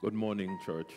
Good morning, church.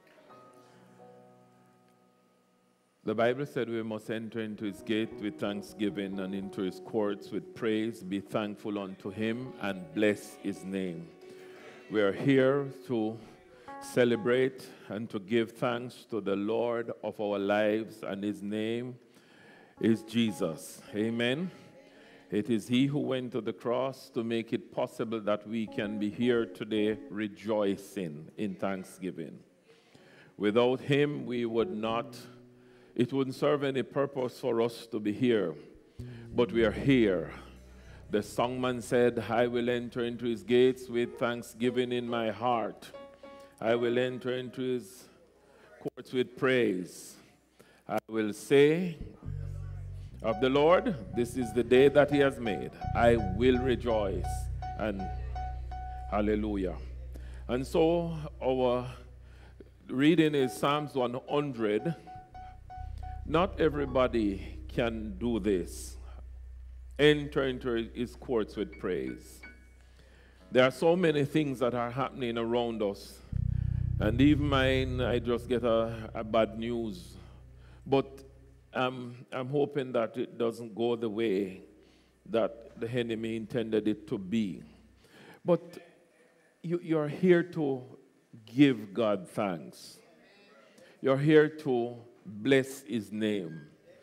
The Bible said we must enter into his gate with thanksgiving and into his courts with praise, be thankful unto him and bless his name. We are here to celebrate and to give thanks to the Lord of our lives, and his name is Jesus. Amen. It is he who went to the cross to make it possible that we can be here today rejoicing in thanksgiving. Without him, it wouldn't serve any purpose for us to be here. But we are here. The songman said, I will enter into his gates with thanksgiving in my heart. I will enter into his courts with praise. I will say of the Lord, this is the day that he has made. I will rejoice. And hallelujah. And so our reading is Psalms 100. Not everybody can do this. Enter into his courts with praise. There are so many things that are happening around us. And even mine, I just get a bad news. But I'm hoping that it doesn't go the way that the enemy intended it to be. But you're here to give God thanks. You're here to bless his name.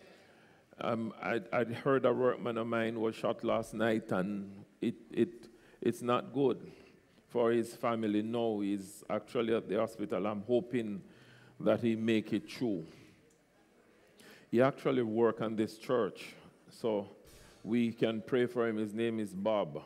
I heard a workman of mine was shot last night, and it's not good for his family. No, he's actually at the hospital. I'm hoping that he make it through. He actually works on this church, so we can pray for him. His name is Bob.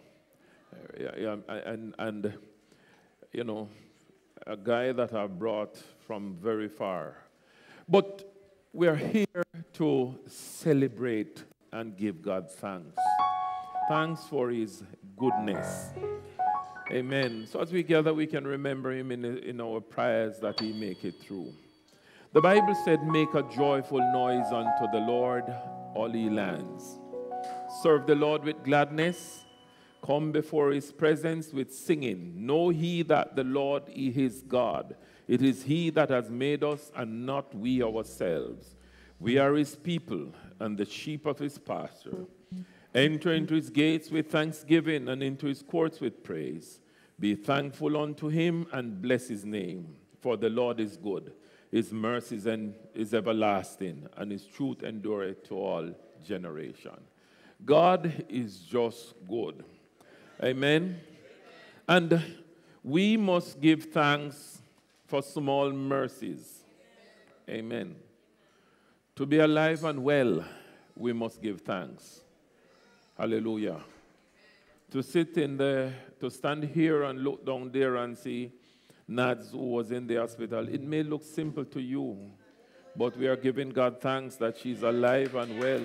And you know, a guy that I brought from very far. But we are here to celebrate and give God thanks. Thanks for his goodness. Amen. So as we gather, we can remember him in our prayers that he make it through. The Bible said, make a joyful noise unto the Lord, all ye lands. Serve the Lord with gladness. Come before his presence with singing. Know ye that the Lord is God. It is he that has made us, and not we ourselves. We are his people, and the sheep of his pasture. Enter into his gates with thanksgiving, and into his courts with praise. Be thankful unto him, and bless his name. For the Lord is good. His mercies is everlasting, and his truth endureth to all generation. God is just good. Amen. And we must give thanks for small mercies. Amen. To be alive and well, we must give thanks. Hallelujah. To stand here and look down there and see Nads, who was in the hospital, it may look simple to you, but we are giving God thanks that she's alive and well.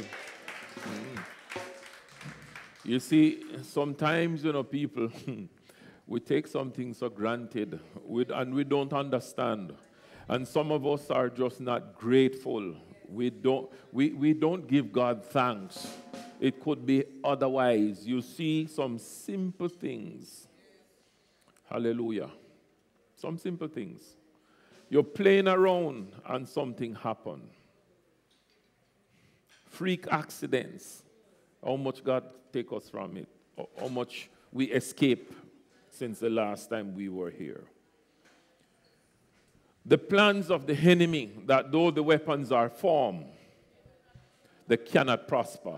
You see, sometimes, people, we take some things for granted, and we don't understand. And some of us are just not grateful. We don't give God thanks. It could be otherwise. You see some simple things. Hallelujah. Some simple things. You're playing around and something happened. Freak accidents. How much God take us from it? How much we escape since the last time we were here. The plans of the enemy, that though the weapons are formed, they cannot prosper.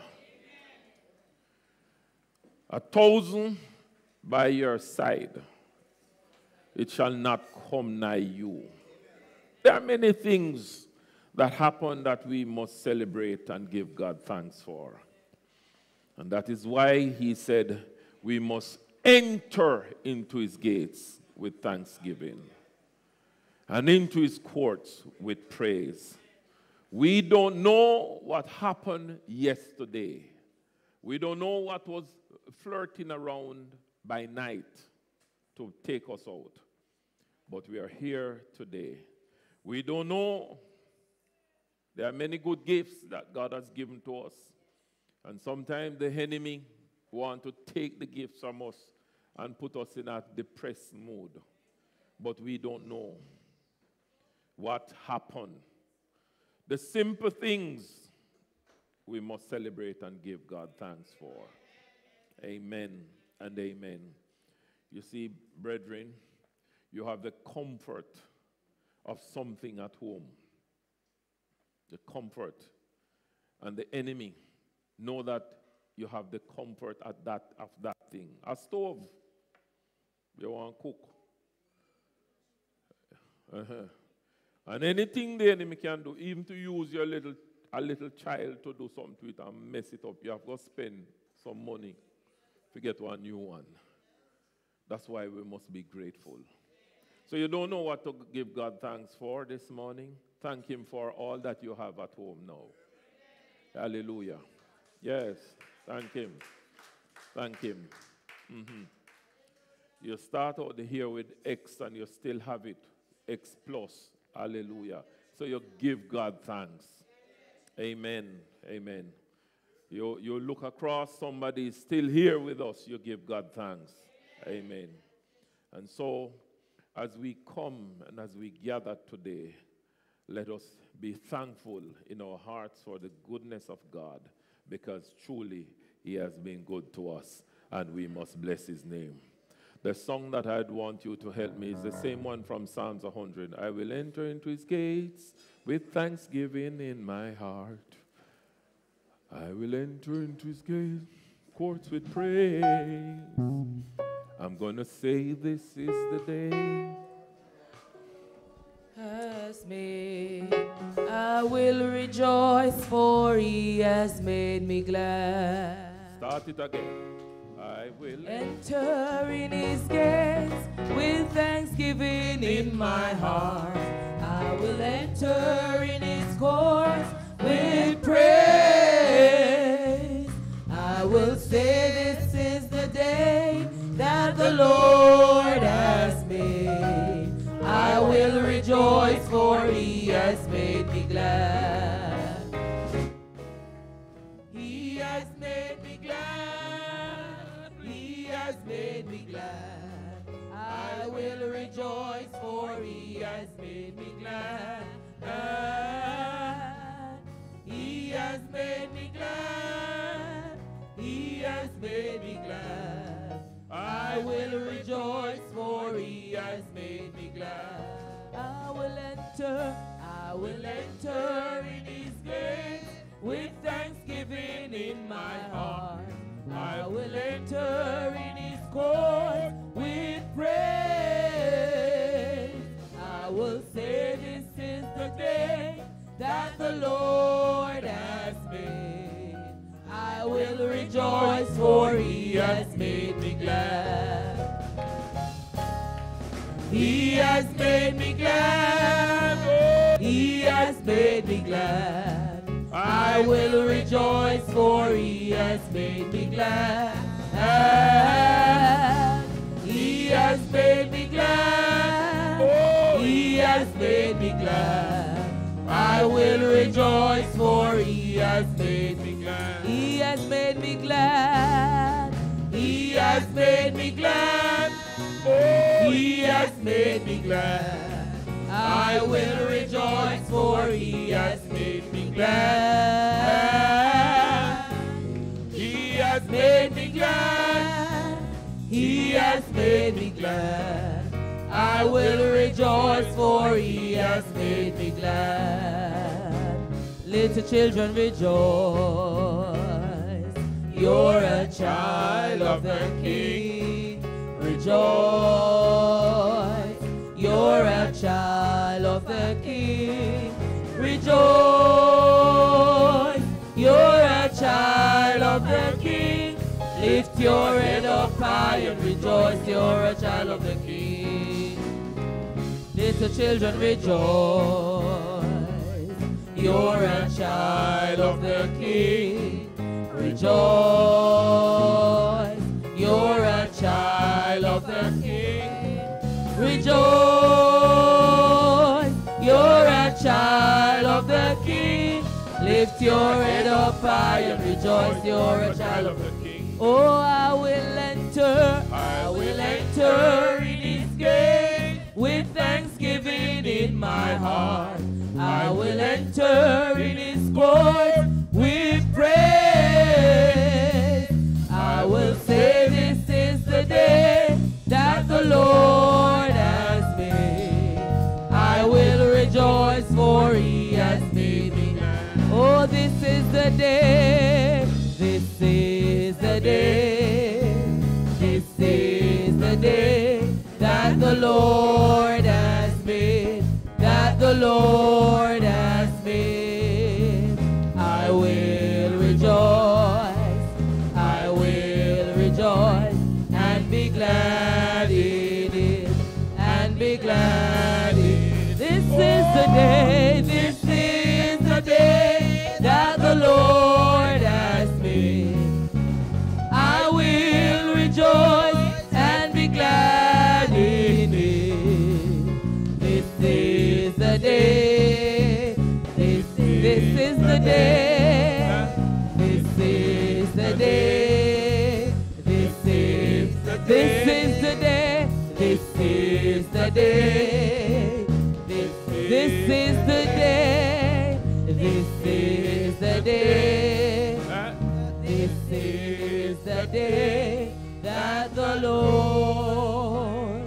1,000 by your side, it shall not come nigh you. There are many things that happen that we must celebrate and give God thanks for. And that is why he said we must enter into his gates with thanksgiving and into his courts with praise. We don't know what happened yesterday. We don't know what was flirting around by night to take us out. But we are here today. We don't know. There are many good gifts that God has given to us. And sometimes the enemy wants to take the gifts from us and put us in a depressed mood. but we don't know what happened. The simple things we must celebrate and give God thanks for. Amen and amen. You see, brethren, you have the comfort of something at home. The comfort. And the enemy know that you have the comfort of that thing. A stove. You want to cook. And anything the enemy can do, even to use a little child to do something to it and mess it up, you have to spend some money to get one new one. That's why we must be grateful. So you don't know what to give God thanks for this morning? Thank him for all that you have at home now. Hallelujah. Yes, thank him. Thank him. You start out here with X and you still have it. X plus. Hallelujah. So you give God thanks. Amen. Amen. You look across, somebody is still here with us. You give God thanks. Amen. And so, as we come and as we gather today, let us be thankful in our hearts for the goodness of God, because truly he has been good to us, and we must bless his name. The song that I'd want you to help me is the same one from Psalms 100. I will enter into his gates with thanksgiving in my heart. I will enter into his gates, courts with praise. I'm going to say this is the day has made. I will rejoice, for he has made me glad. Start it again. I will enter in his gates with thanksgiving in my heart. I will enter in his courts with praise. I will say this is the day that the Lord has made. I will rejoice, for he has made me glad. He has made me glad. He has made me glad. I will rejoice, for he has made me glad. He has made me glad. He has made me glad. I will rejoice, for he has made me glad. I will enter in his gates with thanksgiving in my heart. I will enter in his courts with praise. I will say this is the day that the Lord has made. I will rejoice, for he has made me glad. He has made me glad. He has made me glad. I will rejoice, for he has made me glad. He has made me glad. He has made me glad. I will rejoice, for he has made me glad. He has made me glad. He has made me glad. He has made me glad. I will rejoice, for he has made me glad. He has made me glad. He has made me glad. I will rejoice, for he has made me glad. Little children, rejoice. You're a child of the King. Rejoice. You're a child of the King. Rejoice. You're a child of the King. Lift your head up high and rejoice. You're a child of the King. Little children, rejoice. You're a child of the King. Rejoice. You're a child of the King. Rejoice. You're a child of the King. Lift your head up high and rejoice. You're a child of the King. Oh, I will enter in his gate with in my heart. I will enter in his courts with praise. I will say this is the day that the Lord has made. I will rejoice for he has made me glad. Oh, this is the day. This is the day. This is the day that the Lord has made. That the Lord has made. I will rejoice. I will rejoice and be glad in it. And be glad in it. This is the day. This is the day that the Lord has made. I will rejoice and be glad in it. This is the day. This is the day. This is the day. This is the day. This is the day. This is the day. This is the day. This is the day that the Lord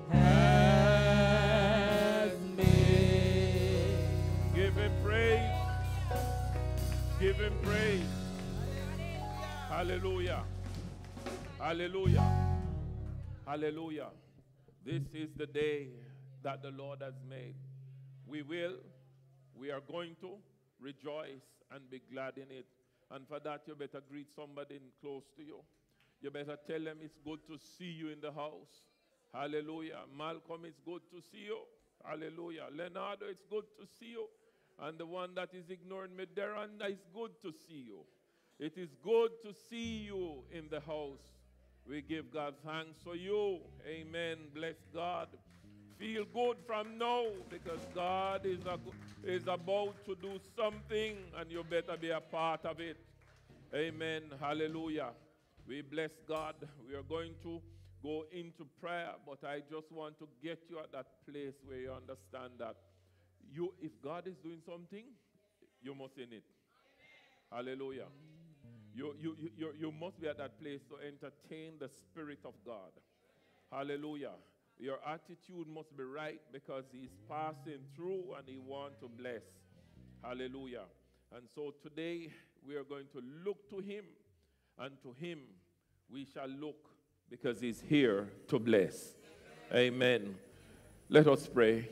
has made. Give him praise. Give him praise. Hallelujah. Hallelujah. Hallelujah. This is the day that the Lord has made. We are going to rejoice and be glad in it. And for that, you better greet somebody close to you. You better tell them it's good to see you in the house. Hallelujah. Malcolm, it's good to see you. Hallelujah. Leonardo, it's good to see you. And the one that is ignoring me, Deranda, it's good to see you. It is good to see you in the house. We give God thanks for you. Amen. Bless God. Feel good from now because God is about to do something and you better be a part of it. Amen. Hallelujah. We bless God. We are going to go into prayer, but I just want to get you at that place where you understand that if God is doing something, you must in it. Hallelujah. You must be at that place to entertain the Spirit of God. Hallelujah. Your attitude must be right because he's passing through and he wants to bless. Hallelujah. And so today we are going to look to him, and to him we shall look because he's here to bless. Amen. Let us pray.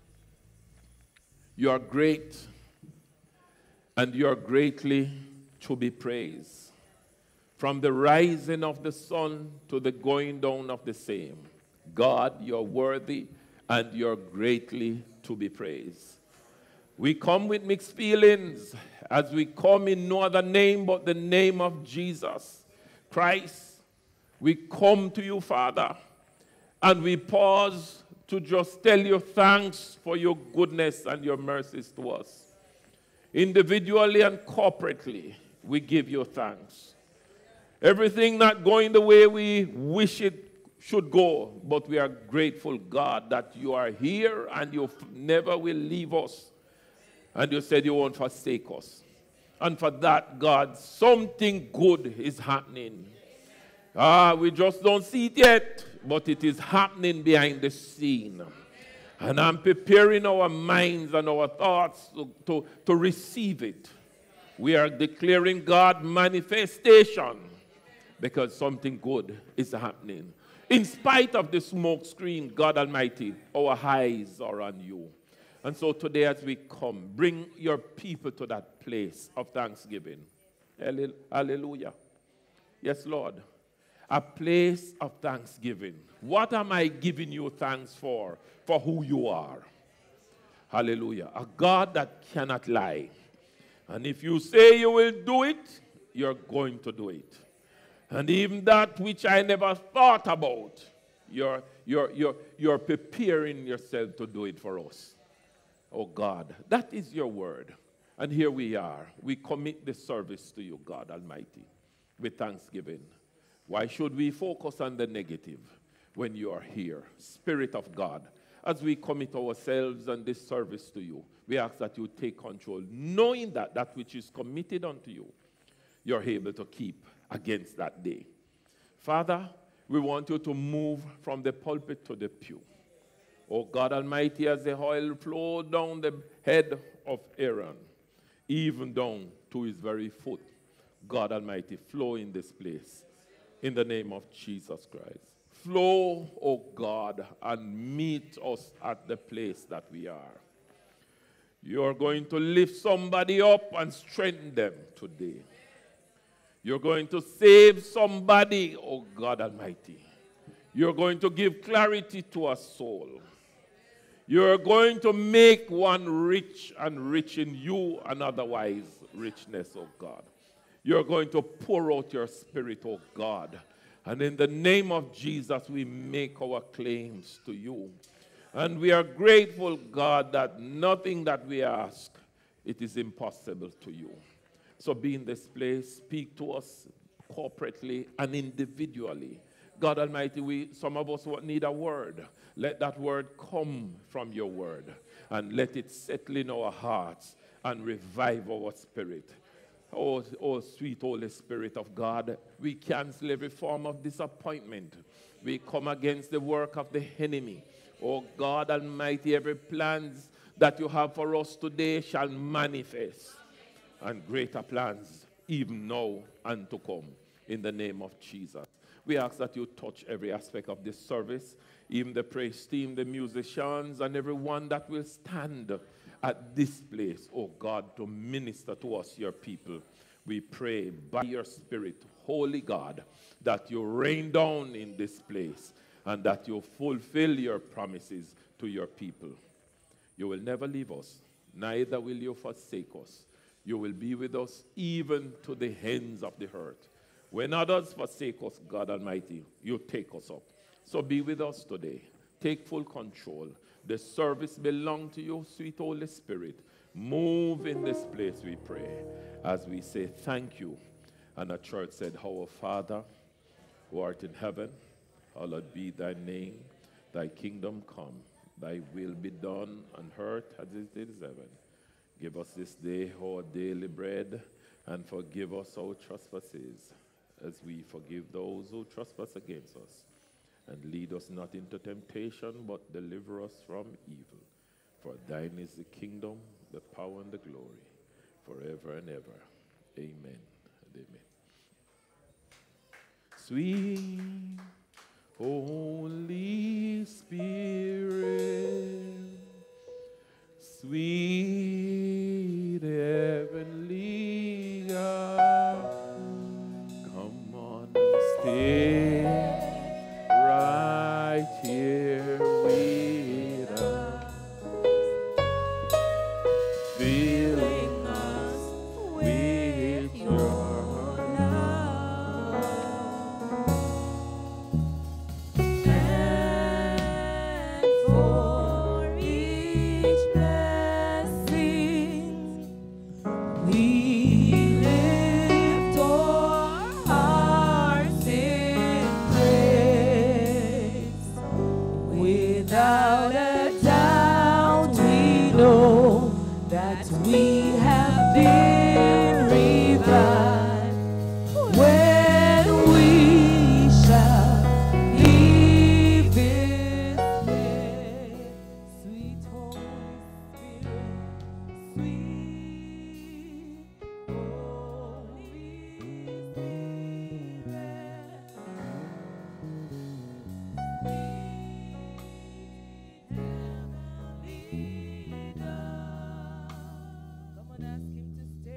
You are great and you are greatly to be praised. From the rising of the sun to the going down of the same. God, you're worthy and you're greatly to be praised. We come with mixed feelings as we come in no other name but the name of Jesus Christ. We come to you, Father, and we pause to just tell you thanks for your goodness and your mercies to us. Individually and corporately, we give you thanks. Everything not going the way we wish it should go, but we are grateful, God, that you are here and you never will leave us. And you said you won't forsake us. And for that, God, something good is happening. We just don't see it yet, but it is happening behind the scene. And I'm preparing our minds and our thoughts to receive it. We are declaring God manifestation because something good is happening. In spite of the smoke screen, God Almighty, our eyes are on you. And so today as we come, bring your people to that place of thanksgiving. Hallelujah. Yes, Lord. A place of thanksgiving. What am I giving you thanks for? For who you are. Hallelujah. A God that cannot lie. And if you say you will do it, you're going to do it. And even that which I never thought about, you're preparing yourself to do it for us. Oh God, that is your word. And here we are. We commit this service to you, God Almighty, with thanksgiving. Why should we focus on the negative when you are here? Spirit of God, as we commit ourselves and this service to you, we ask that you take control, knowing that that which is committed unto you, you're able to keep against that day. Father, we want you to move from the pulpit to the pew. Oh God Almighty, as the oil flowed down the head of Aaron, even down to his very foot, God Almighty, flow in this place. In the name of Jesus Christ. Flow, oh God, and meet us at the place that we are. You're going to lift somebody up and strengthen them today. You're going to save somebody, oh God Almighty. You're going to give clarity to a soul. You're going to make one rich and rich in you and otherwise richness, oh God. You're going to pour out your spirit, oh God. And in the name of Jesus, we make our claims to you. And we are grateful, God, that nothing that we ask, it is impossible to you. So be in this place, speak to us corporately and individually. God Almighty, some of us need a word. Let that word come from your word and let it settle in our hearts and revive our spirit. Oh, sweet Holy Spirit of God, we cancel every form of disappointment. We come against the work of the enemy. Oh God Almighty, every plans that you have for us today shall manifest. And greater plans even now and to come. In the name of Jesus. We ask that you touch every aspect of this service, even the praise team, the musicians, and everyone that will stand at this place, oh God, to minister to us, your people. We pray by your Spirit, Holy God, that you rain down in this place and that you fulfill your promises to your people. You will never leave us, neither will you forsake us. You will be with us even to the ends of the earth. When others forsake us, God Almighty, you take us up. So be with us today. Take full control. The service belongs to you, sweet Holy Spirit. Move in this place, we pray, as we say thank you. And the church said, Our Father, who art in heaven, hallowed be thy name. Thy kingdom come. Thy will be done on earth as it is in heaven. Give us this day our daily bread, and forgive us our trespasses, as we forgive those who trespass against us. And lead us not into temptation, but deliver us from evil. For thine is the kingdom, the power, and the glory, forever and ever. Amen and amen. Sweet Holy Spirit, sweet heavenly God, come on and stay right here with us, filling us with your love. And for each blessing, we lift our hearts in praise. Without a doubt, we know that we have been revived when we shall leave this place. Sweet Holy Spirit, sweet Holy Spirit, sweet heavenly God. Come on, ask him to stay.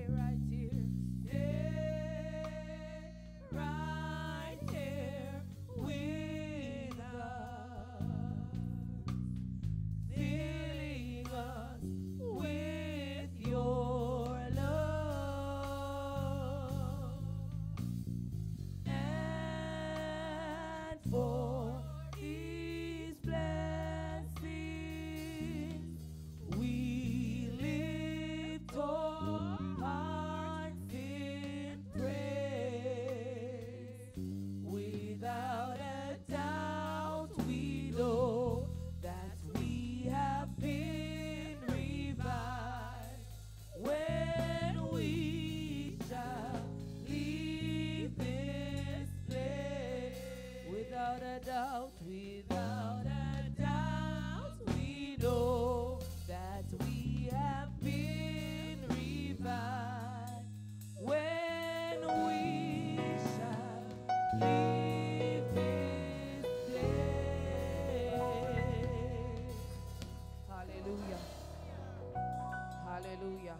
Hallelujah.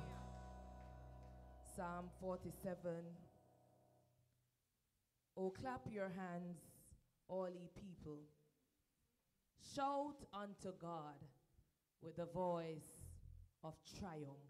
Psalm 47. Oh, clap your hands, all ye people. Shout unto God with the voice of triumph.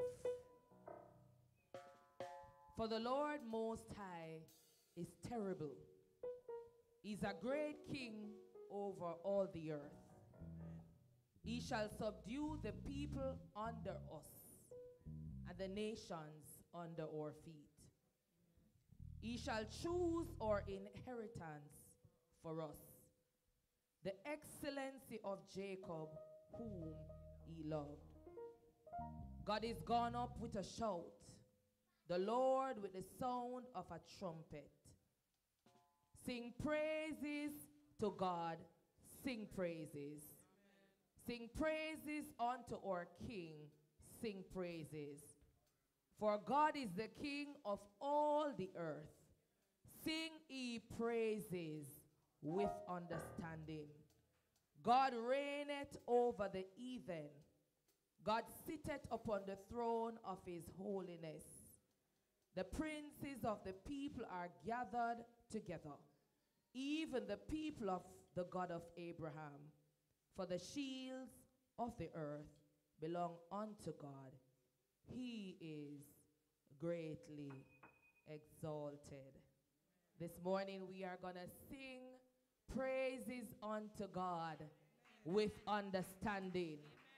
For the Lord Most High is terrible. He's a great king over all the earth. He shall subdue the people under us, and the nations under our feet. He shall choose our inheritance for us, the excellency of Jacob, whom he loved. God is gone up with a shout, the Lord with the sound of a trumpet. Sing praises to God, sing praises. Sing praises unto our King, sing praises. For God is the King of all the earth. Sing ye praises with understanding. God reigneth over the heathen. God sitteth upon the throne of his holiness. The princes of the people are gathered together, even the people of the God of Abraham. For the shields of the earth belong unto God. He is greatly exalted. This morning we are going to sing praises unto God with understanding.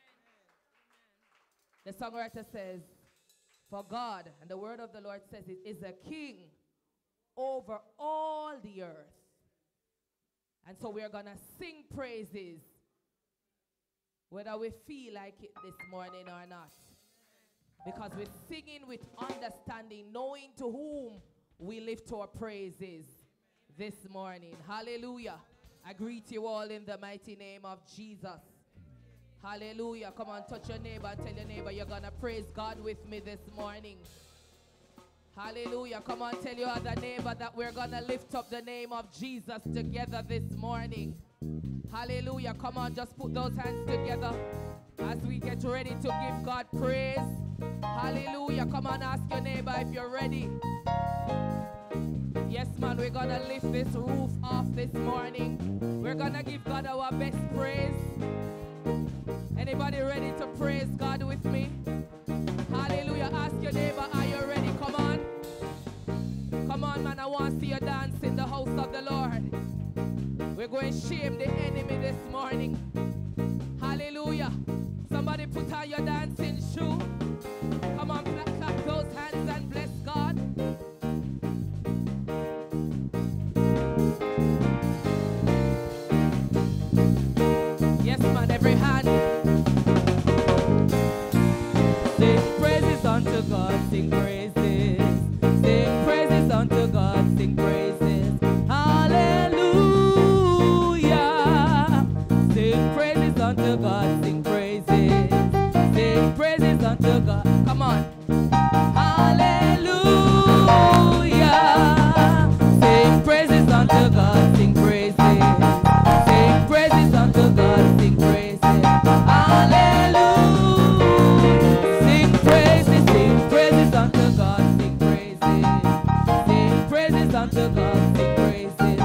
The songwriter says, for God, and the word of the Lord says it, is a king over all the earth. And so we are going to sing praises whether we feel like it this morning or not. Because we're singing with understanding, knowing to whom we lift our praises this morning. Hallelujah. I greet you all in the mighty name of Jesus. Hallelujah. Come on, touch your neighbor and tell your neighbor you're going to praise God with me this morning. Hallelujah. Come on, tell your other neighbor that we're going to lift up the name of Jesus together this morning. Hallelujah. Come on, just put those hands together as we get ready to give God praise. Hallelujah. Come on, ask your neighbor if you're ready. Yes, man, we're going to lift this roof off this morning. We're going to give God our best praise. Anybody ready to praise God with me? Hallelujah. Ask your neighbor, are you ready? Come on. Come on, man. I want to see you dance in the house of the Lord. We're going to shame the enemy this morning. Hallelujah. Somebody put on your dancing shoe. Come on, clap those hands and bless God. Yes, man, every hand. Sing praises unto God, sing praises. Sing praises unto God, sing praises. Hallelujah. Sing praises unto God, sing praises. Sing praises unto God. Come on. Hallelujah. Sing praises unto God, sing praises. Sing praises unto God, sing praises. Hallelujah. Sing praises unto God, sing praises. Sing praises unto God, sing praises.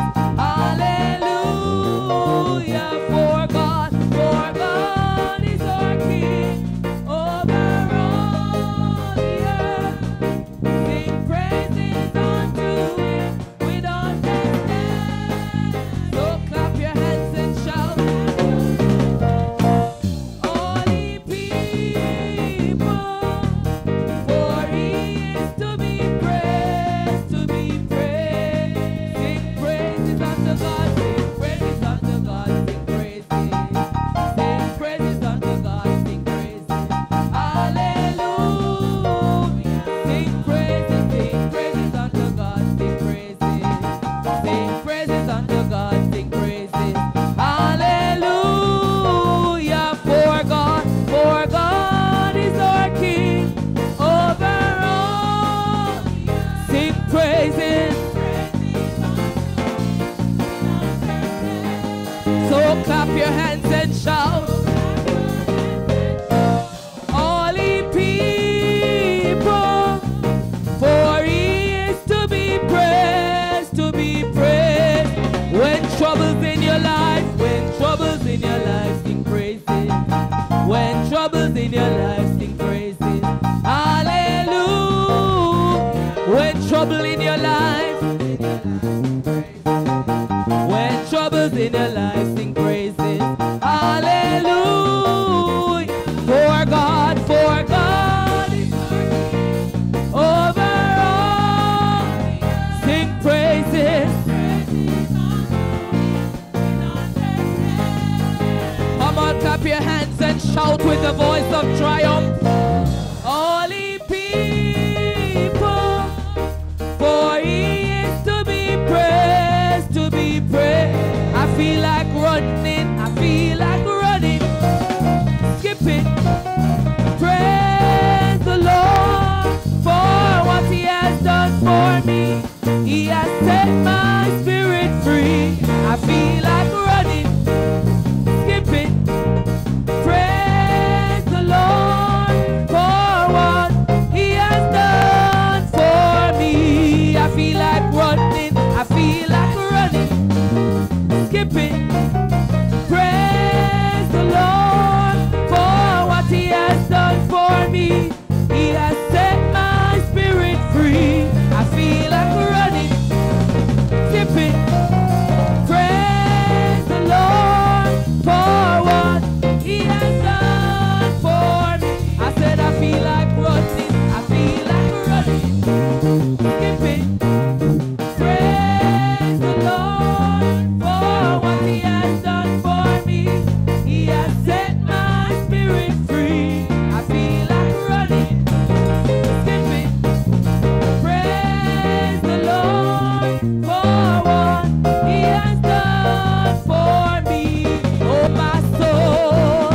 Hallelujah. For God is our King over all the earth. Sing praises unto him with understanding. So clap your hands and shout. All ye people, for he is to be praised, to be praised. Sing praises unto God, sing praises unto God, sing praises. Sing praises unto God, sing praises. Hallelujah. Sing praises unto God, sing praises. Sing praises unto God, sing praises. Hallelujah. For God is our King over all. Sing praises. So clap your hands and shout. All ye people. troubles in your life, sing praises. Hallelujah. When trouble in your life, when troubles in your life, sing praises. Hallelujah. For God is over all. Sing praises. Come on, clap your hands and shout with the voice of triumph. All ye people, for he is to be praised, to be praised. I feel like running, I feel like running, skipping. Praise the Lord for what he has done for me. He has set my spirit free. I feel like running, skipping. Praise the Lord for what he has done for me. I feel like running, I feel like running, skipping. Praise the Lord for what he has done for me. He has set my spirit free. I feel like running, skipping. Praise the Lord for what he has done for me. I said I feel like running, I feel like running, skipping. Praise the Lord for what he has done for me. He has set my spirit free. I feel like running, skipping. Praise the Lord for what he has done for me. Oh, my soul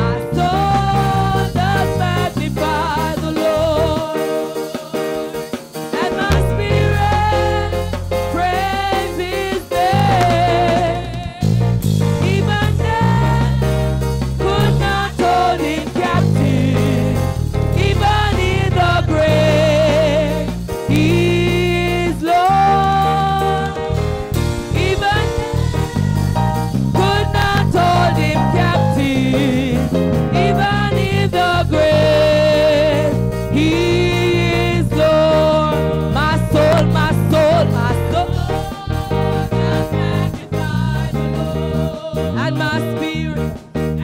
does magnify the Lord, and my spirit praise his name. Even death could not hold him captive. Even in the grave, he is Lord. Even death could not hold him captive. Even in the grave, he is Lord. My soul, my soul, my soul does magnify the Lord, and my spirit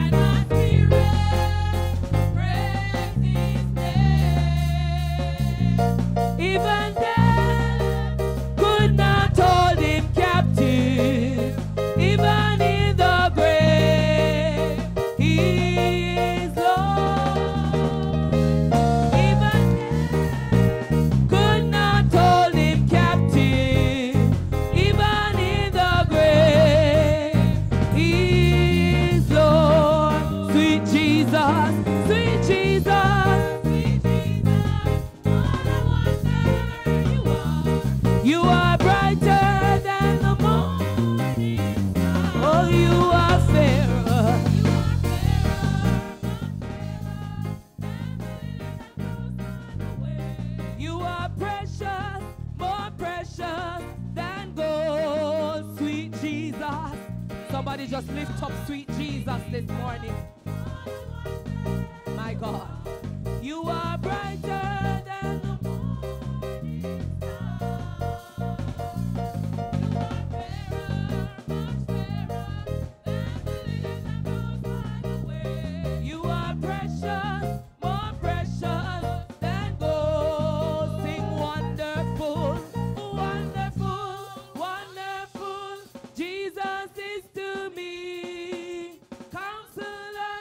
praise his name. Even death could not hold him captive. Even in the grave, he is Lord. Even death could not hold him captive. Even in the grave, he is Lord. Sweet Jesus, sweet Jesus, sweet Jesus, what a wonder you are. You are brighter than the morning star. Oh, you are fairer. You are precious, more precious than gold. Sweet Jesus. Somebody just lift up sweet Jesus this morning. My God. You are brighter than the morning star. You are fairer, much fairer than the lily that grows by the way. You are precious, more precious than gold. Sing wonderful, wonderful, wonderful. Jesus is to me Counselor,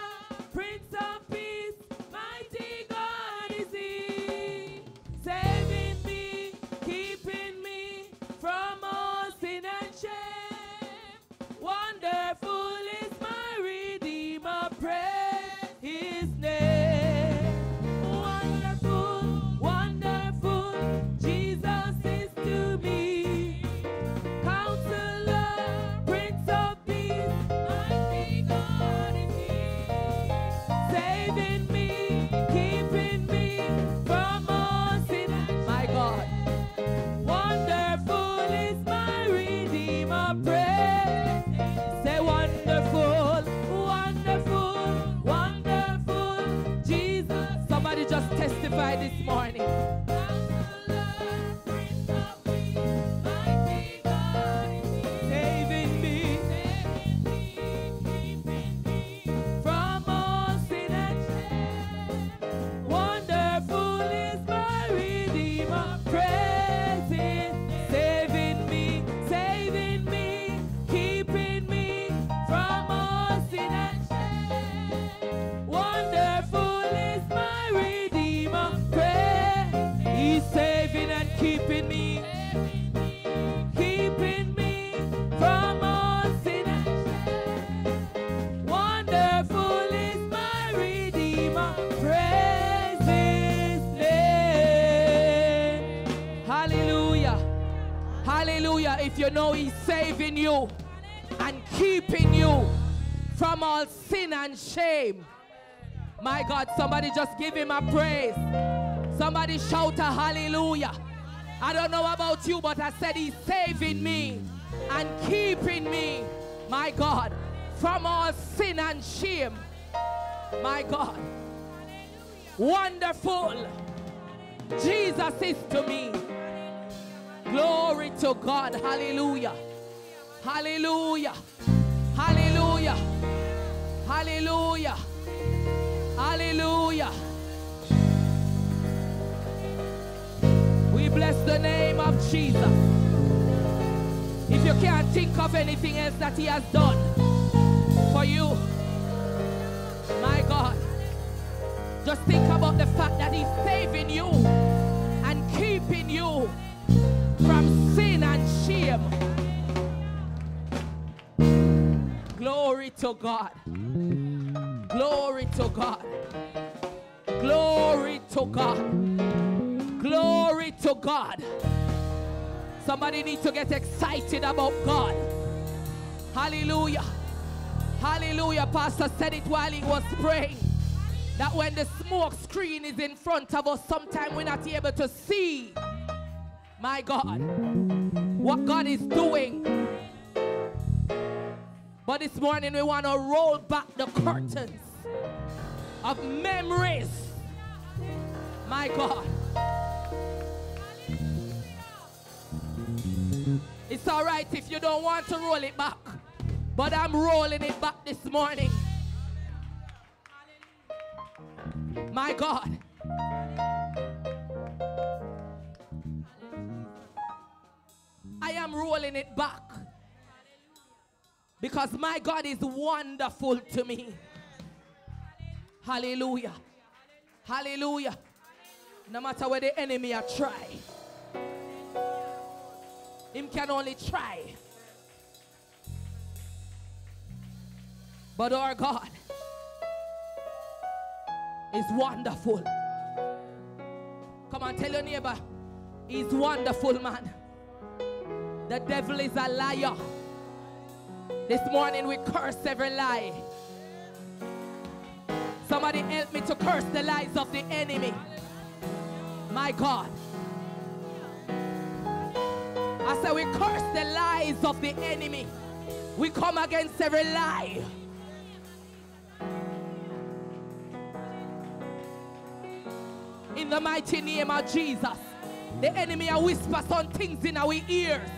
testify this morning. Saving me from all sin and shame. Wonderful is my Redeemer. Praise Him. Saving me, keeping me from all sin and shame. Wonderful is my Redeemer. Praise. He's saving and keeping me. Keeping me from all sin and shame. Wonderful is my Redeemer. Praise His name. Hallelujah. Hallelujah. If you know He's saving you and keeping you from all sin and shame. My God, somebody just give Him a praise. Somebody shout a hallelujah. I don't know about you, but I said He's saving me and keeping me, my God, from all sin and shame. My God. Wonderful. Jesus is to me. Glory to God. Hallelujah. Hallelujah. Hallelujah. Hallelujah. Hallelujah. We bless the name of Jesus. If you can't think of anything else that He has done for you, my God, just think about the fact that He's saving you and keeping you from sin and shame. Glory to God. Glory to God. Glory to God. Glory to God. Somebody needs to get excited about God. Hallelujah. Hallelujah. Pastor said it while he was praying, that when the smoke screen is in front of us, sometimes we're not able to see, my God, what God is doing. But this morning we want to roll back the curtains of memories. My God. It's all right if you don't want to roll it back, but I'm rolling it back this morning. My God. I am rolling it back because my God is wonderful to me. Hallelujah. Hallelujah. No matter where the enemy are try, him can only try. But our God is wonderful. Come on, tell your neighbor, He's wonderful, man. The devil is a liar. This morning we curse every lie. Somebody help me to curse the lies of the enemy. My God. I said we curse the lies of the enemy. We come against every lie. In the mighty name of Jesus. The enemy will whisper some things in our ears.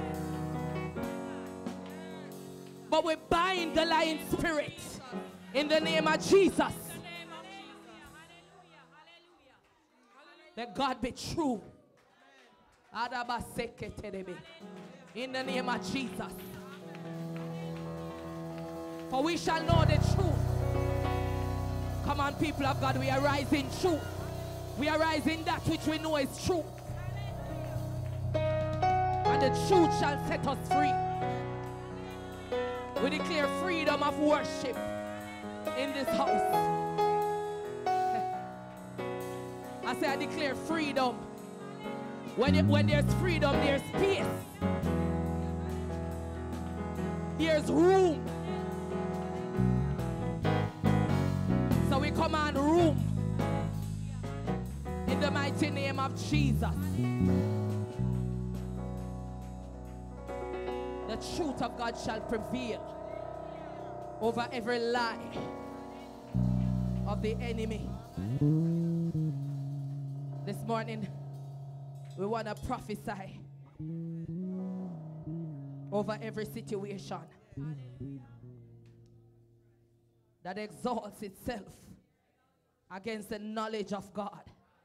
But we bind the lying spirit in the name of Jesus. Let God be true. In the name of Jesus. For we shall know the truth. Come on, people of God, we arise in truth. We arise in that which we know is true. And the truth shall set us free. We declare freedom of worship in this house. I say I declare freedom. When there's freedom, there's peace. There's room. So we command room in the mighty name of Jesus. The truth of God shall prevail over every lie of the enemy. This morning, we want to prophesy over every situation that exalts itself against the knowledge of God.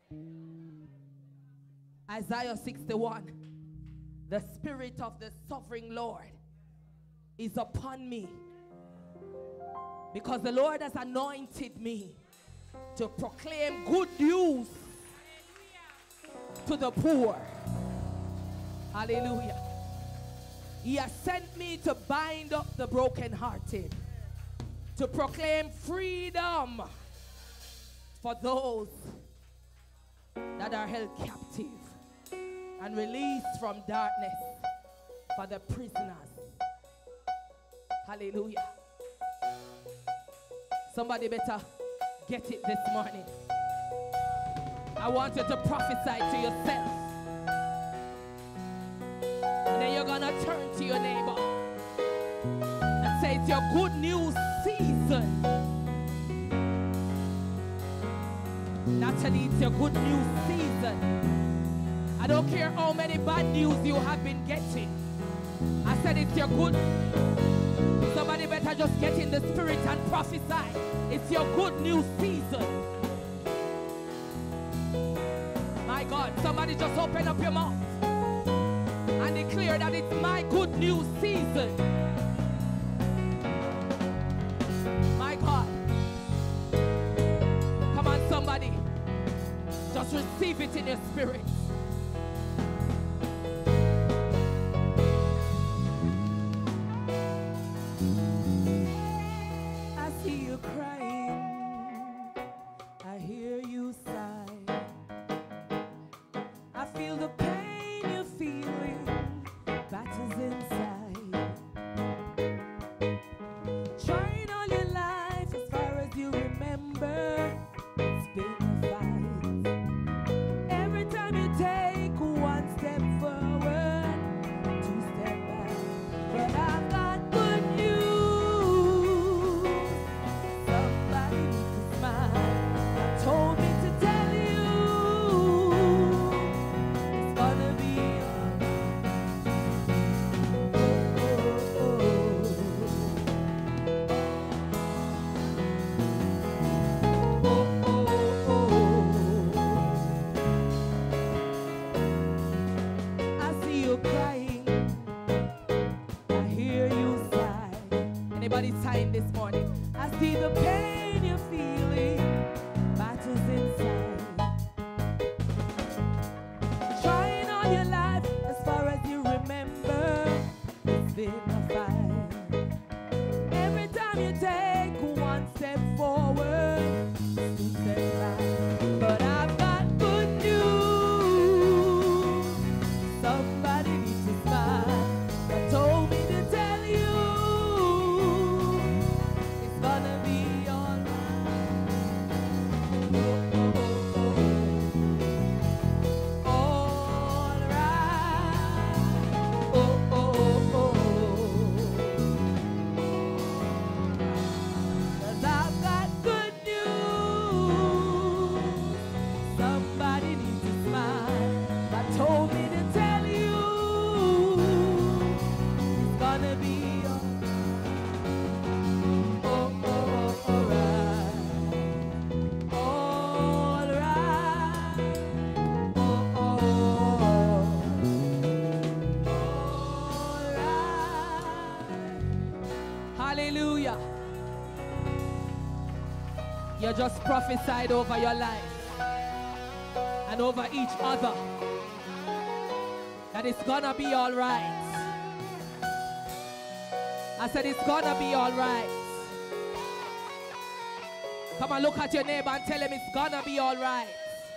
Isaiah 61, the Spirit of the Sovereign Lord is upon me, because the Lord has anointed me to proclaim good news to the poor. Hallelujah. He has sent me to bind up the brokenhearted, to proclaim freedom for those that are held captive, and release from darkness for the prisoners. Hallelujah. Somebody better get it this morning. I want you to prophesy to yourself. And then you're going to turn to your neighbor and say, it's your good news season. Natalie, it's your good news season. I don't care how many bad news you have been getting. I said it's your good. Somebody better just get in the spirit and prophesy. It's your good news season. My God, somebody just open up your mouth and declare that it's my good news season. My God. Come on, somebody. Just receive it in your spirit. I see you crying. I hear you sigh. I feel the pain you're feeling, battles inside. Trying all your life, as far as you remember, it's been a fight. Every time you take one step forward, two step back. But I've got good news. Somebody needs to smile. God told me to tell you it's gonna be I see you crying. I hear you sigh. Anybody sighing this morning? I see the pain you're feeling, battles inside. Trying all your life, as far as you remember, it's been a fight. Every time you take one step forward, two steps back. But I've got good news. Somebody needs to smile. God told me to tell you it's gonna be alright. Alright. Oh, oh, oh. 'Cause I've got good news. Somebody needs to smile. God told me to tell you it's gonna be alright. Alright. Alright. Hallelujah. You just prophesied over your life and over each other that it's gonna be all right. I said it's gonna be all right. Come on, look at your neighbor and tell him it's gonna be all right.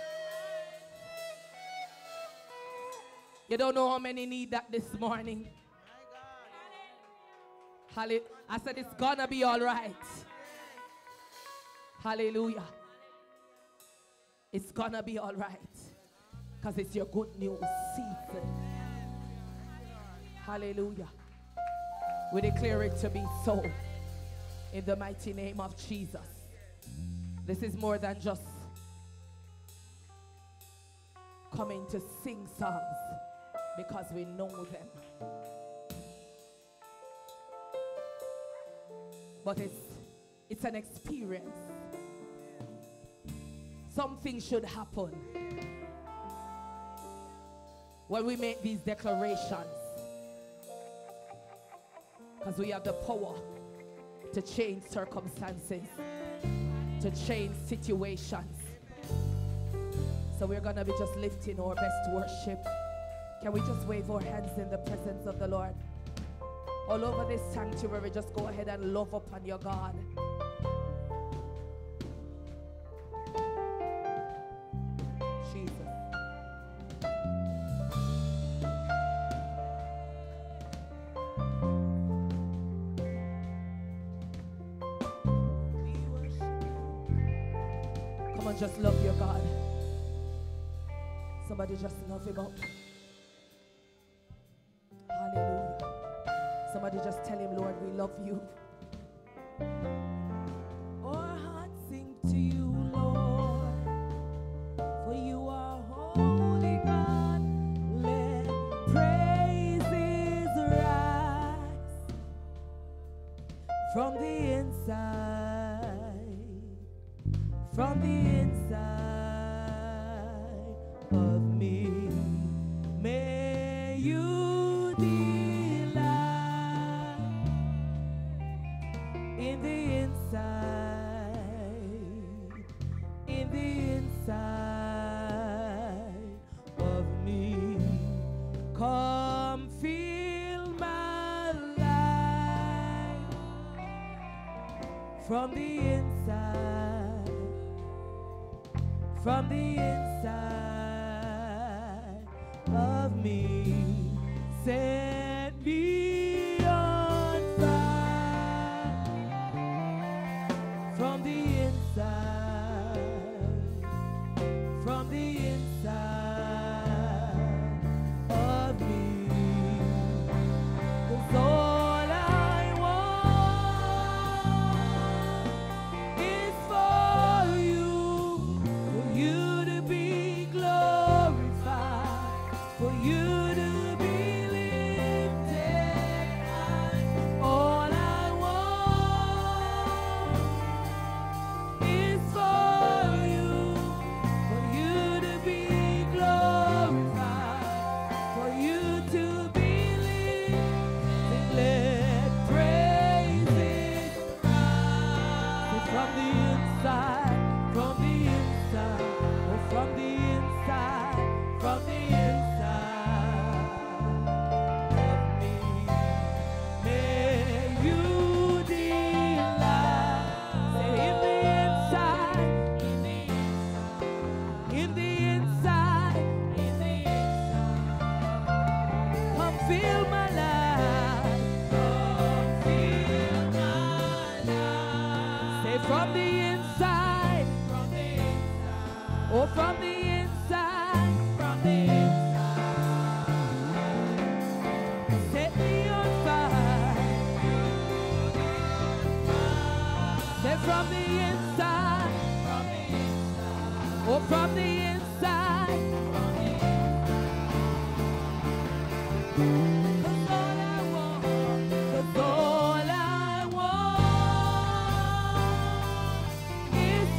You don't know how many need that this morning. Hallelujah. I said it's gonna be all right. Hallelujah. It's gonna be all right, because it's your good news season. Hallelujah. We declare it to be so in the mighty name of Jesus. This is more than just coming to sing songs because we know them. But it's an experience. Something should happen when we make these declarations, because we have the power to change circumstances, to change situations. So we're going to be just lifting our best worship. Can we just wave our hands in the presence of the Lord? All over this sanctuary, just go ahead and love upon your God. Jesus. Come on, just love your God. Somebody just love him up. Hallelujah. Somebody just tell him, Lord, we love you. Our hearts sing to you, Lord, for you are holy God. Let praises rise from the inside of me. May you delight in the inside of me. Come fill my life from the inside of me. Set me on fire from the inside of me. 'Cause all I want is for you to be glorified, for you to be lifted high. All I want is for you to be glorified, for you to be lifted. Let praises rise from the inside, oh, from the inside of me. May you delight. Say, in the inside, come fill my life. Say, from the inside, oh, from the inside, set me on fire. Say, from the inside, oh, from the inside. 'Cause all I want is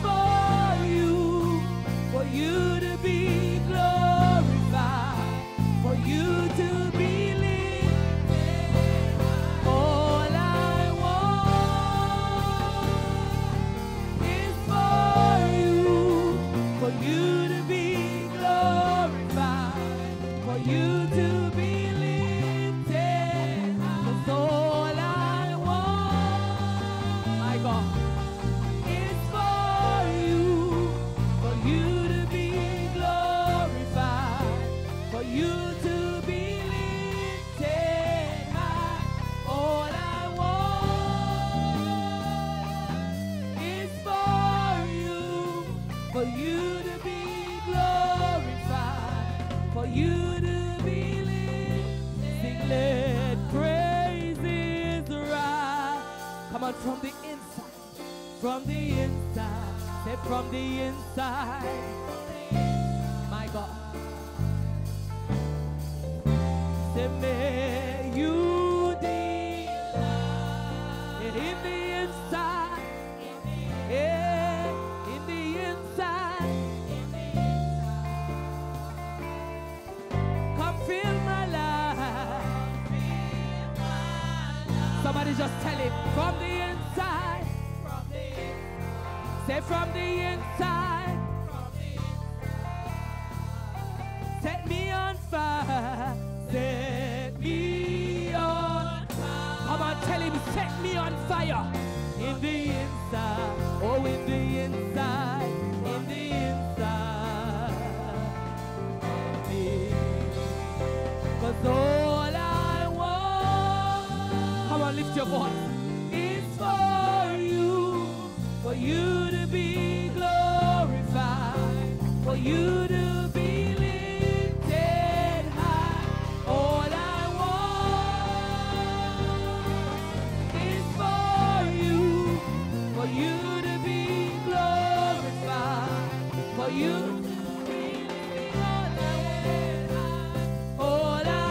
for you to be glorified, for you to be lifted. All I want is for you to be glorified, for you to be lifted. 'Cause all I want, my God, is for you to be glorified, for you to be lifted high. All I want is for you to be glorified, for you to be lifted. Sing, let praises rise. Come on, from the inside, say, from the inside, my God, just tell him from the inside. Say from the inside. Set me on fire. Set me on fire. Come on, tell him, set me on fire. In the inside. Oh, in the inside. In the inside. Of me. 'Cause all I want, come on, lift your voice, is for you to be glorified, for you to be lifted high. All I want is for you to be glorified, for you to be lifted high. All I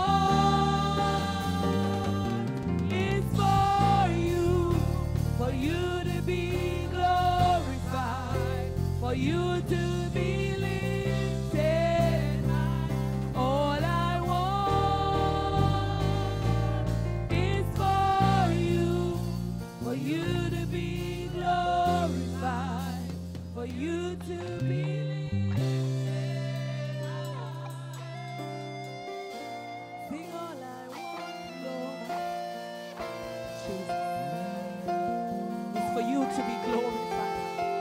want is for you to be glorified, for you to be lifted high. All I want is for you to be glorified, for you to be lifted high. Sing all I want, Lord. Jesus. It's for you to be glorified,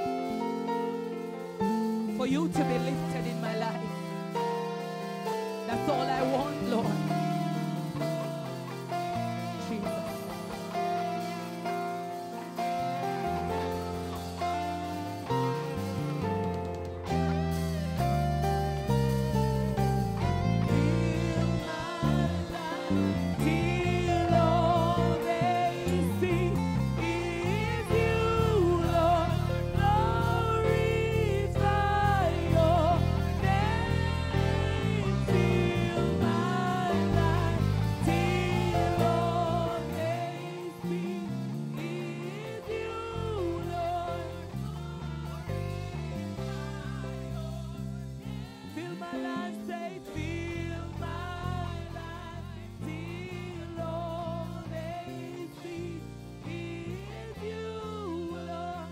for you to be lifted in my life. That's all I want, Lord. Jesus. Fill my life till all they see is you, Lord. Glorify your name. Fill my life till all they see is you, Lord. Fill my life, say, fill my life till all they see is you, Lord.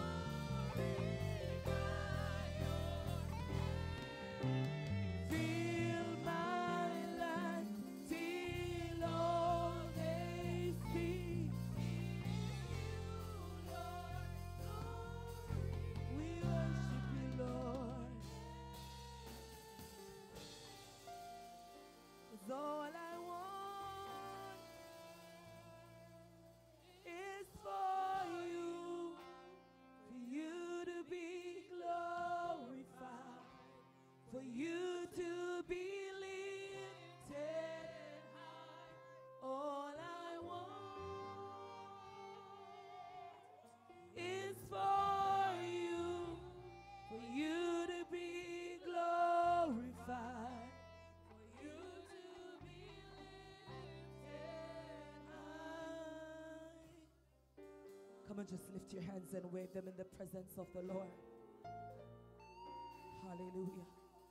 Fill my life till all they see is you, Lord. We worship you, Lord. 'Cause all I want is for you to be glorified, for you to be lifted high. All I want is for you to be glorified, for you to be lifted high. Come and just lift your hands and wave them in the presence of the Lord. Hallelujah.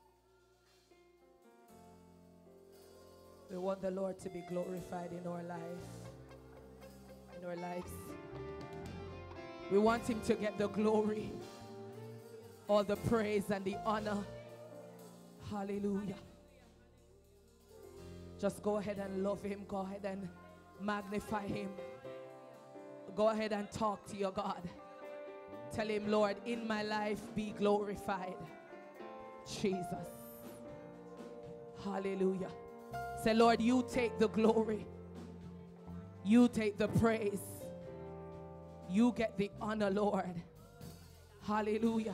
We want the Lord to be glorified in our life, in our lives. We want him to get the glory, all the praise and the honor. Hallelujah. Just go ahead and love him. Go ahead and magnify him. Go ahead and talk to your God. Tell him, Lord, in my life be glorified. Jesus. Hallelujah. Say, Lord, you take the glory. You take the praise. You get the honor, Lord. Hallelujah.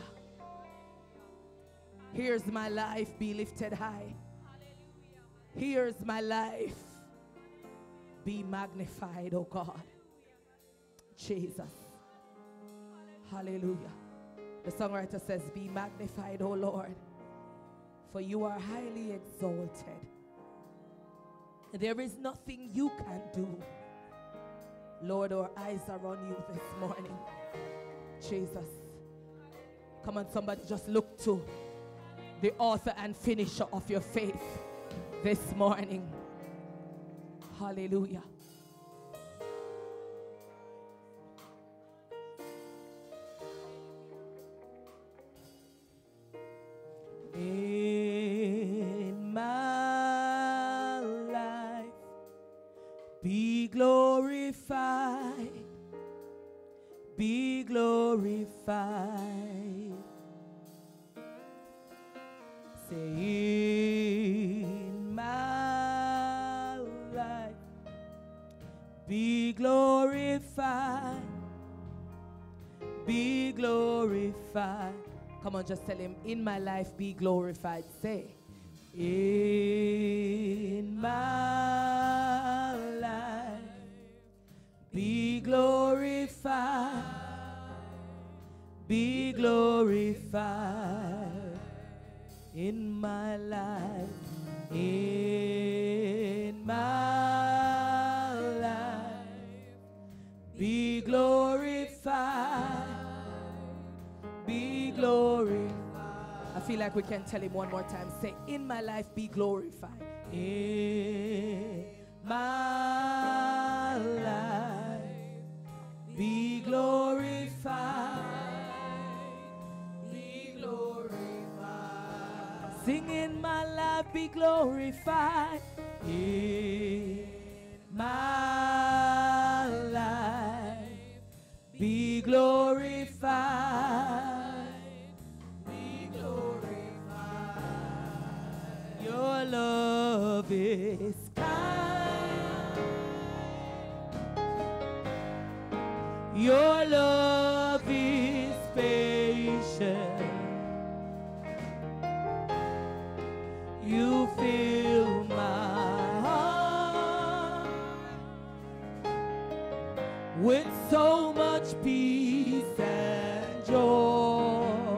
Here's my life, be lifted high. Here's my life, be magnified, oh God. Jesus. Hallelujah. The songwriter says, be magnified, oh Lord, for you are highly exalted. There is nothing you can't do. Lord, our eyes are on you this morning. Jesus. Come on, somebody, just look to the author and finisher of your faith this morning. Hallelujah. in my life be glorified, be glorified. Come on, just tell him, in my life be glorified. Say, in my life be glorified, be glorified. In my life, in my life be glorified, be glorified. I feel like we can tell him one more time. Say, in my life be glorified, in my life be glorified, be glorified. Sing, in my life be glorified, in my life be glorified, be glorified. Your love is kind, your love is patient. You fill my heart with so much peace and joy.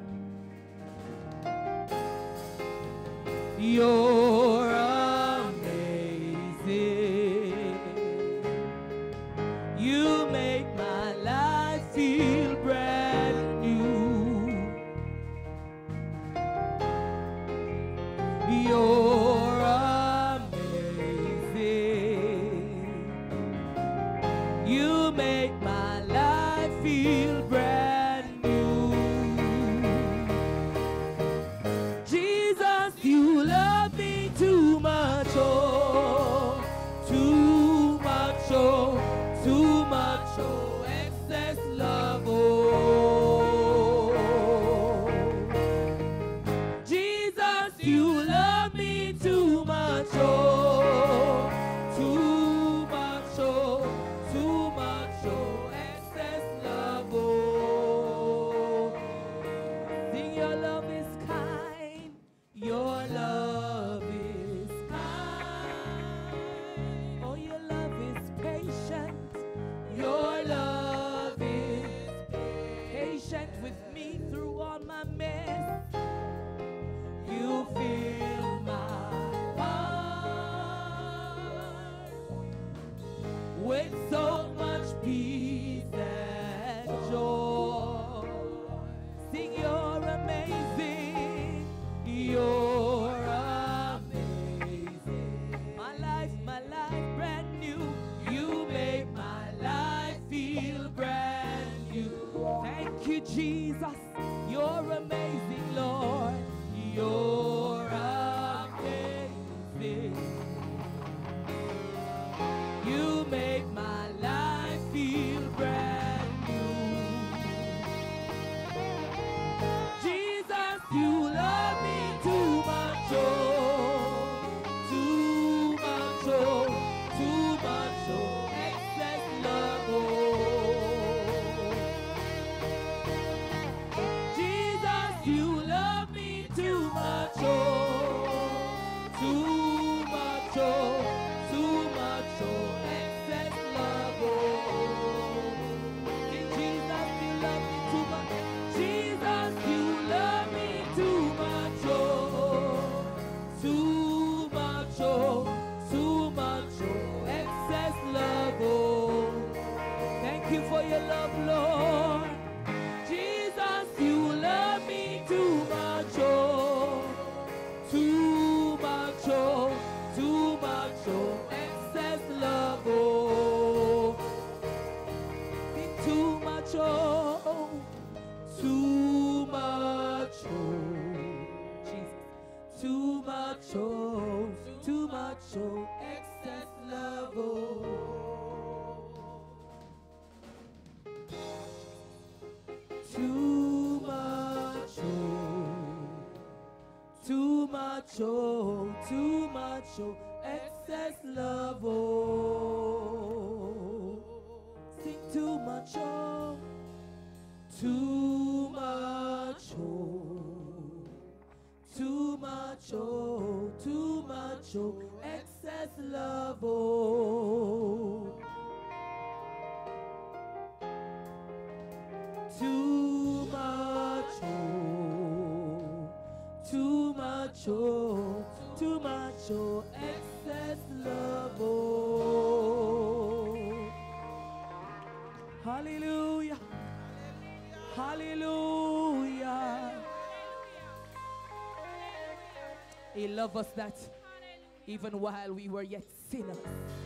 You're amazing. You make my life feel brand new. You're amazing. You make my life feel brand new. Jesus, you love me too much, oh, too much, oh, too much, oh, excess love, oh. Jesus, you love me too much, oh, too much, oh, too much, oh, excess love, oh. Sing, your love is kind, your love is kind, oh, your love is patient, your love is patient with me through all my mess. You fill my heart with so much peace and joy. Sing, you're amazing. much, oh, too much, oh, excess love, oh. Sing too much, oh, too much, oh, too much, oh, too much, oh, excess love, oh. Too much, oh, too much, oh, too much, oh, excess love, oh. Hallelujah, hallelujah. He loved us that even while we were yet sinners,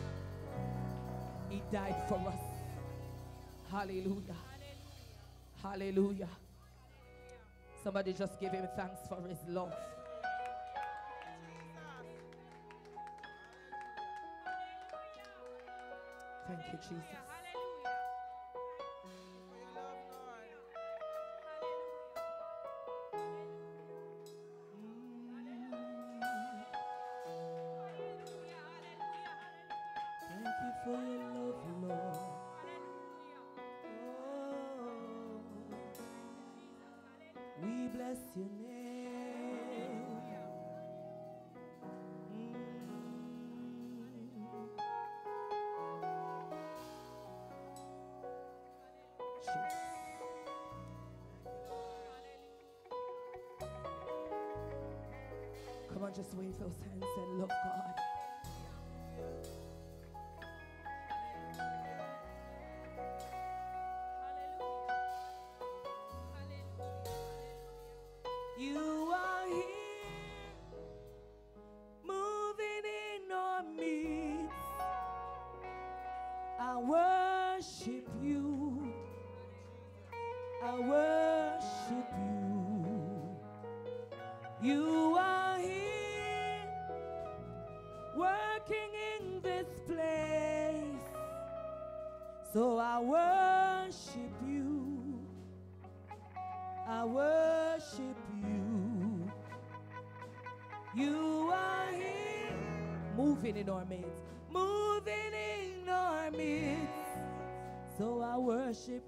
He died for us. Hallelujah. Hallelujah. Somebody just give Him thanks for His love. Thank you, Jesus. Thank you for your love, Lord. We bless your name. Jesus. Come on, just wave those hands and love God. You are here, moving in our midst. I worship you. I worship you. You are here, working in this place. So I worship you. I worship you. You are here, moving in our midst, moving in our midst. So I worship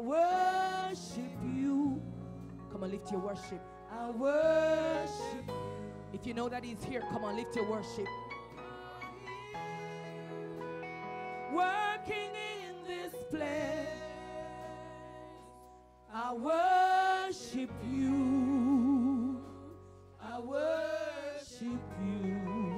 you. Come on, lift your worship. I worship. If you know that He's here, come on, lift your worship. Working in this place, I worship you. I worship you.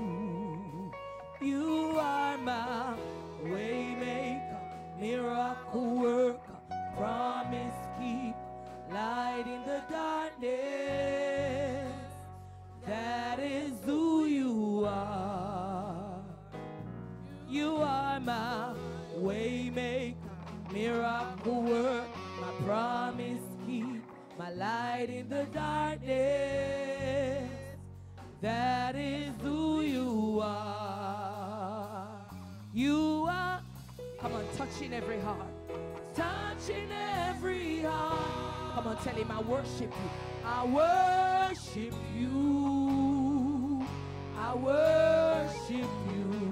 You are my way maker, miracle worker, promise keep, light in the darkness. That is who you are. You are my way maker, miracle worker, my promise keep, my light in the darkness. That is who you are. You are, come on, touching every heart, touching every heart. Come on, tell Him, I worship you. I worship you. I worship you.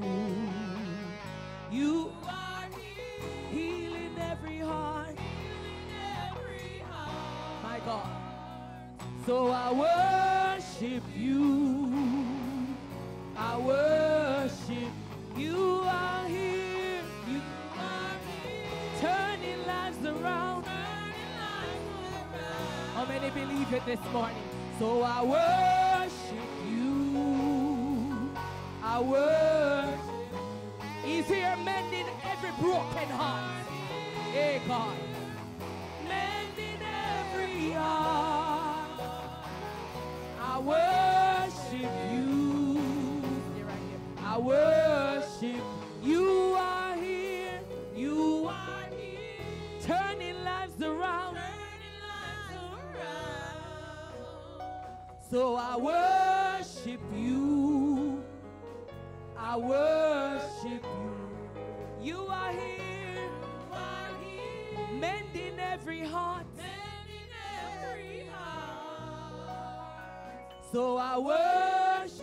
You are healing every heart, my God. So I worship you. I worship you. Are here. You are here, turning lives around. How many believe it this morning? So I worship you. I worship. He's here mending every broken heart. Hey God, mending every heart. I worship you. I worship. You are here. You are here, turning lives around. So I worship you. I worship you. You are here, mending every heart. So I worship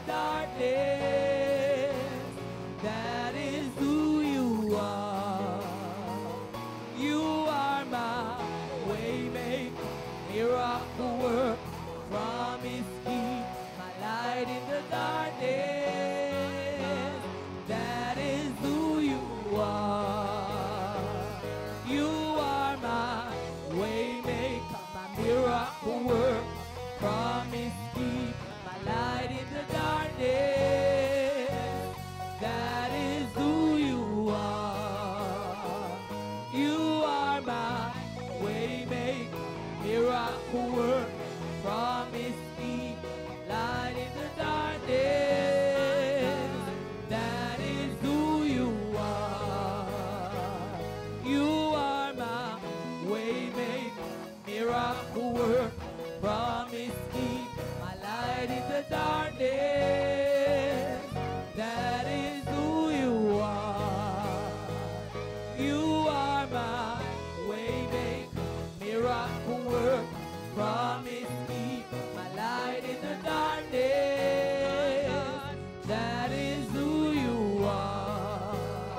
darkness. That is who you are. You are my waymaker, miracle work, promise keep, my light in the darkness. That is who you are. You are my waymaker, my miracle work, promise keep, my light in the darkness. That is who you are. You are my waymaker, miracle work, promise keep, light in the darkness. That is who you are. You are my waymaker, miracle work, promise keep, my light in the darkness. That is who you are. You are my waymaker, miracle work, promise keep, my light in the darkness. That is who you are.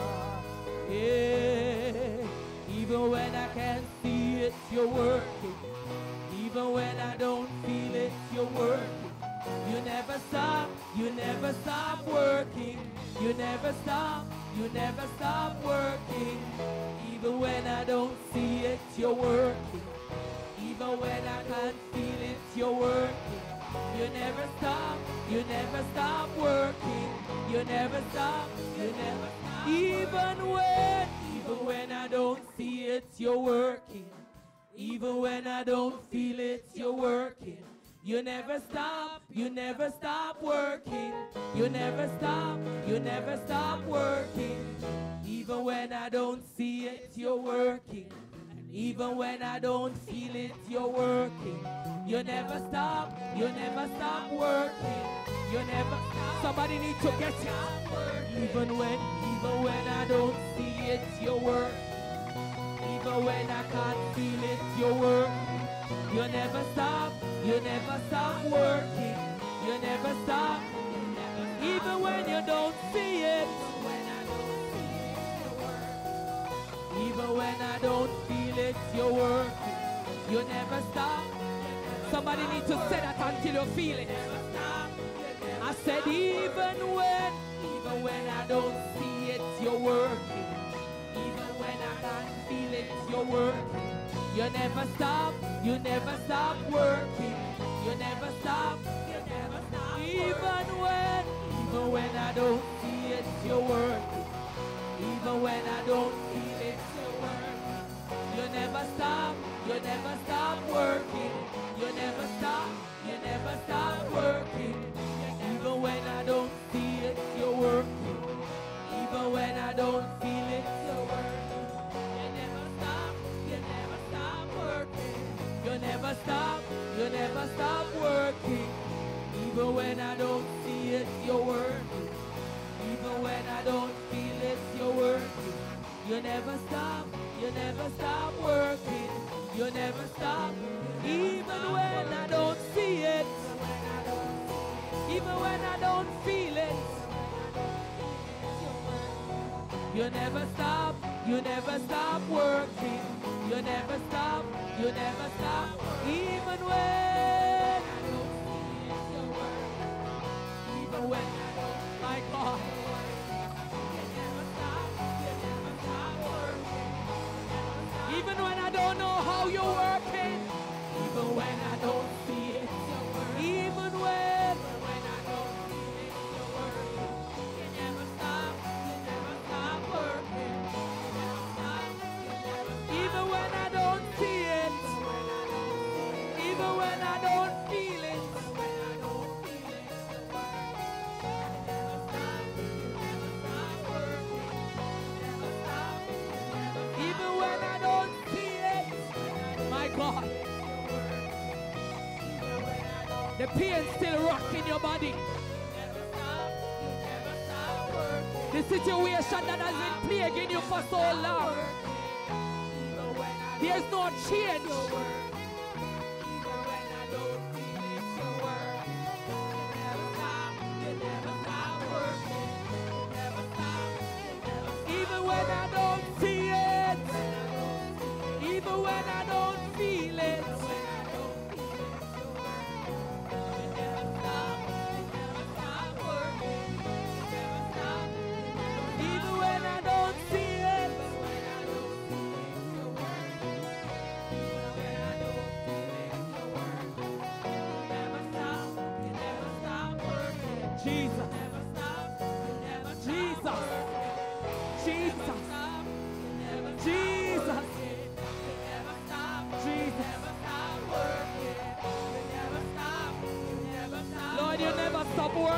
Yeah. Even when I can't see it, you're working. Even when I don't feel it, you're working. You never stop working. You never stop working. Even when I don't see it, you're working. Even when I can't feel it, you're working. You never stop working. You never stop. Even when I don't see it, you're working. Even when I don't feel it, you're working. You never stop working. You never stop working. Even when I don't see it, you're working. Even when I don't feel it, you're working. You never stop working. You never stop. Somebody need to get it. Even when I don't see it, you're working. Even when I can't feel it, you're working. You never stop working. You never stop. Even when you don't see it. Even when I don't feel it, you're working. You never stop. Somebody need to say that until you feel it. I said even when I don't see it, you're working. Even when I can't feel it, you're working. You never stop working. You never stop. Even when I don't see it, you're working. Even when I don't feel it, you're working. You never stop working. You never stop working. Even when I don't see it, you're working. Even when I don't feel it, you're working. You never stop working. You never stop working. Even when I don't see it, you're working. Even when I don't feel it, you're working. You never stop working. You never stop. Even when I don't see it. Even when I don't feel it. You never stop working. You never stop. Even when I don't see it, you're working. Even when I don't, my God. You never stop working. Even when I don't know how you're working. Even when I don't see it, you're working. Even when I don't feel it, you're working. You never stop working. Even when I don't see it, even when I don't feel it, even when I don't see it, my God, the pain still rocking your body. The situation that has been plaguing you for so long, there's no change.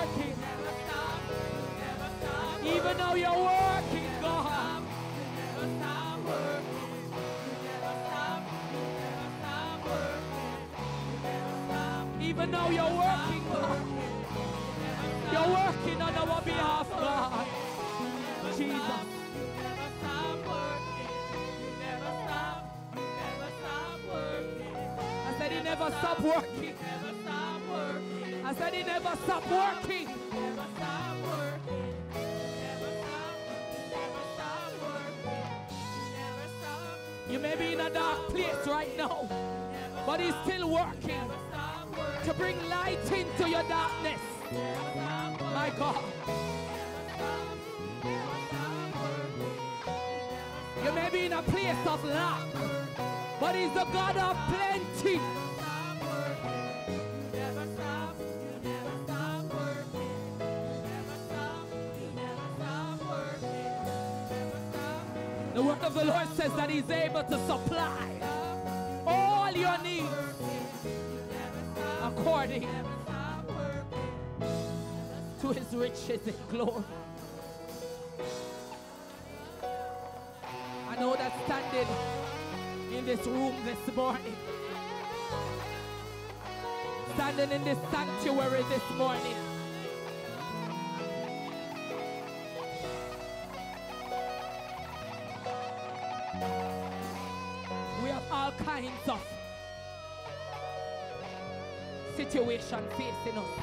working. Even though you're working, God. Even though you're working, God. You're working on our behalf, God. Jesus. I said he never stopped working. I said he never stopped working. You may be in a dark place right now, but he's still working to bring light into your darkness. My God. You may be in a place of lack, but he's the God of plenty. The word of the Lord says that he's able to supply all your needs according to his riches in glory. I know that standing in this room this morning, standing in this sanctuary this morning, we have all kinds of situations facing us.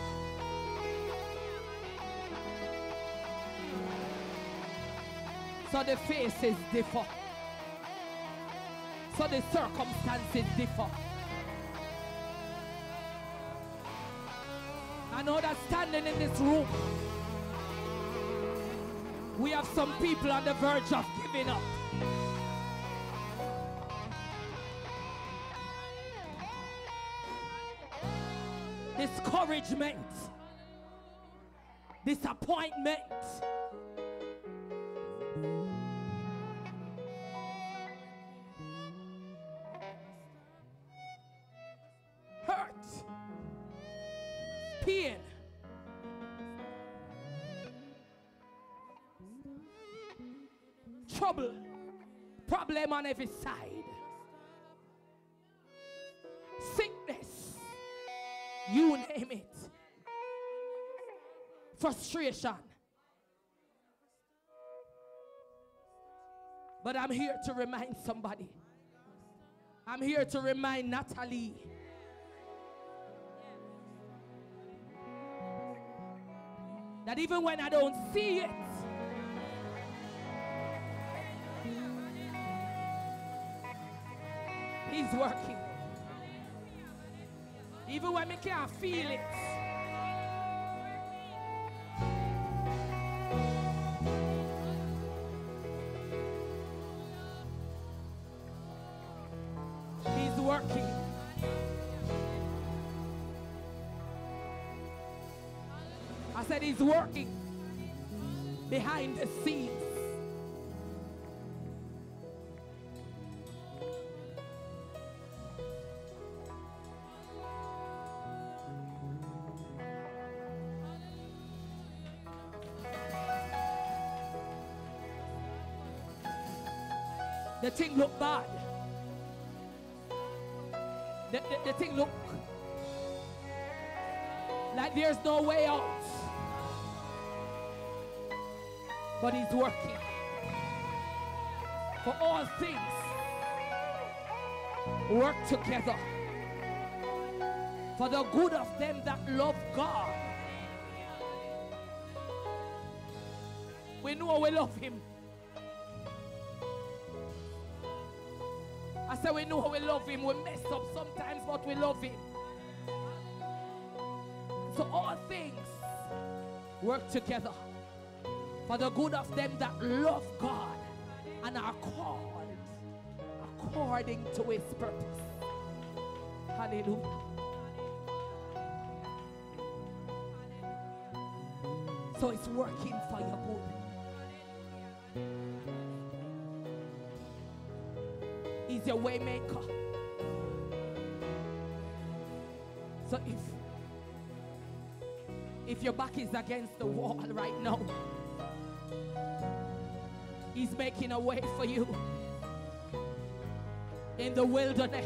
So the faces differ. So the circumstances differ. I know that standing in this room, we have some people on the verge of giving up. Discouragement, disappointment, hurt, pain, trouble, problem on every side, sickness, you name it, frustration. But I'm here to remind somebody. I'm here to remind Natalie that even when I don't see it, he's working. Even when I can't feel it, he's working. I said he's working behind the scenes. The thing look bad. The thing look like there's no way out. But he's working. For all things work together for the good of them that love God. We know we love him. I said we know we love him. We mess up sometimes, but we love him. So all things work together for the good of them that love God and are called according to his purpose. Hallelujah. So it's working for your good. He's your way maker. So if If your back is against the wall right now, He's making a way for you in the wilderness.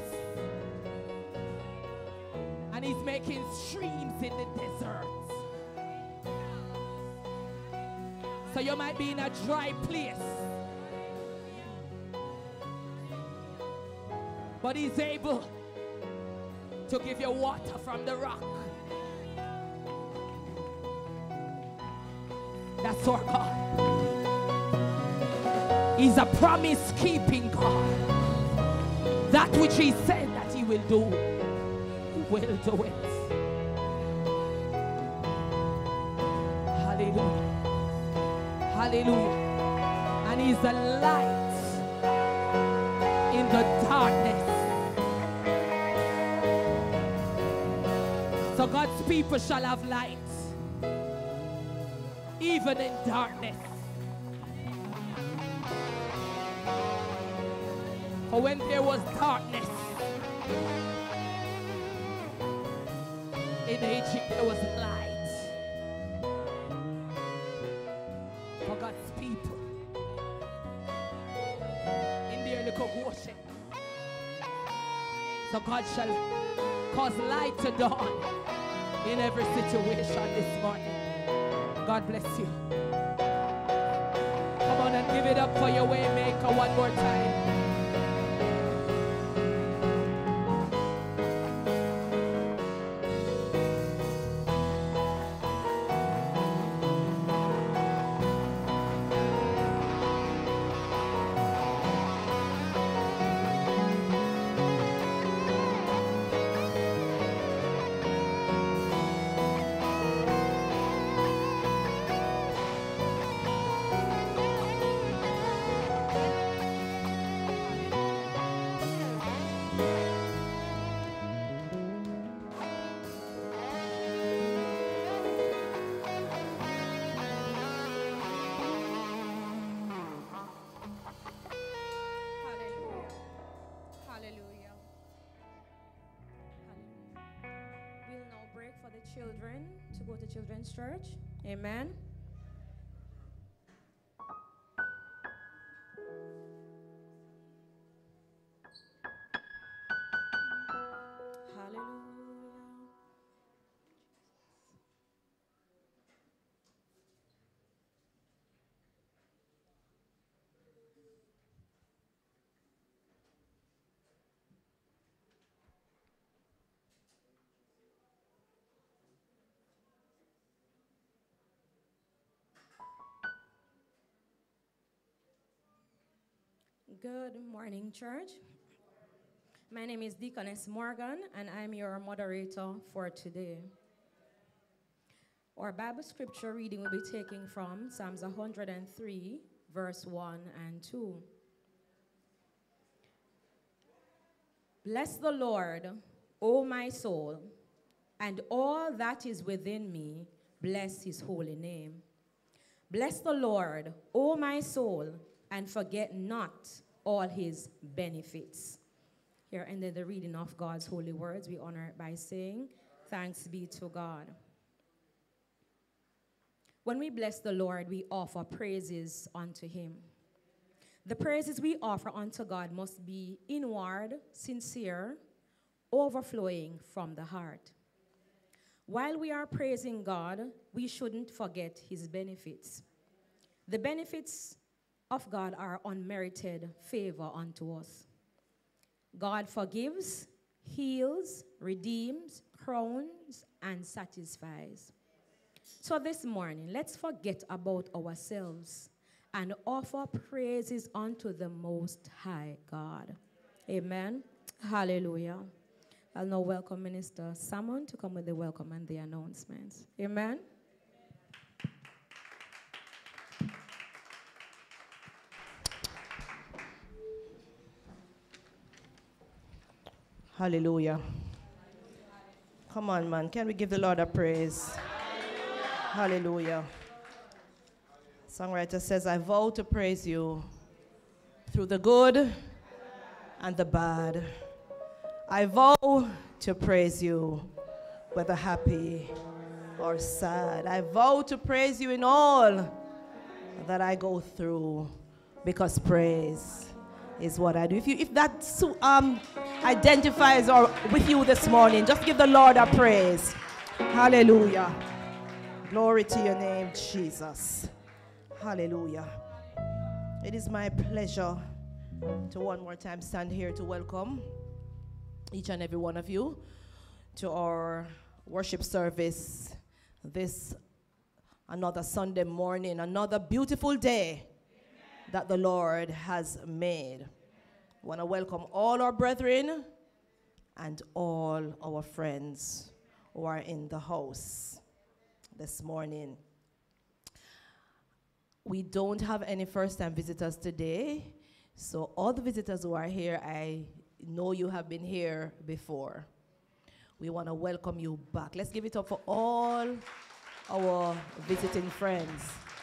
And He's making streams in the desert. So you might be in a dry place, but He's able to give you water from the rock. That's our God. He's a promise-keeping God. That which He said that He will do, He will do it. Hallelujah. Hallelujah. And He's a light in the darkness. So God's people shall have light, even in darkness. For when there was darkness in Egypt, there was light for God's people in their little ocean. So God shall cause light to dawn in every situation this morning. God bless you. Come on and give it up for your Waymaker one more time. Children to go to children's church. Amen. Hallelujah. Good morning, church. My name is Deaconess Morgan, and I'm your moderator for today. Our Bible scripture reading will be taken from Psalms 103, verse 1 and 2. Bless the Lord, O my soul, and all that is within me, bless his holy name. Bless the Lord, O my soul, and forget not all his benefits. Here ended the reading of God's holy words. We honor it by saying, thanks be to God. When we bless the Lord, we offer praises unto him. The praises we offer unto God must be inward, sincere, overflowing from the heart. While we are praising God, we shouldn't forget his benefits. The benefits of God are unmerited favor unto us. God forgives, heals, redeems, crowns, and satisfies. So this morning, let's forget about ourselves and offer praises unto the Most High God. Amen. Hallelujah. I'll now welcome Minister Salmon to come with the welcome and the announcements. Amen. Hallelujah. Come on, man. Can we give the Lord a praise? Hallelujah. Songwriter says, I vow to praise you through the good and the bad. I vow to praise you whether happy or sad. I vow to praise you in all that I go through, because praise is what I do. If that identifies or with you this morning, just give the Lord a praise. Hallelujah. Glory to your name, Jesus. Hallelujah. It is my pleasure to one more time stand here to welcome each and every one of you to our worship service this another Sunday morning, another beautiful day that the Lord has made. I want to welcome all our brethren and all our friends who are in the house this morning. We don't have any first-time visitors today, so all the visitors who are here, I know you have been here before. We want to welcome you back. Let's give it up for all our visiting friends.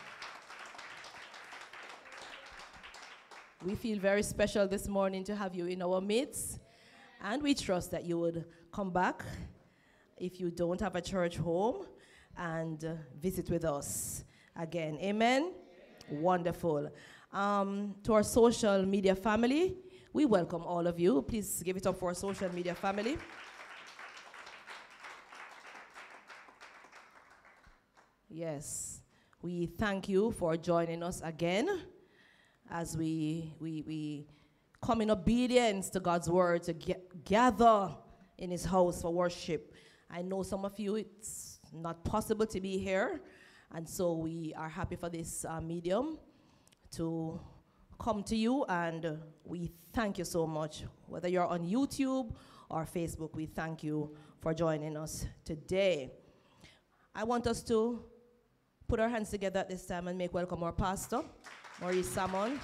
We feel very special this morning to have you in our midst, and we trust that you would come back if you don't have a church home and visit with us again. Amen? Wonderful. To our social media family, we welcome all of you. Please give it up for our social media family. Yes, we thank you for joining us again as we come in obedience to God's word to gather in his house for worship. I know some of you, it's not possible to be here, and so we are happy for this medium to come to you, and we thank you so much. Whether you're on YouTube or Facebook, we thank you for joining us today. I want us to put our hands together at this time and make welcome our pastor, Maurice Salmon,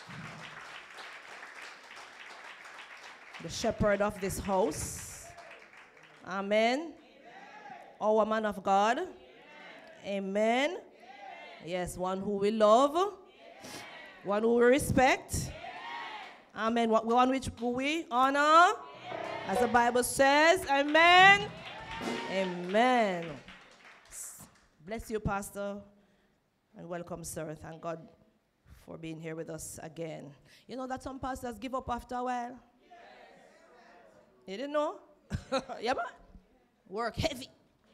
the shepherd of this house. Amen. Amen. Our man of God. Amen. Amen. Yes, one who we love. Amen. One who we respect. Amen. Amen. One which we honor. Amen. As the Bible says. Amen. Amen. Bless you, Pastor, and welcome, sir. Thank God for being here with us again. You know that some pastors give up after a while? Yes. You didn't know? Yeah, man. Work heavy.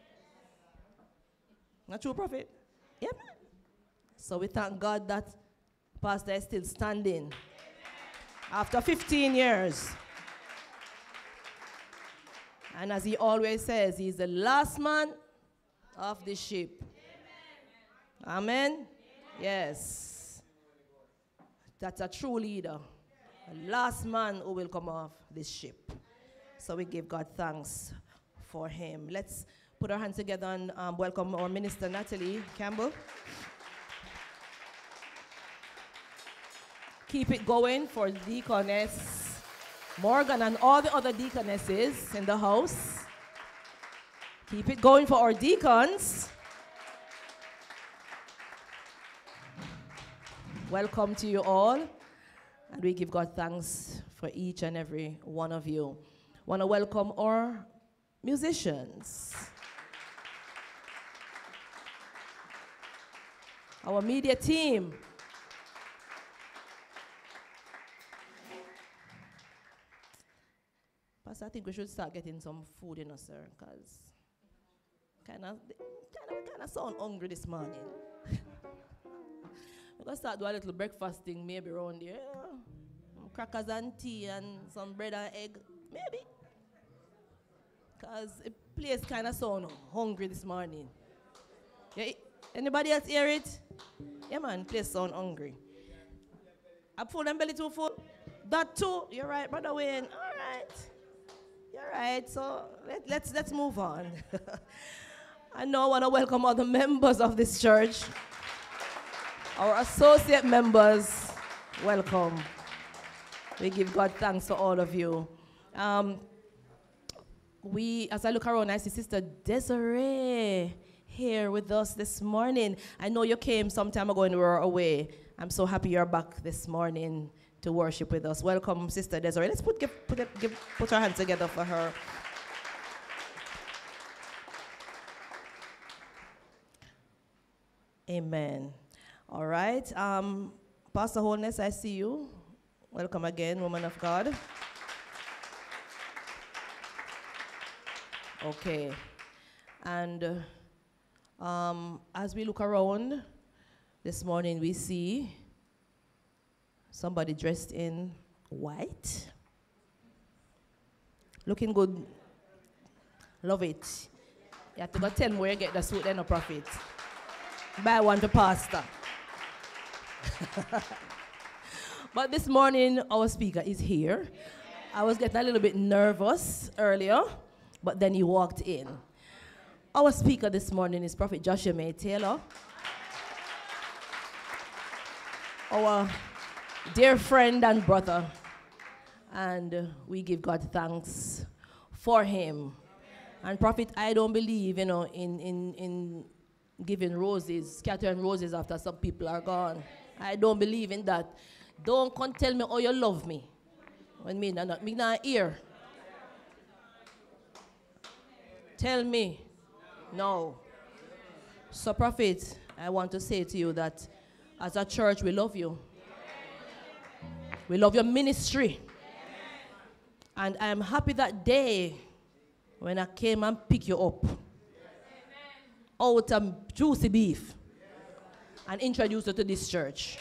Not true, prophet? Yeah, man. So we thank God that Pastor is still standing after 15 years. And as he always says, he's the last man of the ship. Amen. Amen. Yes. That's a true leader. The last man who will come off this ship. So we give God thanks for him. Let's put our hands together and welcome our minister, Natalie Campbell. Keep it going for Deaconess Morgan and all the other deaconesses in the house. Keep it going for our deacons. Welcome to you all, and we give God thanks for each and every one of you. Want to welcome our musicians, our media team. Pastor, I think we should start getting some food in us, sir, because kind of sound hungry this morning. We're going to start do a little breakfast thing maybe around here. Crackers and tea and some bread and egg, maybe. Because the place kind of sound hungry this morning. Yeah, anybody else hear it? Yeah, man, place sound hungry. I full them belly too full? That too? You're right, Brother Wayne. All right. You're right, so let's move on. I now want to welcome all the members of this church. Our associate members, welcome. We give God thanks for all of you. As I look around, I see Sister Desiree here with us this morning. I know you came some time ago and we were away. I'm so happy you're back this morning to worship with us. Welcome, Sister Desiree. Let's put our hands together for her. Amen. All right. Pastor Holness, I see you. Welcome again, woman of God. Okay. And as we look around this morning, we see somebody dressed in white. Looking good. Love it. You have to go tell me where you get the suit, then a prophet. Buy one to pastor. But this morning, our speaker is here. I was getting a little bit nervous earlier, but then he walked in. Our speaker this morning is Prophet Joshua May Taylor. Our dear friend and brother. And we give God thanks for him. And Prophet, I don't believe, in giving roses, scattering roses after some people are gone. I don't believe in that. Don't come tell me, oh, you love me. When me not hear. Tell me. No. So, Prophet, I want to say to you that as a church, we love you. We love your ministry. And I am happy that day when I came and picked you up out of juicy beef and introduced you to this church.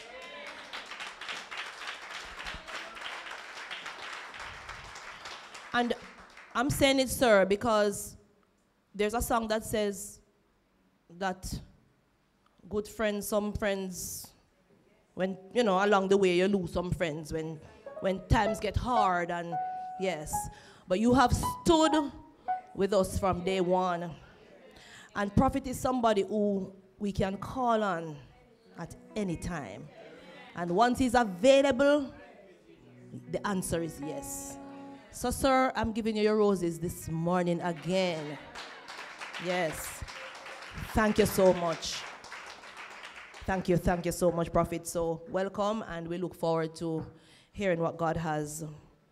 And I'm saying it, sir, because there's a song that says that good friends, some friends, when, along the way you lose some friends when times get hard, and yes. But you have stood with us from day one. And Prophet is somebody who we can call on at any time. And once he's available, the answer is yes. So, sir, I'm giving you your roses this morning again. Yes. Thank you so much. Thank you so much, Prophet. So, welcome, and we look forward to hearing what God has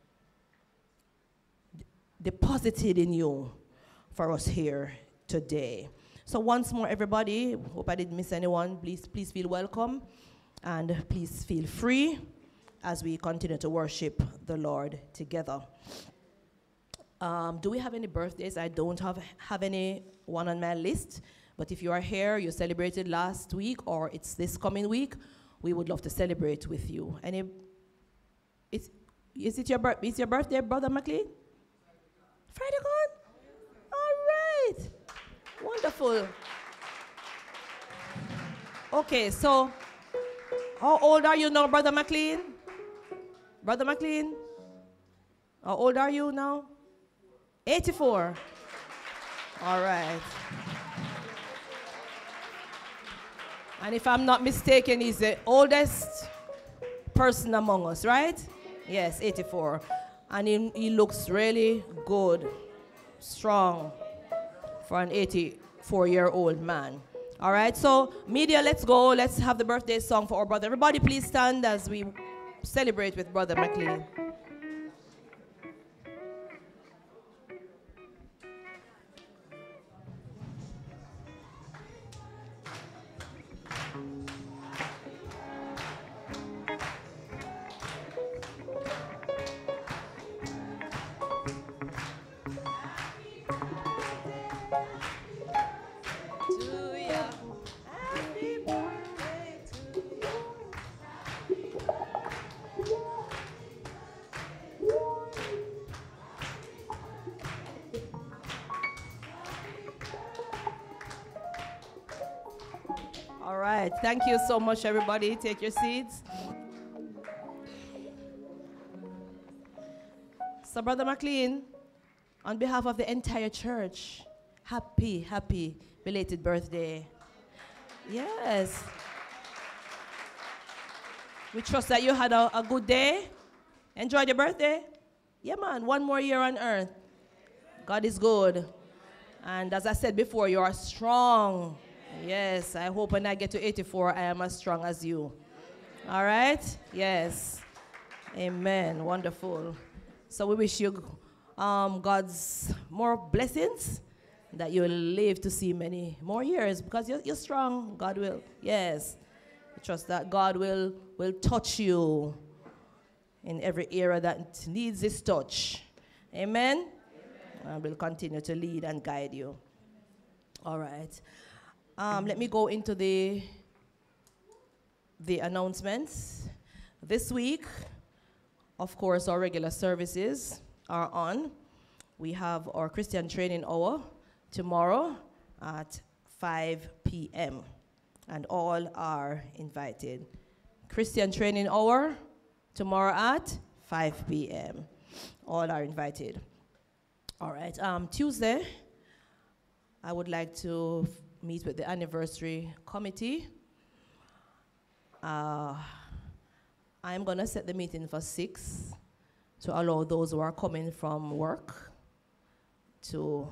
deposited in you for us here today. So once more, everybody, hope I didn't miss anyone. Please feel welcome, and please feel free as we continue to worship the Lord together. Do we have any birthdays? I don't have any one on my list, but if you are here, you celebrated last week, or it's this coming week, we would love to celebrate with you. Is it your birthday, Brother McLean? Friday gone? All right. Wonderful. Okay, so how old are you now, Brother McLean? Brother McLean? How old are you now? 84. All right. And if I'm not mistaken, he's the oldest person among us, right? Yes, 84. And he looks really good, strong for an 84-year-old man. All right, so media, let's go. Let's have the birthday song for our brother. Everybody please stand as we celebrate with Brother McLean. Thank you so much, everybody. Take your seats. So, Brother McLean, on behalf of the entire church, happy belated birthday. Yes. We trust that you had a good day. Enjoyed your birthday? Yeah, man. One more year on earth. God is good. And as I said before, you are strong. Yes, I hope when I get to 84, I am as strong as you. All right? Yes. Amen. Wonderful. So we wish you God's more blessings that you will live to see many more years because you're strong. God will, yes. Trust that God will touch you in every area that needs His touch. Amen? And will continue to lead and guide you. All right. Let me go into the announcements. This week, of course, our regular services are on. We have our Christian training hour tomorrow at 5 p.m. and all are invited. Christian training hour tomorrow at 5 p.m. All are invited. All right. Tuesday, I would like to meet with the anniversary committee. I'm going to set the meeting for 6 to allow those who are coming from work to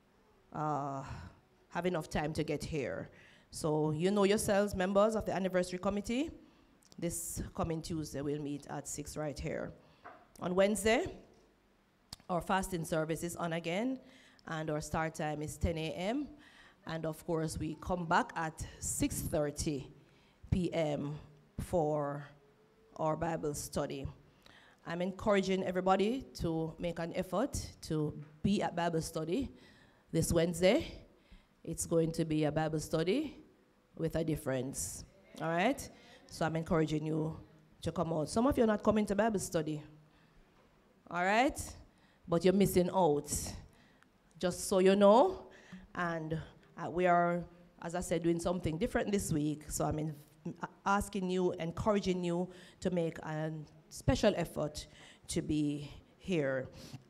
have enough time to get here. So you know yourselves, members of the anniversary committee. This coming Tuesday, we'll meet at 6 right here. On Wednesday, our fasting service is on again, and our start time is 10 a.m. And of course, we come back at 6:30 p.m. for our Bible study. I'm encouraging everybody to make an effort to be at Bible study this Wednesday. It's going to be a Bible study with a difference, all right? So I'm encouraging you to come out. Some of you are not coming to Bible study, all right? But you're missing out, just so you know. And we are, as I said, doing something different this week. So I'm asking you, encouraging you to make a special effort to be here.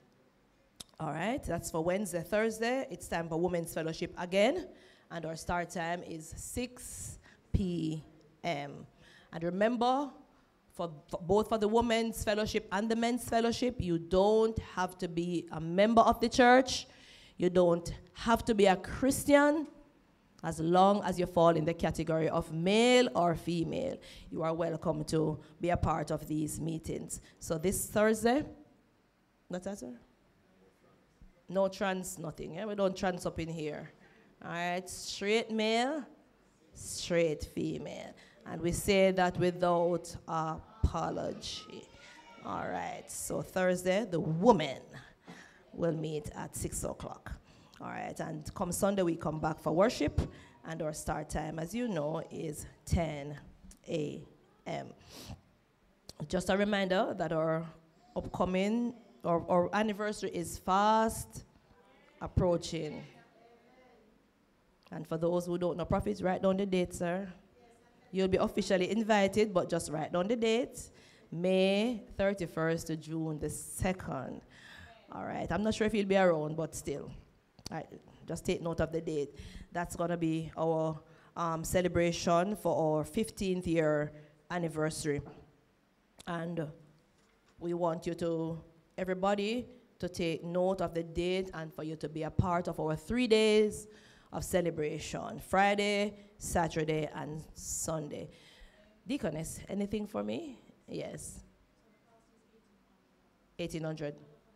All right, that's for Wednesday. Thursday, it's time for Women's Fellowship again. And our start time is 6 p.m. And remember, for both for the Women's Fellowship and the Men's Fellowship, you don't have to be a member of the church. You don't have to be a Christian. As long as you fall in the category of male or female, you are welcome to be a part of these meetings. So this Thursday, what's that, sir? No trans, nothing. Yeah? We don't trans up in here. All right, straight male, straight female. And we say that without apology. All right, so Thursday, the women will meet at 6 o'clock. All right, and come Sunday, we come back for worship, and our start time, as you know, is 10 a.m. Just a reminder that our upcoming, our anniversary is fast approaching. And for those who don't know, prophets, write down the date, sir. You'll be officially invited, but just write down the date. May 31st to June the 2nd. All right, I'm not sure if you'll be around, but still. All right, just take note of the date. That's going to be our celebration for our 15th year anniversary. And we want you to, everybody, to take note of the date and for you to be a part of our 3 days of celebration. Friday, Saturday, and Sunday. Deaconess, anything for me? Yes. $1,800.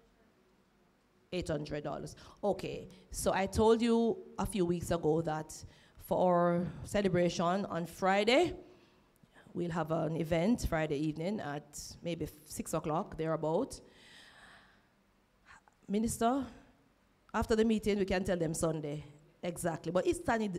$800. Okay, so I told you a few weeks ago that for our celebration on Friday, we'll have an event Friday evening at maybe 6 o'clock, thereabout. Minister, after the meeting, we can tell them Sunday. Exactly, but it's an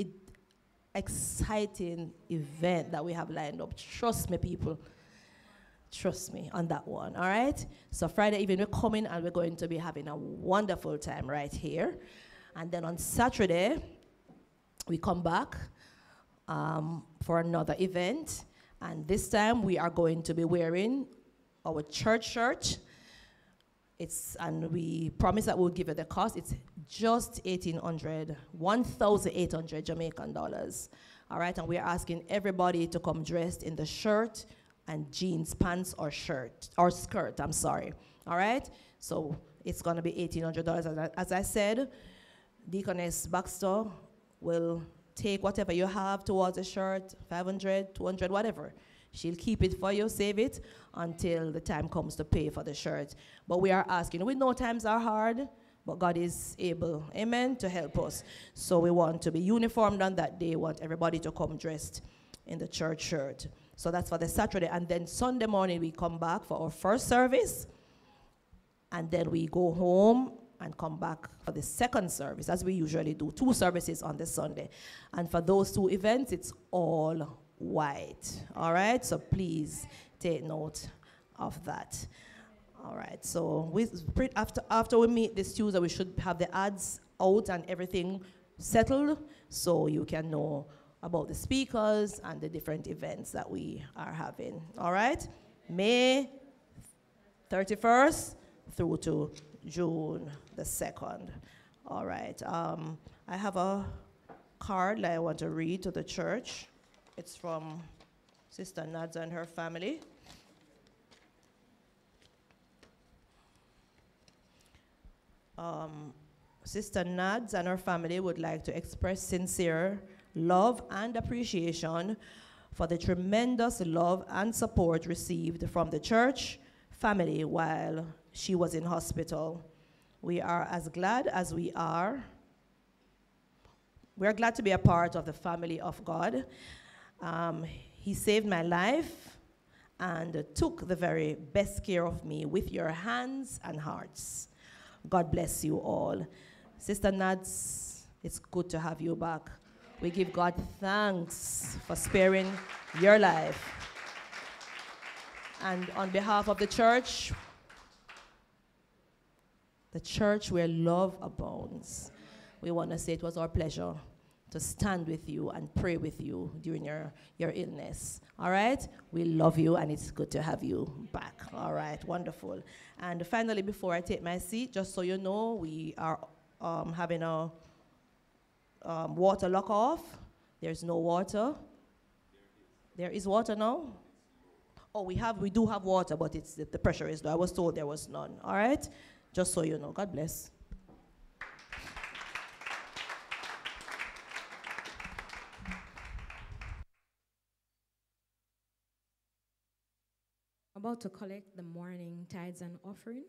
exciting event that we have lined up. Trust me, people. Trust me on that one, all right? So Friday evening, we're coming and we're going to be having a wonderful time right here. And then on Saturday, we come back for another event. And this time, we are going to be wearing our church shirt. And we promise that we'll give you the cost. It's just $1,800 Jamaican dollars. All right, and we're asking everybody to come dressed in the shirt and jeans, pants, or skirt, I'm sorry. All right, so it's gonna be $1,800. As I said, Deaconess Baxter will take whatever you have towards the shirt, 500, 200, whatever. She'll keep it for you, save it, until the time comes to pay for the shirt. But we are asking, we know times are hard, but God is able, amen, to help us. So we want to be uniformed on that day. We want everybody to come dressed in the church shirt. So that's for the Saturday. And then Sunday morning, we come back for our first service. And then we go home and come back for the second service, as we usually do. 2 services on the Sunday. And for those 2 events, it's all white. All right? So please take note of that. All right. So after we meet this Tuesday, we should have the ads out and everything settled so you can know about the speakers and the different events that we are having. All right? May 31st through to June the 2nd. All right. I have a card that I want to read to the church. It's from Sister Nads and her family. Sister Nads and her family would like to express sincere love and appreciation for the tremendous love and support received from the church family while she was in hospital. We are as glad as we are. We're glad to be a part of the family of God. He saved my life and took the very best care of me with your hands and hearts. God bless you all. Sister Nads, it's good to have you back. We give God thanks for sparing your life. And on behalf of the church where love abounds, we want to say it was our pleasure to stand with you and pray with you during your illness. All right? We love you, and it's good to have you back. All right, wonderful. And finally, before I take my seat, just so you know, we are having a water lock-off. There's no water. There is water now? Oh, we do have water, but it's the pressure is low. I was told there was none. All right? Just so you know. God bless. About to collect the morning tithes and offering.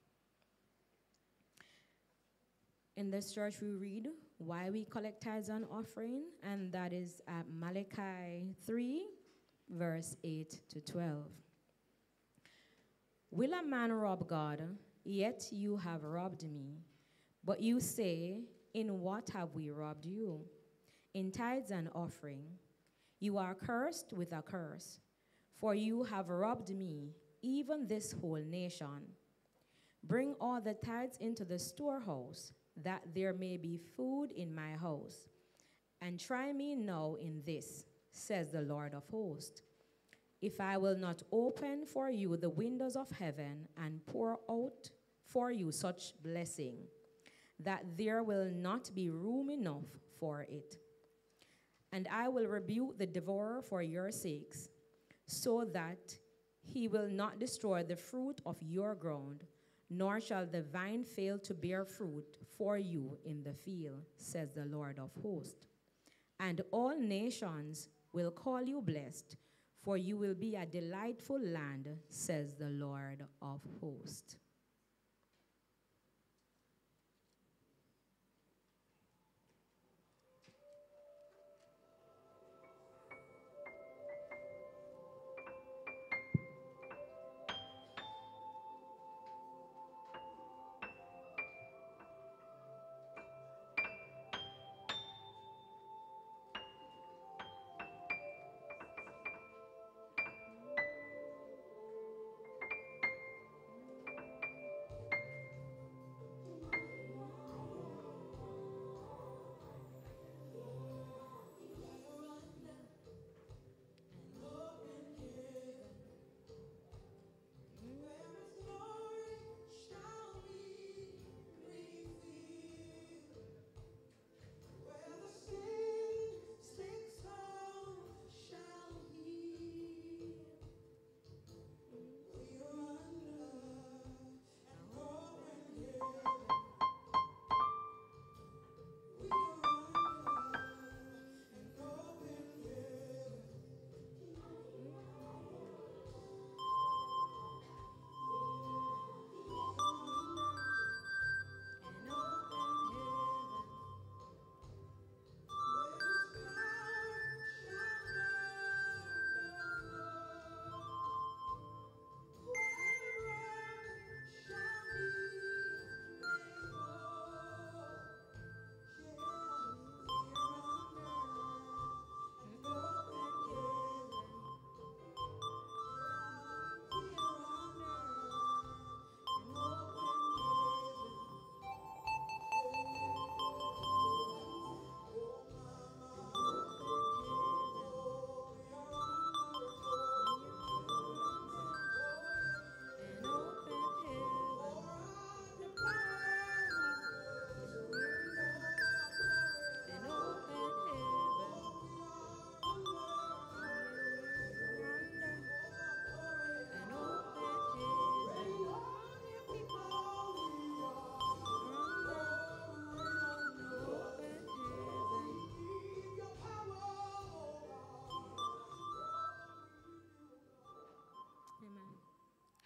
In this church, we read why we collect tithes and offering, and that is at Malachi 3, verse 8 to 12. Will a man rob God? Yet you have robbed me. But you say, in what have we robbed you? In tithes and offering. You are cursed with a curse, for you have robbed me, even this whole nation. Bring all the tithes into the storehouse, that there may be food in my house. And try me now in this, says the Lord of hosts, if I will not open for you the windows of heaven and pour out for you such blessing, that there will not be room enough for it. And I will rebuke the devourer for your sakes, so that he will not destroy the fruit of your ground, nor shall the vine fail to bear fruit for you in the field, says the Lord of hosts. And all nations will call you blessed, for you will be a delightful land, says the Lord of hosts.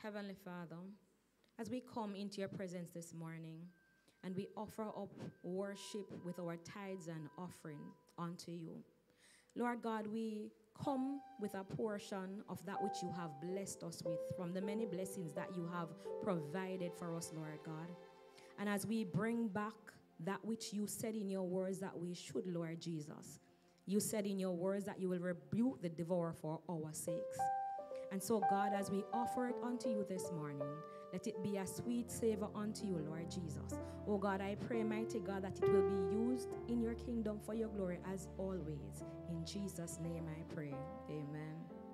Heavenly Father, as we come into your presence this morning and we offer up worship with our tithes and offering unto you, Lord God, we come with a portion of that which you have blessed us with from the many blessings that you have provided for us, Lord God. And as we bring back that which you said in your words that we should, Lord Jesus, you said in your words that you will rebuke the devourer for our sakes. And so, God, as we offer it unto you this morning, let it be a sweet savor unto you, Lord Jesus. Oh God, I pray, mighty God, that it will be used in your kingdom for your glory as always. In Jesus' name I pray. Amen.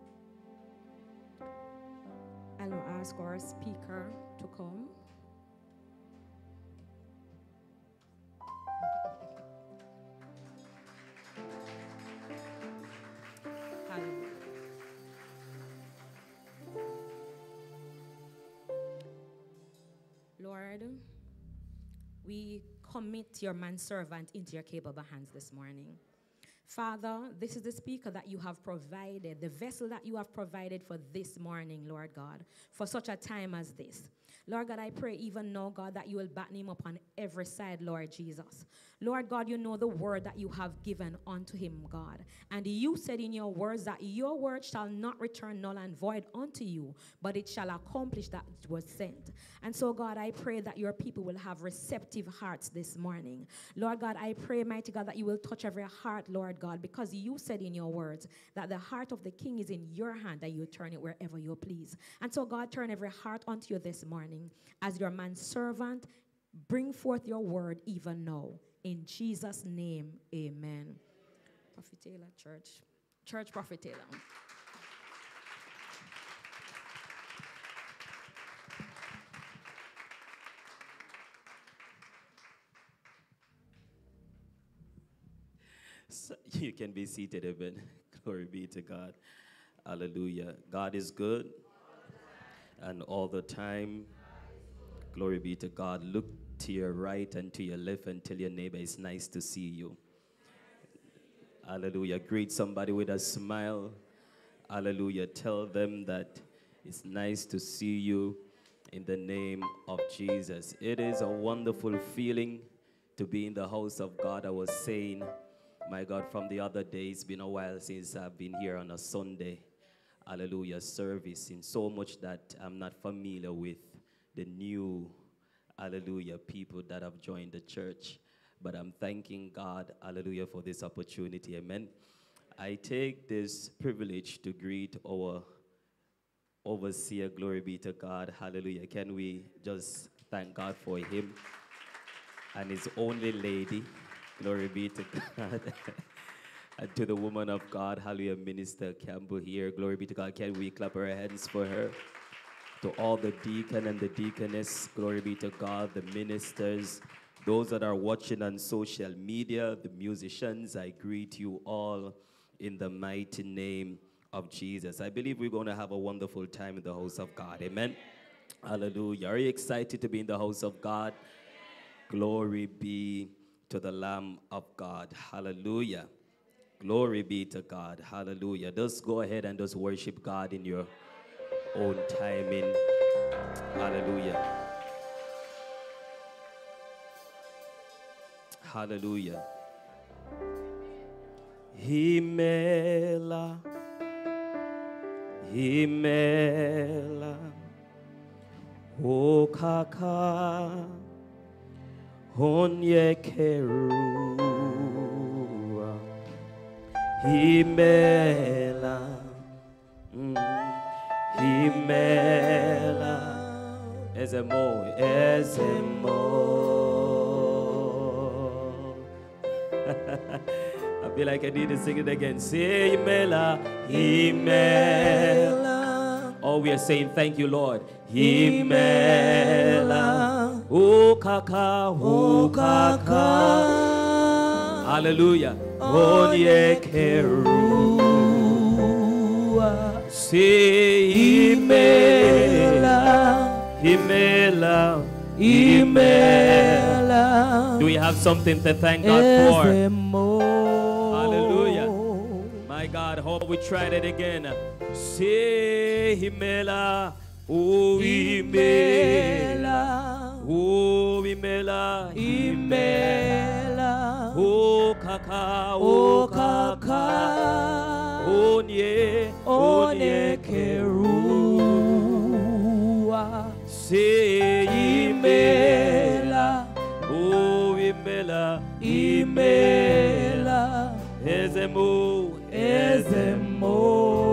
I'll ask our speaker to come. Hallelujah. Lord, we commit your manservant into your capable hands this morning. Father, this is the speaker that you have provided, the vessel that you have provided for this morning, Lord God, for such a time as this. Lord God, I pray even now, God, that you will batten him up on every side, Lord Jesus. Lord God, you know the word that you have given unto him, God. And you said in your words that your word shall not return null and void unto you, but it shall accomplish that it was sent. And so, God, I pray that your people will have receptive hearts this morning. Lord God, I pray, mighty God, that you will touch every heart, Lord God, because you said in your words that the heart of the king is in your hand, that you turn it wherever you please. And so, God, turn every heart unto you this morning. As your manservant, bring forth your word even now. In Jesus' name, amen. Prophet Taylor, Church Prophet Taylor. So you can be seated, amen. Glory be to God. Hallelujah. God is good. And all the time. Glory be to God. Look to your right and to your left and tell your neighbor it's nice to see you. Hallelujah. Greet somebody with a smile. Hallelujah. Tell them that it's nice to see you in the name of Jesus. It is a wonderful feeling to be in the house of God. I was saying, my God, from the other day, it's been a while since I've been here on a Sunday, hallelujah, service, in so much that I'm not familiar with the new, hallelujah, people that have joined the church. But I'm thanking God, hallelujah, for this opportunity, amen. I take this privilege to greet our overseer, glory be to God, hallelujah. Can we just thank God for him and his only lady, glory be to God. And to the woman of God, hallelujah, Minister Campbell here, glory be to God. Can we clap our hands for her? To all the deacon and the deaconess, glory be to God, the ministers, those that are watching on social media, the musicians, I greet you all in the mighty name of Jesus. I believe we're going to have a wonderful time in the house of God. Amen. Hallelujah. Are you excited to be in the house of God? Glory be to the Lamb of God. Hallelujah. Glory be to God. Hallelujah. Just go ahead and just worship God in your own timing. Hallelujah. Hallelujah. Himela, Himela, O Kaka, Honye Kerua, Himela, Himela, Ezemo, Ezemo. I feel like I need to sing it again. Say Himela, Himela. Oh, we are saying thank you, Lord. Himela, O Kaka, O Kaka. Hallelujah. Onye Kerua. Say Himela, Himela, Himela. Do we have something to thank God for? Hallelujah. My God, hope we tried it again. Say Himela, Oh, Imela. Oh, Imela. Imela. Oh, Kaka. O Kaka. Onye. Onye Kerua. Say Imela. Oh, Imela. Imela. Ezemo. Ezemo.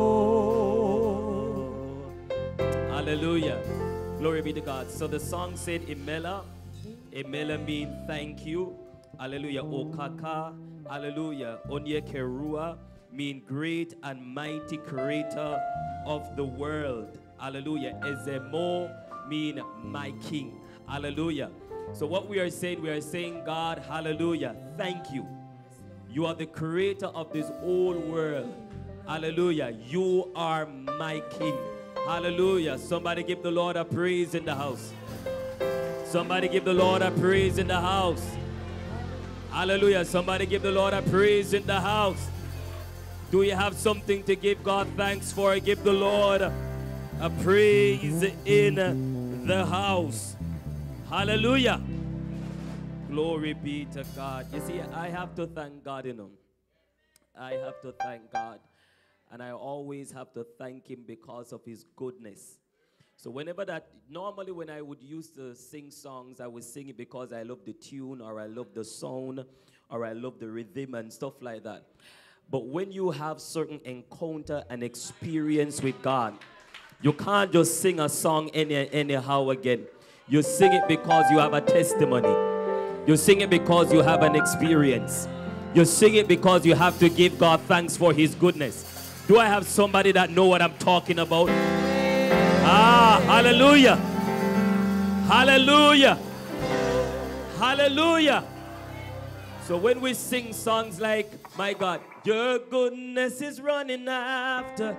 Hallelujah. Glory be to God. So the song said Imela. Imela means thank you. Hallelujah. Okaka. Hallelujah. Onye Kerua mean great and mighty creator of the world. Hallelujah. Ezemo mean my king. Hallelujah. So what we are saying, God, hallelujah, thank you. You are the creator of this whole world. Hallelujah. You are my king. Hallelujah. Somebody give the Lord a praise in the house. Somebody give the Lord a praise in the house. Hallelujah. Somebody give the Lord a praise in the house. Do you have something to give God thanks for? Give the Lord a praise in the house. Hallelujah. Glory be to God. You see, I have to thank God, I have to thank God. And I always have to thank him because of his goodness. So normally when I would used to sing songs, I would sing it because I love the tune, or I love the sound, or I love the rhythm and stuff like that. But when you have certain encounter and experience with God, you can't just sing a song anyhow again. You sing it because you have a testimony. You sing it because you have an experience. You sing it because you have to give God thanks for his goodness. Do I have somebody that know what I'm talking about? Ah, hallelujah. Hallelujah. Hallelujah. So when we sing songs like, my God, your goodness is running after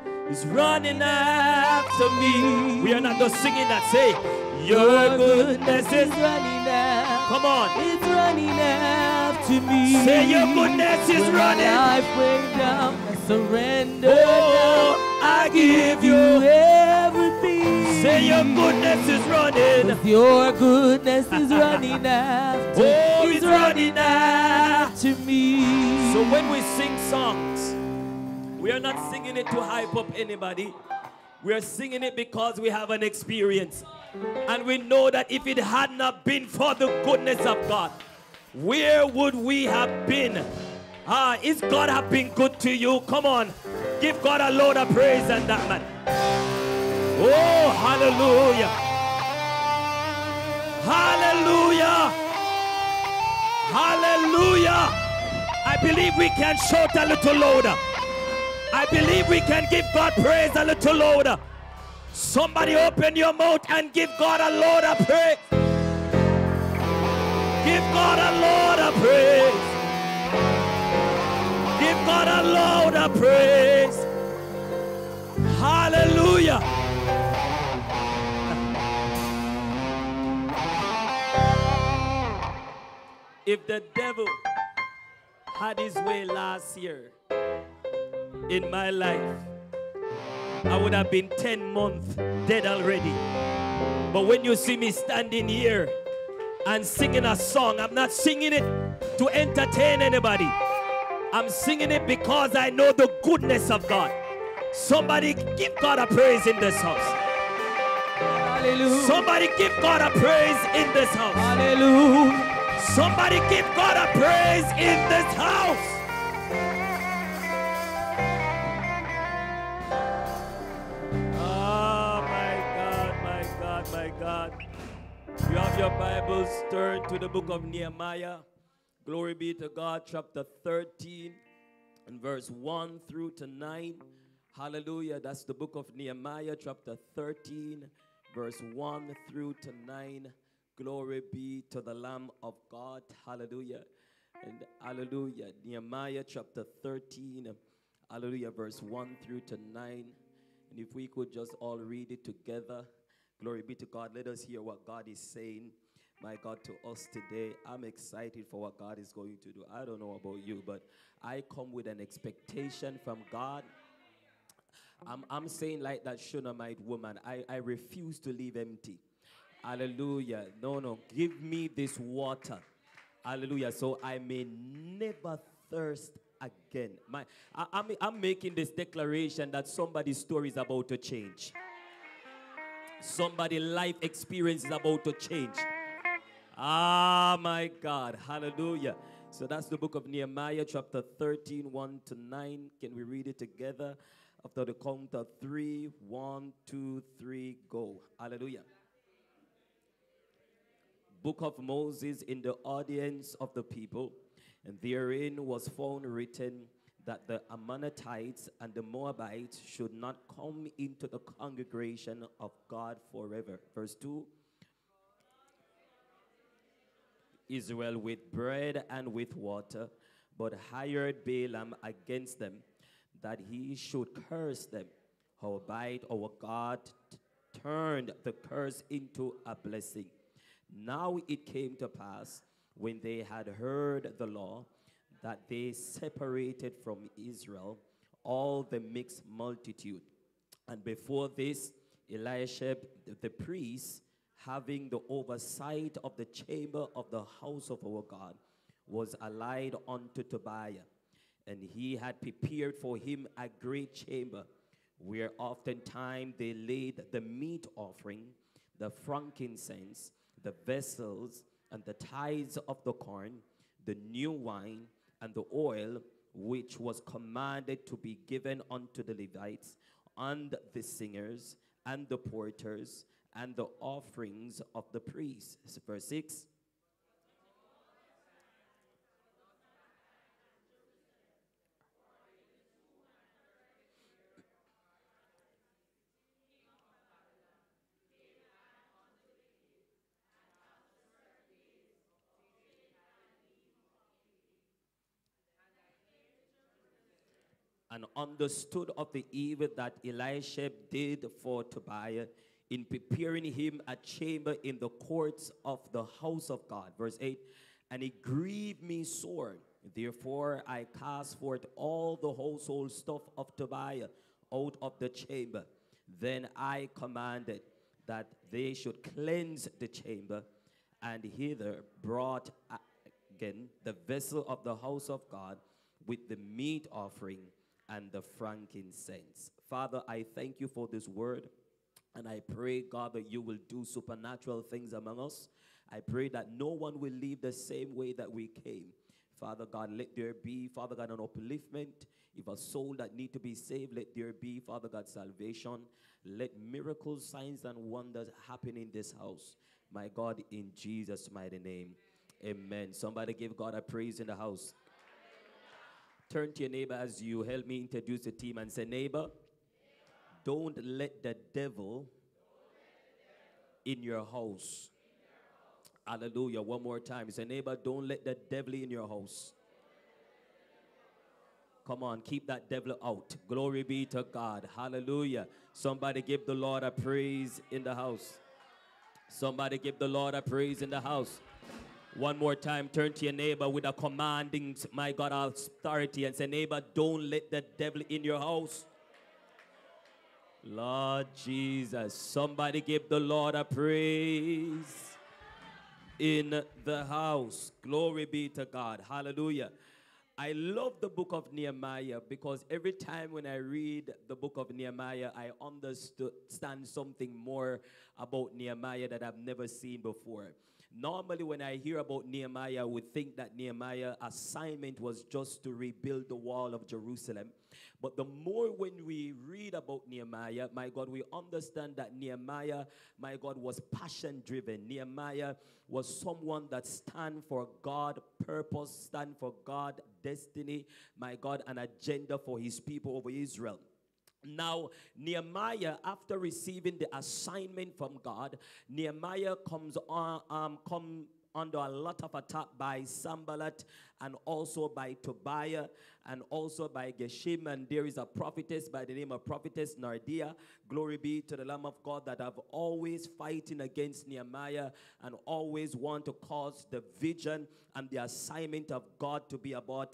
me. We are not just singing that. Say, your goodness is running after. Come on. It's running after me. Say, your goodness is running. Life way down, I surrender. Oh, I give you everything. Say, your goodness is running. 'Cause your goodness is running after. Oh, it's running after me. So when we sing songs, we are not singing it to hype up anybody. We are singing it because we have an experience. And we know that if it had not been for the goodness of God, where would we have been? Is God have been good to you? Come on. Give God a load of praise and that, man. Oh, hallelujah. Hallelujah. Hallelujah. I believe we can shout a little louder. I believe we can give God praise a little louder. Somebody open your mouth and give God a load of praise. Give God a load of praise. Give God a load of praise. Hallelujah. If the devil had his way last year in my life, I would have been 10 months dead already. But when you see me standing here and singing a song, I'm not singing it to entertain anybody. I'm singing it because I know the goodness of God. Somebody give God a praise in this house. Hallelujah. Somebody give God a praise in this house. Hallelujah. Somebody give God a praise in this house. Oh my God, my God, my God. You have your Bibles, turn to the book of Nehemiah. Glory be to God, chapter 13 and verse 1 through to 9. Hallelujah. That's the book of Nehemiah, chapter 13, verse 1 through to 9. Glory be to the Lamb of God. Hallelujah. And hallelujah. Nehemiah chapter 13. Hallelujah. Verse 1 through to 9. And if we could just all read it together. Glory be to God. Let us hear what God is saying, my God, to us today. I'm excited for what God is going to do. I don't know about you, but I come with an expectation from God. I'm saying like that Shunammite woman, I refuse to leave empty. Hallelujah. No. Give me this water. Hallelujah. So I may never thirst again. I'm making this declaration that somebody's story is about to change. Somebody's life experience is about to change. Ah, my God. Hallelujah. So that's the book of Nehemiah, chapter 13, 1 to 9. Can we read it together? After the count of 3, 1, 2, 3, go. Hallelujah. Book of Moses in the audience of the people, and therein was found written that the Ammonites and the Moabites should not come into the congregation of God forever. Verse 2. Israel with bread and with water, but hired Balaam against them, that he should curse them. Howbeit our God turned the curse into a blessing. Now it came to pass, when they had heard the law, that they separated from Israel all the mixed multitude. And before this, Eliashib the priest, having the oversight of the chamber of the house of our God, was allied unto Tobiah. And he had prepared for him a great chamber, where oftentimes they laid the meat offering, the frankincense, the vessels, and the tithes of the corn, the new wine, and the oil, which was commanded to be given unto the Levites, and the singers, and the porters, and the offerings of the priests. Verse 6. And understood of the evil that Eliashib did for Tobiah, in preparing him a chamber in the courts of the house of God. Verse 8. And it grieved me sore. Therefore I cast forth all the household stuff of Tobiah out of the chamber. Then I commanded that they should cleanse the chamber, and hither brought again the vessel of the house of God with the meat offering and the frankincense. Father, I thank you for this word, and I pray, God, that you will do supernatural things among us. I pray that no one will leave the same way that we came. Father God, let there be, Father God, an upliftment. If a soul that need to be saved, let there be, Father God, salvation. Let miracles, signs, and wonders happen in this house. My God, in Jesus' mighty name, amen. Somebody give God a praise in the house. Turn to your neighbor as you help me introduce the team and say, neighbor, don't let the devil in your house. Hallelujah. One more time. Say, neighbor, don't let the devil in your house. Come on, keep that devil out. Glory be to God. Hallelujah. Somebody give the Lord a praise in the house. Somebody give the Lord a praise in the house. One more time, turn to your neighbor with a commanding, my God, authority, and say, neighbor, don't let the devil in your house. Lord Jesus, somebody give the Lord a praise in the house. Glory be to God. Hallelujah. I love the book of Nehemiah because every time when I read the book of Nehemiah, I understand something more about Nehemiah that I've never seen before. Normally, when I hear about Nehemiah, I would think that Nehemiah's assignment was just to rebuild the wall of Jerusalem. But the more when we read about Nehemiah, my God, we understand that Nehemiah, my God, was passion-driven. Nehemiah was someone that stand for God purpose, stand for God destiny, my God, an agenda for his people over Israel. Now, Nehemiah, after receiving the assignment from God, Nehemiah comes under a lot of attack by Sanballat and also by Tobiah and also by Geshem. And there is a prophetess by the name of prophetess Nardia. Glory be to the Lamb of God, that have always fighting against Nehemiah and always want to cause the vision and the assignment of God to be aborted.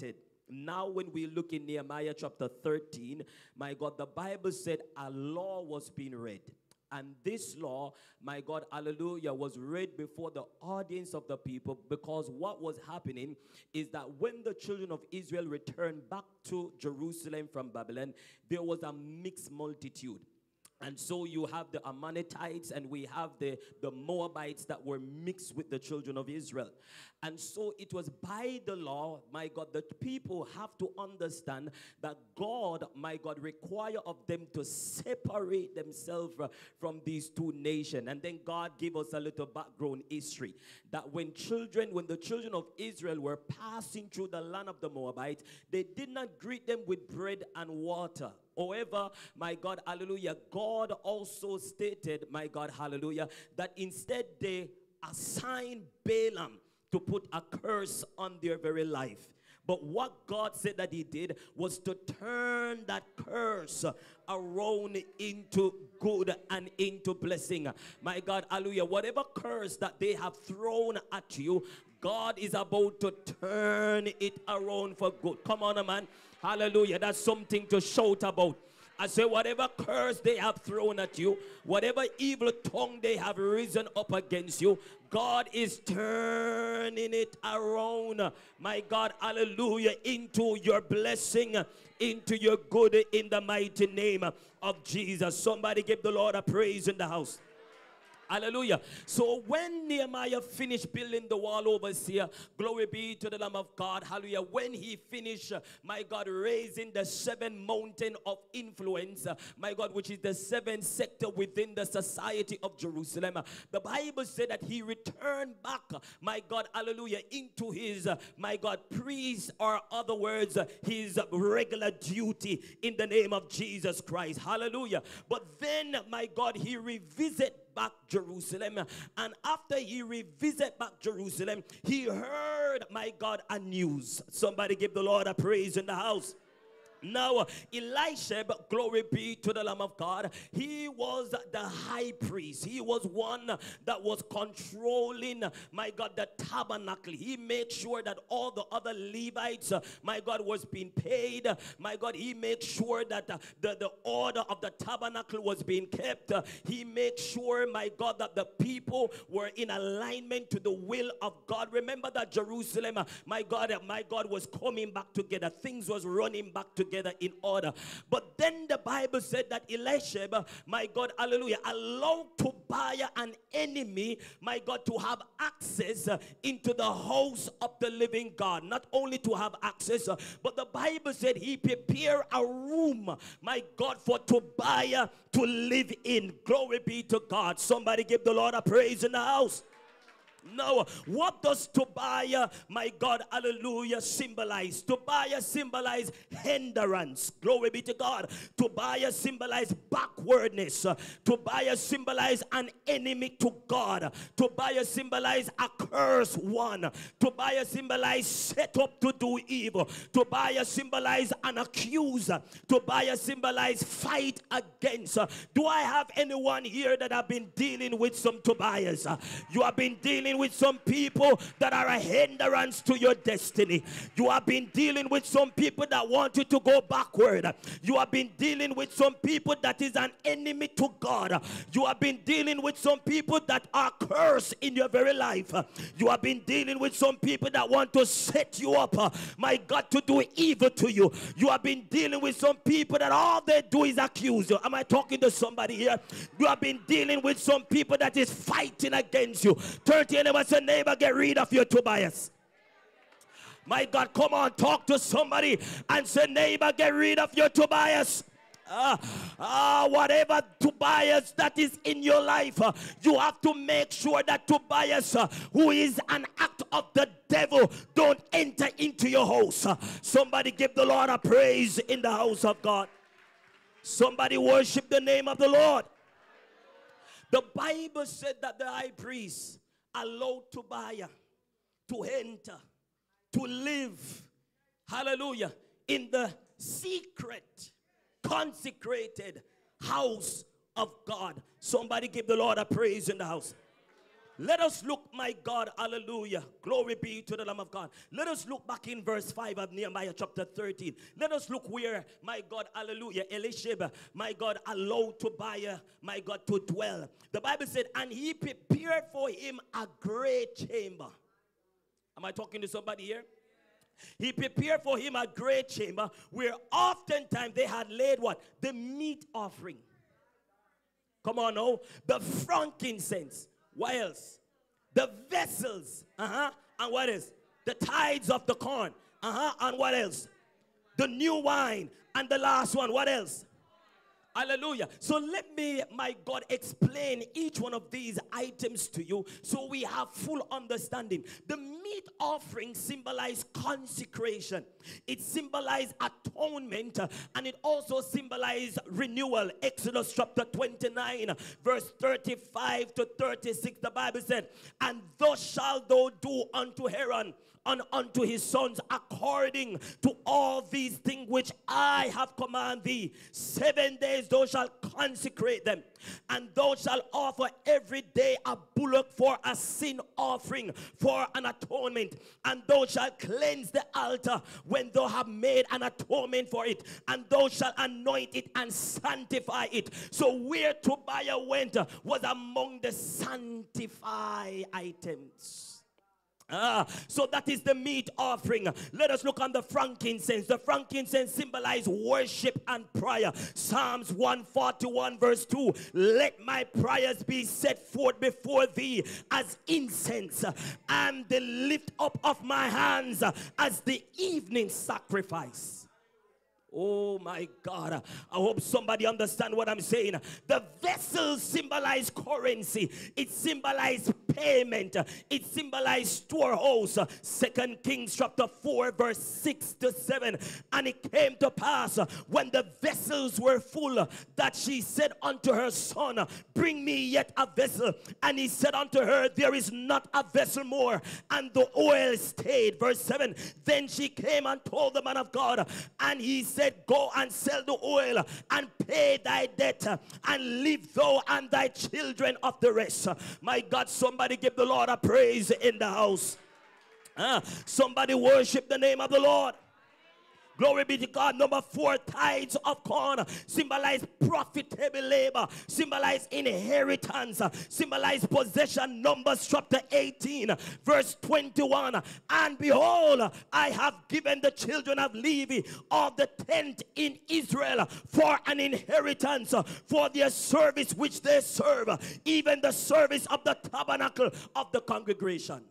Now, when we look in Nehemiah chapter 13, my God, the Bible said a law was being read. And this law, my God, hallelujah, was read before the audience of the people, because what was happening is that when the children of Israel returned back to Jerusalem from Babylon, there was a mixed multitude. And so you have the Ammonites and we have the Moabites that were mixed with the children of Israel. And so it was by the law, my God, that people have to understand that God, my God, require of them to separate themselves from these two nations. And then God gave us a little background history that when the children of Israel were passing through the land of the Moabites, they did not greet them with bread and water. However, my God, hallelujah, God also stated, my God, hallelujah, that instead they assigned Balaam to put a curse on their very life. But what God said that he did was to turn that curse around into good and into blessing. My God, hallelujah, whatever curse that they have thrown at you, God is about to turn it around for good. Come on, man. Hallelujah. That's something to shout about. I say, whatever curse they have thrown at you, whatever evil tongue they have risen up against you, God is turning it around, my God, hallelujah, into your blessing, into your good, in the mighty name of Jesus. Somebody give the Lord a praise in the house. Hallelujah. So when Nehemiah finished building the wall overseer, glory be to the Lamb of God, hallelujah, when he finished, my God, raising the 7 mountain of influence, my God, which is the 7th sector within the society of Jerusalem, the Bible said that he returned back, my God, hallelujah, into his, my God, priest, or other words, his regular duty in the name of Jesus Christ. Hallelujah. But then, my God, he revisited back Jerusalem, and after he revisited back Jerusalem, he heard, my God, a news. Somebody give the Lord a praise in the house. Now, Elisha, glory be to the Lamb of God, he was the high priest. He was one that was controlling, my God, the tabernacle. He made sure that all the other Levites, my God, was being paid. My God, he made sure that the order of the tabernacle was being kept. He made sure, my God, that the people were in alignment to the will of God. Remember that Jerusalem, my God, was coming back together. Things was running back together in order. But then the Bible said that Elisha, my God, hallelujah, allowed Tobiah, an enemy, my God, to have access into the house of the living God. Not only to have access, but the Bible said he prepared a room, my God, for Tobiah to live in. Glory be to God. Somebody give the Lord a praise in the house. Now, what does Tobiah, my God, hallelujah, symbolize? Tobiah symbolize hindrance. Glory be to God. Tobiah symbolize backwardness. Tobiah symbolize an enemy to God. Tobiah symbolize a cursed one. Tobiah symbolize set up to do evil. Tobiah symbolize an accuser. Tobiah symbolize fight against. Do I have anyone here that have been dealing with some Tobiahs? You have been dealing with some people that are a hindrance to your destiny. You have been dealing with some people that want you to go backward. You have been dealing with some people that is an enemy to God. You have been dealing with some people that are cursed in your very life. You have been dealing with some people that want to set you up, my God, to do evil to you. You have been dealing with some people that all they do is accuse you. Am I talking to somebody here? You have been dealing with some people that is fighting against you. 30 and say, neighbor, get rid of your Tobias. My God, come on, talk to somebody and say, neighbor, get rid of your Tobias. Whatever Tobias that is in your life, you have to make sure that Tobias, who is an act of the devil, don't enter into your house. Somebody give the Lord a praise in the house of God. Somebody worship the name of the Lord. The Bible said that the high priest allowed Tobiah to enter, to live, hallelujah, in the secret, consecrated house of God. Somebody give the Lord a praise in the house. Let us look, my God, hallelujah. Glory be to the Lamb of God. Let us look back in verse 5 of Nehemiah chapter 13. Let us look where, my God, hallelujah, Elishib, my God, allowed Tobiah, my God, to dwell. The Bible said, and he prepared for him a great chamber. Am I talking to somebody here? He prepared for him a great chamber where oftentimes they had laid what? The meat offering. Come on now. The frankincense. What else? The vessels. And what else? The tithes of the corn. And what else? The new wine. And the last one. What else? Hallelujah. So let me, my God, explain each one of these items to you so we have full understanding. The meat offering symbolized consecration. It symbolized atonement, and it also symbolized renewal. Exodus chapter 29, verse 35 to 36, the Bible said, and thus shalt thou do unto Aaron and unto his sons according to all these things which I have commanded thee. 7 days thou shalt consecrate them, and thou shalt offer every day a bullock for a sin offering, for an atonement, and thou shalt cleanse the altar when thou have made an atonement for it, and thou shalt anoint it and sanctify it. So where Tobiah went was among the sanctified items. So that is the meat offering. Let us look on the frankincense. The frankincense symbolizes worship and prayer. Psalms 141 verse 2. Let my prayers be set forth before thee as incense, and the lift up of my hands as the evening sacrifice. Oh my God, I hope somebody understand what I'm saying. The vessels symbolize currency. It symbolizes payment. It symbolizes storehouse. 2 Kings chapter 4 verse 6 to 7. And it came to pass when the vessels were full that she said unto her son, bring me yet a vessel. And he said unto her, there is not a vessel more. And the oil stayed. Verse 7. Then she came and told the man of God, and he said, go and sell the oil and pay thy debt, and live thou and thy children of the rest. My God, somebody give the Lord a praise in the house. Somebody worship the name of the Lord. Glory be to God. Number 4, tithes of corn symbolize profitable labor, symbolize inheritance, symbolize possession. Numbers chapter 18 verse 21. And behold, I have given the children of Levi of the tenth in Israel for an inheritance, for their service which they serve, even the service of the tabernacle of the congregation.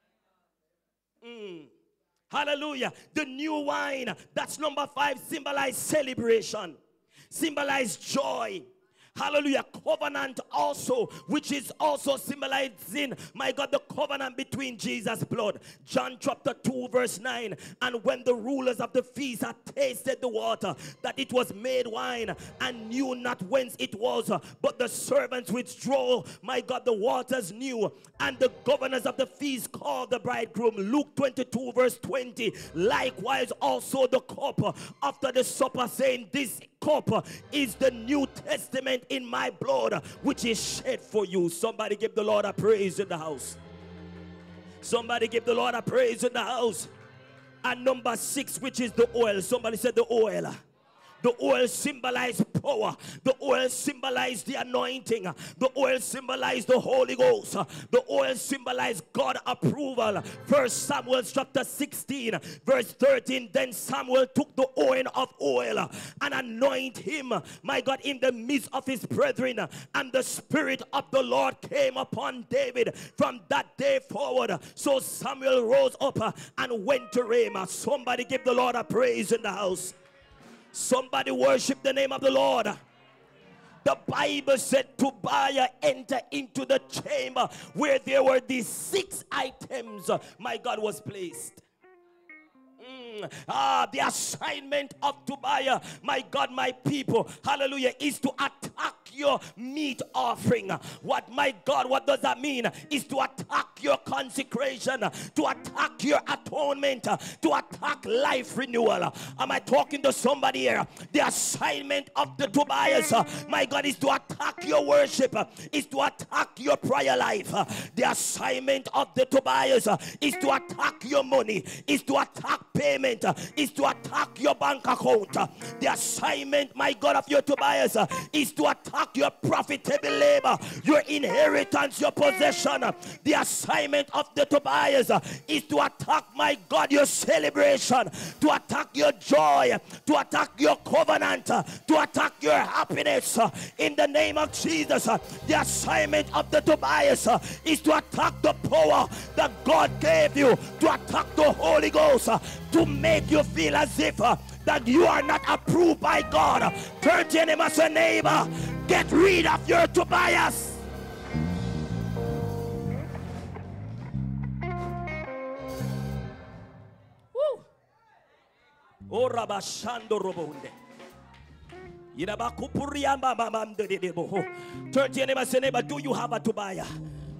Hallelujah. The new wine, that's number 5, symbolize celebration, symbolize joy. Hallelujah. Covenant also, which is also symbolizing, my God, the covenant between Jesus' blood. John chapter 2 verse 9. And when the rulers of the feast had tasted the water, that it was made wine, and knew not whence it was, but the servants withdrew, my God, the waters knew. And the governors of the feast called the bridegroom. Luke 22 verse 20. Likewise also the cup after the supper, saying, this cup is the New Testament in my blood, which is shed for you. Somebody give the Lord a praise in the house. Somebody give the Lord a praise in the house. And number 6, which is the oil. Somebody said the oil. The oil symbolized power. The oil symbolized the anointing. The oil symbolized the Holy Ghost. The oil symbolized God approval. 1 Samuel chapter 16 verse 13. Then Samuel took the oil and anointed him, my God, in the midst of his brethren. And the Spirit of the Lord came upon David from that day forward. So Samuel rose up and went to Ramah. Somebody give the Lord a praise in the house. Somebody worship the name of the Lord. The Bible said Tobiah entered into the chamber where there were these 6 items, my God, was placed. The assignment of Tobiah, my God, my people, hallelujah, is to attack your meat offering. What, my God, what does that mean? Is to attack your consecration, to attack your atonement, to attack life renewal. Am I talking to somebody here? The assignment of the Tobias, my God, is to attack your worship, is to attack your prayer life. The assignment of the Tobias is to attack your money, is to attack payment, is to attack your bank account. The assignment, my God, of your Tobias is to attack your profitable labor, your inheritance, your possession. The assignment of the Tobias is to attack, my God, your celebration, to attack your joy, to attack your covenant, to attack your happiness. In the name of Jesus, the assignment of the Tobias is to attack the power that God gave you, to attack the Holy Ghost, to make you feel as if that you are not approved by God. Turn to your neighbor and say, neighbor, get rid of your Tobias. Woo. Oh, Rabashando Robonde. Turn to your neighbor and say, neighbor, do you have a Tobiah?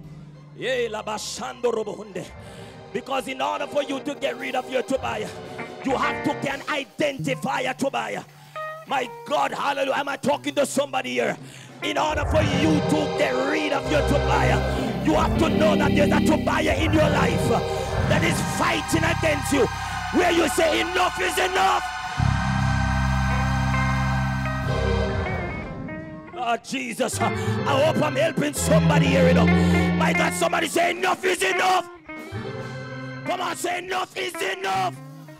Because in order for you to get rid of your Tobiah, you have to can identify a Tobiah. My God, hallelujah. Am I talking to somebody here? In order for you to get rid of your Tobiah, you have to know that there's a Tobiah in your life that is fighting against you, where you say enough is enough. Oh, Jesus, I hope I'm helping somebody here enough. My God, somebody say enough is enough. Come on, say enough is enough.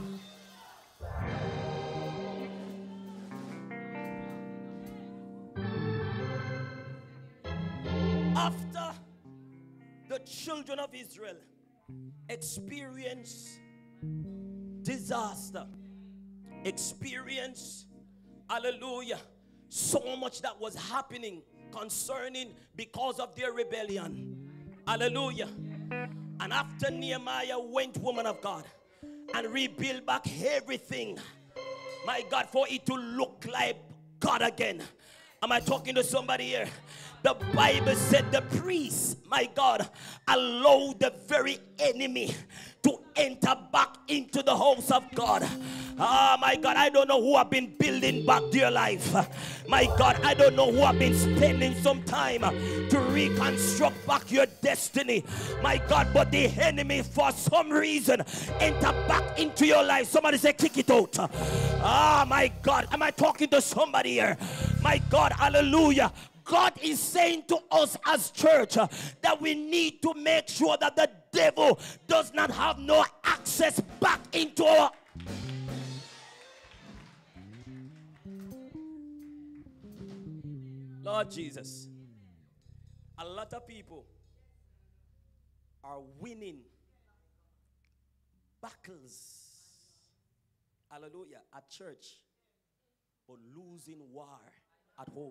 After the children of Israel experience disaster, experience, hallelujah, so much that was happening concerning because of their rebellion, hallelujah. And after Nehemiah went, woman of God, and rebuild back everything, my God, for it to look like God again. Am I talking to somebody here? The Bible said the priests, my God, allowed the very enemy to enter back into the house of God. Ah, my God, I don't know who have been building back their life. My God, I don't know who have been spending some time to reconstruct back your destiny. My God, but the enemy for some reason enter back into your life. Somebody say kick it out. Ah, my God, am I talking to somebody here? My God, hallelujah. God is saying to us as church that we need to make sure that the devil does not have no access back into our... Lord Jesus, a lot of people are winning battles, hallelujah, at church, but losing war at home.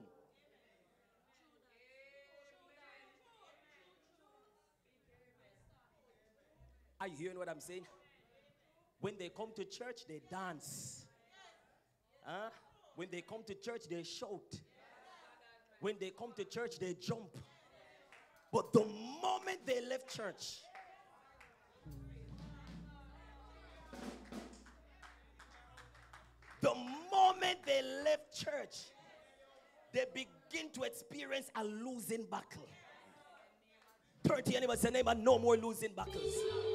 Are you hearing what I'm saying? When they come to church, they dance. When they come to church, they shout. When they come to church, they jump. But the moment they left church, they begin to experience a losing battle. 30 anybody say, neighbor, no more losing battles.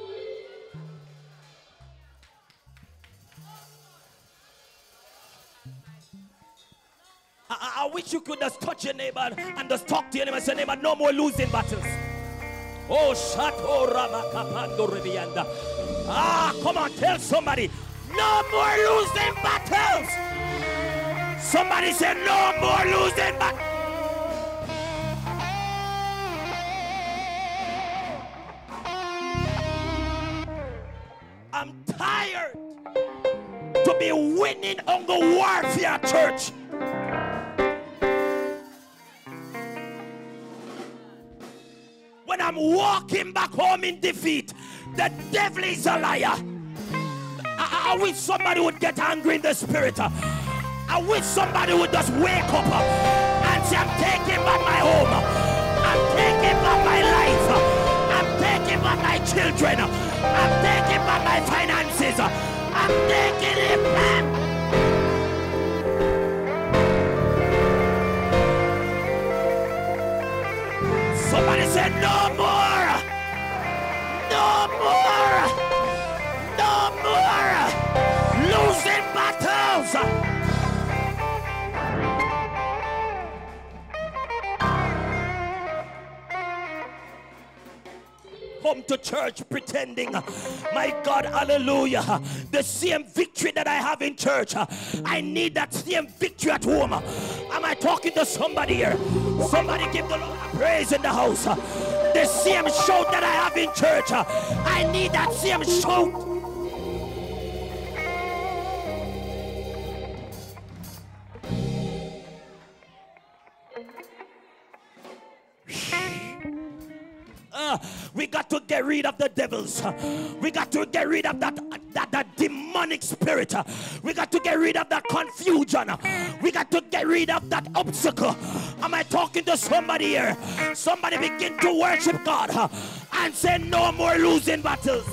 I wish you could just touch your neighbor and just talk to your neighbor and say, neighbor, no more losing battles. Oh, Shato Ramakapando Rebianda. Ah, come on, tell somebody, no more losing battles. Somebody say, no more losing battles. I'm tired to be winning on the warfare, church. When I'm walking back home in defeat, the devil is a liar. I wish somebody would get angry in the spirit. I wish somebody would just wake up and and say, I'm taking back my home. I'm taking back my life. I'm taking back my children. I'm taking back my finances. I'm taking it back. Somebody said, no more. No more. No more. Losing battles. Come to church pretending, my God, hallelujah, the same victory that I have in church, I need that same victory at home. Am I talking to somebody here? Somebody give the Lord a praise in the house. The same shout that I have in church, I need that same shout. We got to get rid of the devils. We got to get rid of that demonic spirit. We got to get rid of that confusion. We got to get rid of that obstacle. Am I talking to somebody here? Somebody begin to worship God and say, no more losing battles.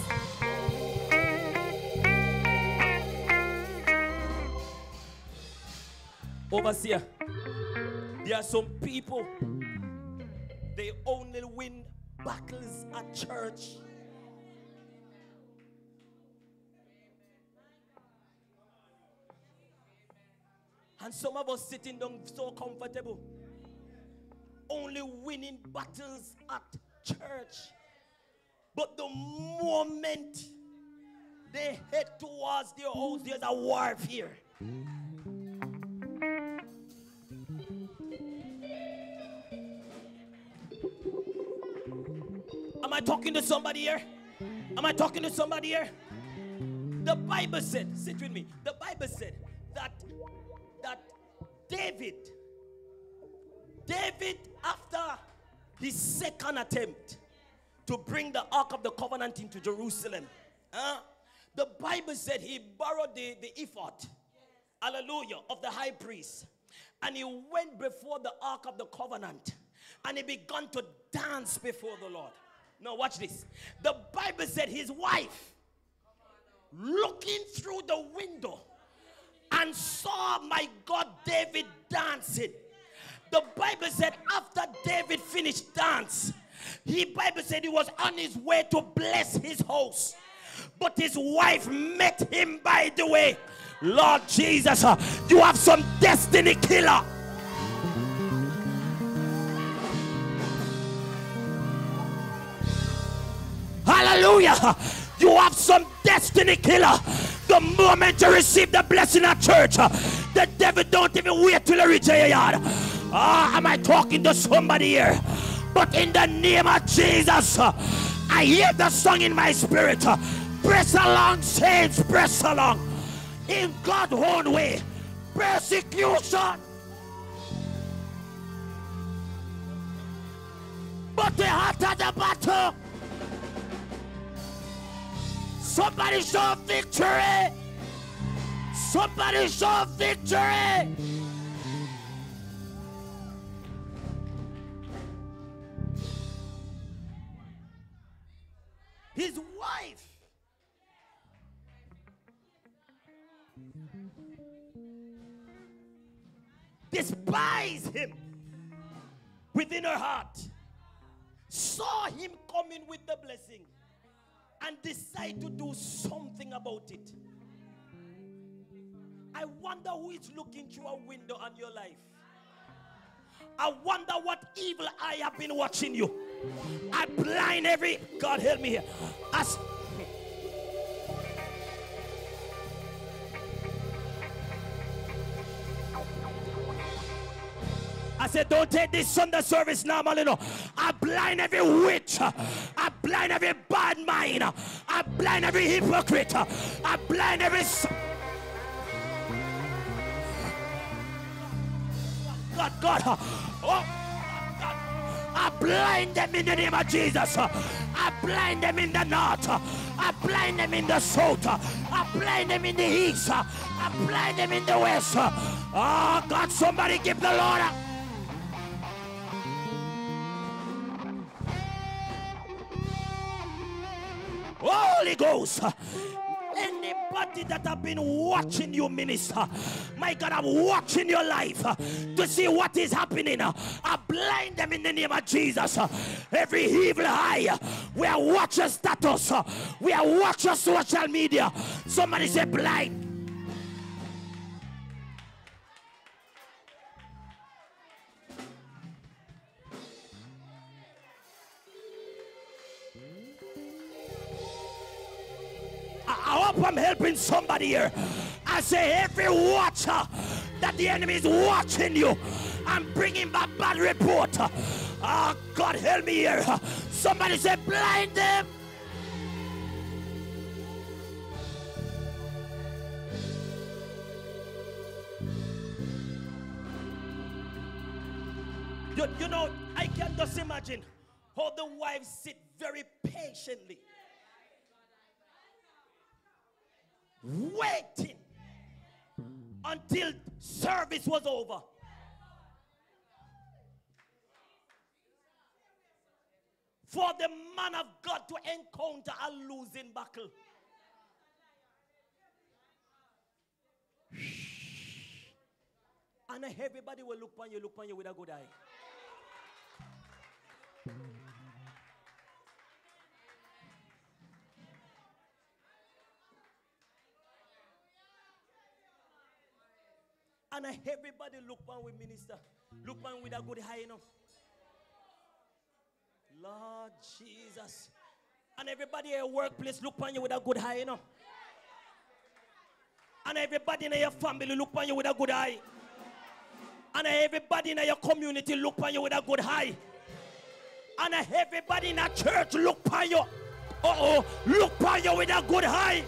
Overseer, there are some people, they only win battles at church. And some of us sitting down so comfortable, only winning battles at church. But the moment they head towards their house, there's a warfare. Am I talking to somebody here? Am I talking to somebody here? The Bible said, sit with me. The Bible said that David, after his second attempt to bring the Ark of the Covenant into Jerusalem, the Bible said he borrowed the ephod, hallelujah, of the high priest, and he went before the Ark of the Covenant, and he began to dance before the Lord. Now watch this. The Bible said his wife, looking through the window and saw, my God, David dancing. The Bible said after David finished dance, Bible said he was on his way to bless his house, but his wife met him by the way. Lord Jesus, you have some destiny killer. Hallelujah. You have some destiny killer. The moment you receive the blessing at church, the devil don't even wait till you reach your yard. Am I talking to somebody here? But in the name of Jesus, I hear the song in my spirit. Press along, saints, press along. In God's own way. Persecution. But the hotter the battle. Somebody show victory. Somebody show victory. His wife despised him within her heart, saw him coming with the blessing, and decide to do something about it. I wonder who is looking through a window on your life. I wonder what evil eye have been watching you. I blind every, God help me here. I said, don't take this Sunday service normally, no. I blind every witch. I blind every bad mind. I blind every hypocrite. I blind every... God. Oh, God. I blind them in the name of Jesus. I blind them in the north. I blind them in the south. I blind them in the east. I blind them in the west. Oh, God, somebody give the Lord a... Holy Ghost. Anybody that have been watching you minister, my God, I'm watching your life to see what is happening. I blind them in the name of Jesus. Every evil eye, we are watching status, we are watching social media. Somebody say blind. I hope I'm helping somebody here. I say every watcher that the enemy is watching you and bringing back bad report. Oh, God help me here. Somebody say blind them. You know, I can just imagine how the wives sit very patiently, waiting until service was over. For the man of God to encounter a losing battle. And everybody will look on you with a good eye. And everybody look on with minister. Look on with a good eye, you know. Lord Jesus. And everybody at your workplace look on you with a good eye, you know. And everybody in your family look on you with a good eye. And everybody in your community look on you with a good eye. And everybody in a church look on you. Look on you with a good eye.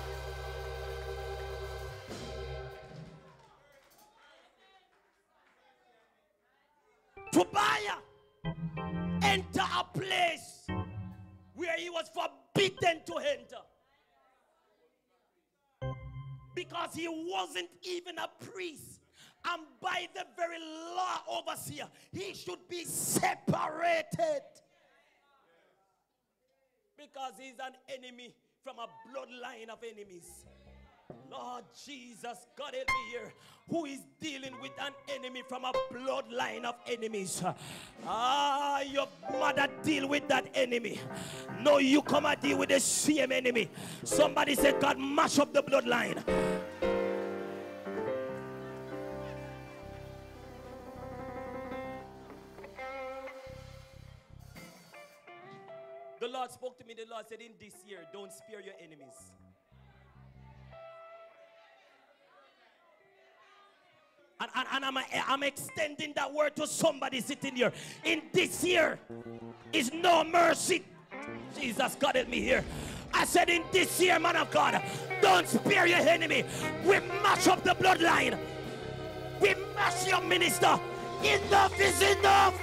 Tobiah enter a place where he was forbidden to enter. Because he wasn't even a priest. And by the very law overseer, he should be separated. Because he's an enemy from a bloodline of enemies. Lord Jesus, God help me here. Who is dealing with an enemy from a bloodline of enemies? Your mother deal with that enemy. No, you come and deal with the same enemy. Somebody said, God, mash up the bloodline. The Lord spoke to me. The Lord said, in this year, don't spare your enemies. And I'm extending that word to somebody sitting here. In this year is no mercy. Jesus, God help me here. I said in this year, man of God, don't spare your enemy. We mash up the bloodline. We mash your minister. Enough is enough.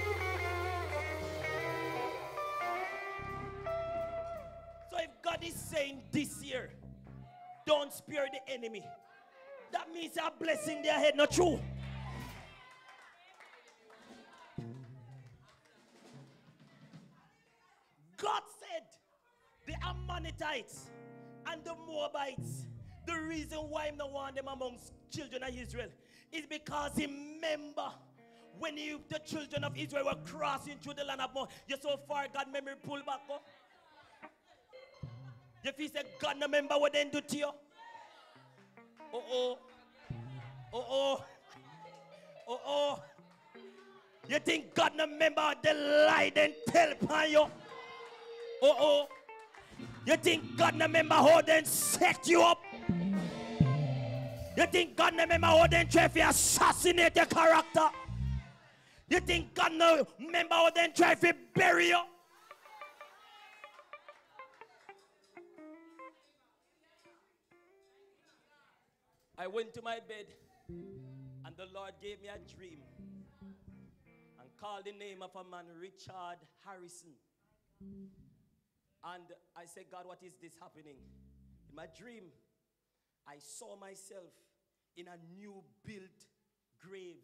So if God is saying this year, don't spare the enemy, that means you're blessing their head, not true. God said the Ammonites and the Moabites, the reason why I'm not want them amongst children of Israel is because he remember when the children of Israel were crossing through the land of Moab. You so far God memory pull back up. If he said God remember what they do to you. You think God remember the lie then tell upon you? You think God remember how they set you up? You think God remember how they try to assassinate your character? You think God remember how they try to bury you? I went to my bed and the Lord gave me a dream and called the name of a man, Richard Harrison. And I said, God, what is this happening? In my dream, I saw myself in a new built grave.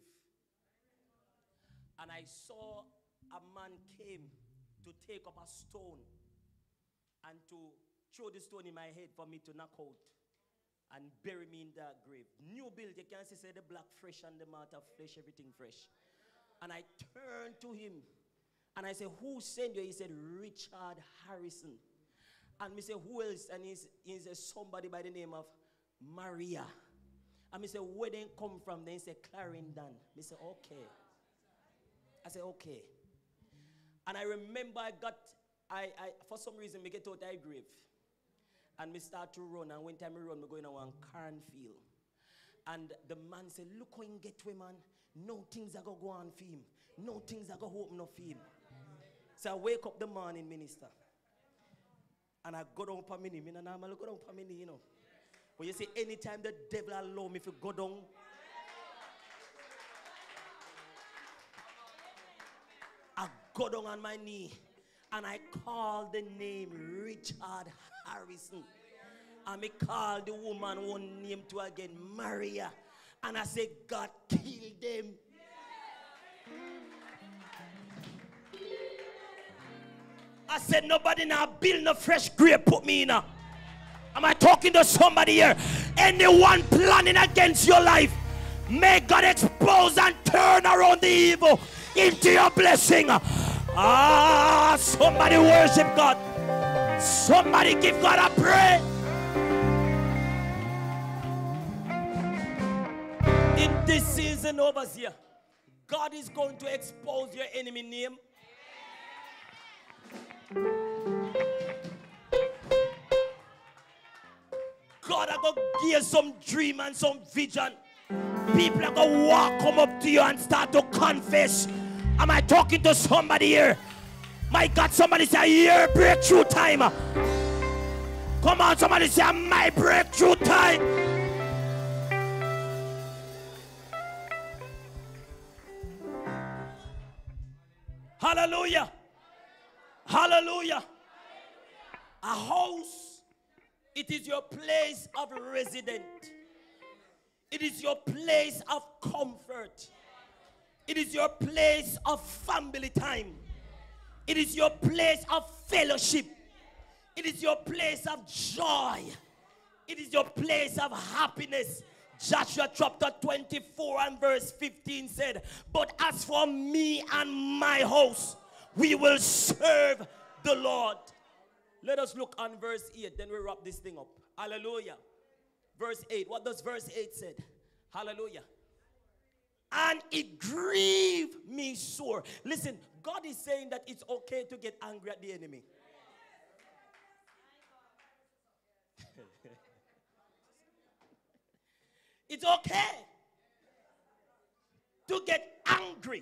And I saw a man came to take up a stone and to throw the stone in my head for me to knock out and bury me in that grave. New build, you can see say the black fresh and the matter fresh, everything fresh. And I turned to him and I said, who sent you? He said, Richard Harrison. And me say, who else? And he said, somebody by the name of Maria. And me say, where they come from? Then he said, Clarendon. Me say, okay. I said, okay. And I remember I for some reason, me get out of the grave. And me start to run. And when time I run, me go in a one cornfield. And the man said, look how he get away, man. No things are going to go on for him. No things are going to open up for him. So I wake up the morning, minister. And I go down for me. I normally go down for me, you know. But you see, anytime the devil allow me to go down, I go down on my knee. And I call the name Richard Harrison. And I call the woman one name to again, Maria. And I say, God, kill them. I said, nobody now build no fresh grave, put me in. Am I talking to somebody here? Anyone planning against your life, may God expose and turn around the evil into your blessing. Ah, somebody worship God. Somebody give God a praise. In this season over here, God is going to expose your enemy name. God are going to give you some dream and some vision. People are going to walk, come up to you and start to confess. Am I talking to somebody here? My God, somebody say, your breakthrough time. Come on, somebody say, my breakthrough time. Hallelujah. Hallelujah. A house, it is your place of residence. It is your place of comfort. It is your place of family time. It is your place of fellowship. It is your place of joy. It is your place of happiness. Joshua chapter 24 and verse 15 said, but as for me and my house, we will serve the Lord. Let us look on verse 8, then we wrap this thing up. Hallelujah. Verse 8. What does verse 8 say? Hallelujah. And it grieved me sore. Listen, God is saying that it's okay to get angry at the enemy. It's okay to get angry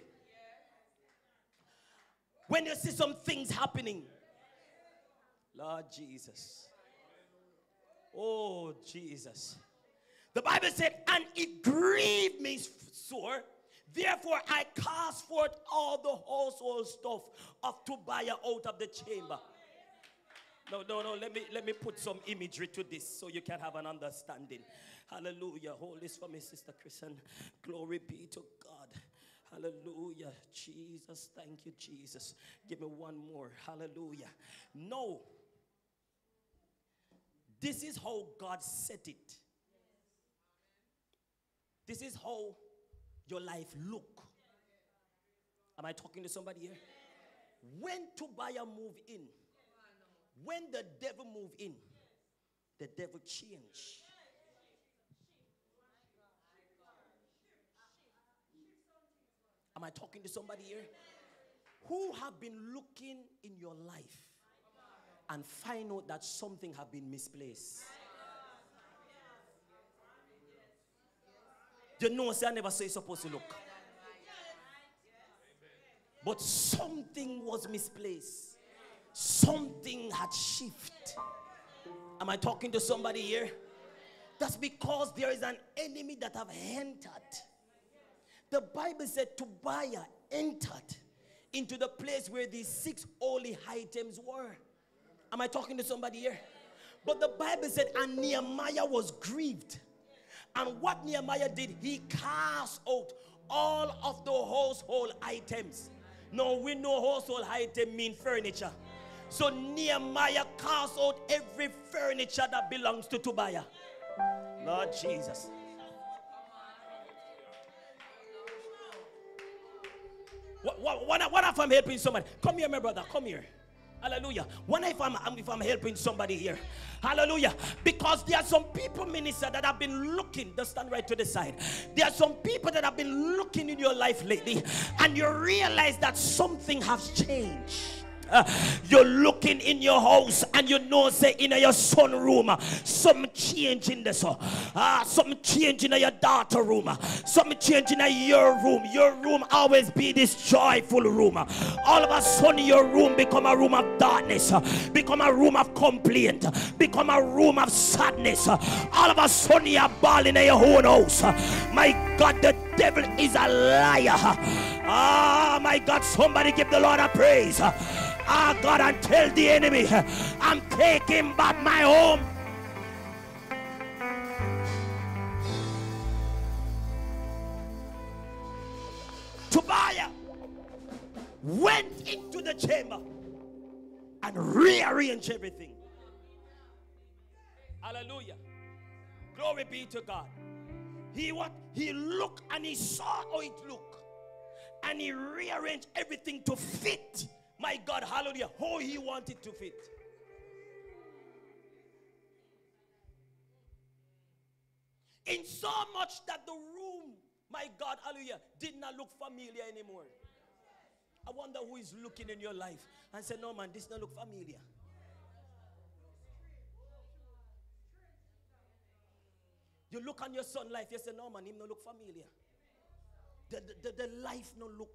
when you see some things happening. Lord Jesus. Oh, Jesus. The Bible said, and it grieved me sore. Therefore, I cast forth all the household stuff of Tobiah out of the chamber. No. Let me put some imagery to this so you can have an understanding. Hallelujah. Hold this for me, Sister Kristen. Glory be to God. Hallelujah. Jesus, thank you, Jesus. Give me one more. Hallelujah. No. This is how God set it. This is how your life look. Am I talking to somebody here? When Tobiah moved in, when the devil moved in, the devil changed. Am I talking to somebody here? Who have been looking in your life and find out that something have been misplaced? You know, say I never say you're supposed to look. But something was misplaced. Something had shifted. Am I talking to somebody here? That's because there is an enemy that have entered. The Bible said Tobiah entered into the place where these 6 holy items were. Am I talking to somebody here? But the Bible said, and Nehemiah was grieved. And what Nehemiah did, he cast out all of the household items. Now we know household item mean furniture. So Nehemiah cast out every furniture that belongs to Tobiah. Lord Jesus. What if I'm helping somebody? Come here, my brother. Come here. Hallelujah. What if I'm helping somebody here? Hallelujah. Because there are some people, minister, that have been looking. Just stand right to the side. There are some people that have been looking in your life lately, and you realize that something has changed. You're looking in your house and you know, say, in your son room, some change in this, some change in your daughter room, some change in your room. Your room always be this joyful room. All of a sudden your room become a room of darkness, become a room of complaint, become a room of sadness. All of a sudden you're balling in your own house. My God, the devil is a liar. Ah, my God, somebody give the Lord a praise. Ah, God, and tell the enemy, I'm taking back my home. Tobiah went into the chamber and rearranged everything. Hallelujah. Glory be to God. He looked and he saw how it looked, and he rearranged everything to fit. My God, hallelujah, how he wanted to fit. In so much that the room, my God, hallelujah, did not look familiar anymore. I wonder who is looking in your life and say, no man, this doesn't look familiar. You look on your son life, you say, no man, him no look familiar. The life no look.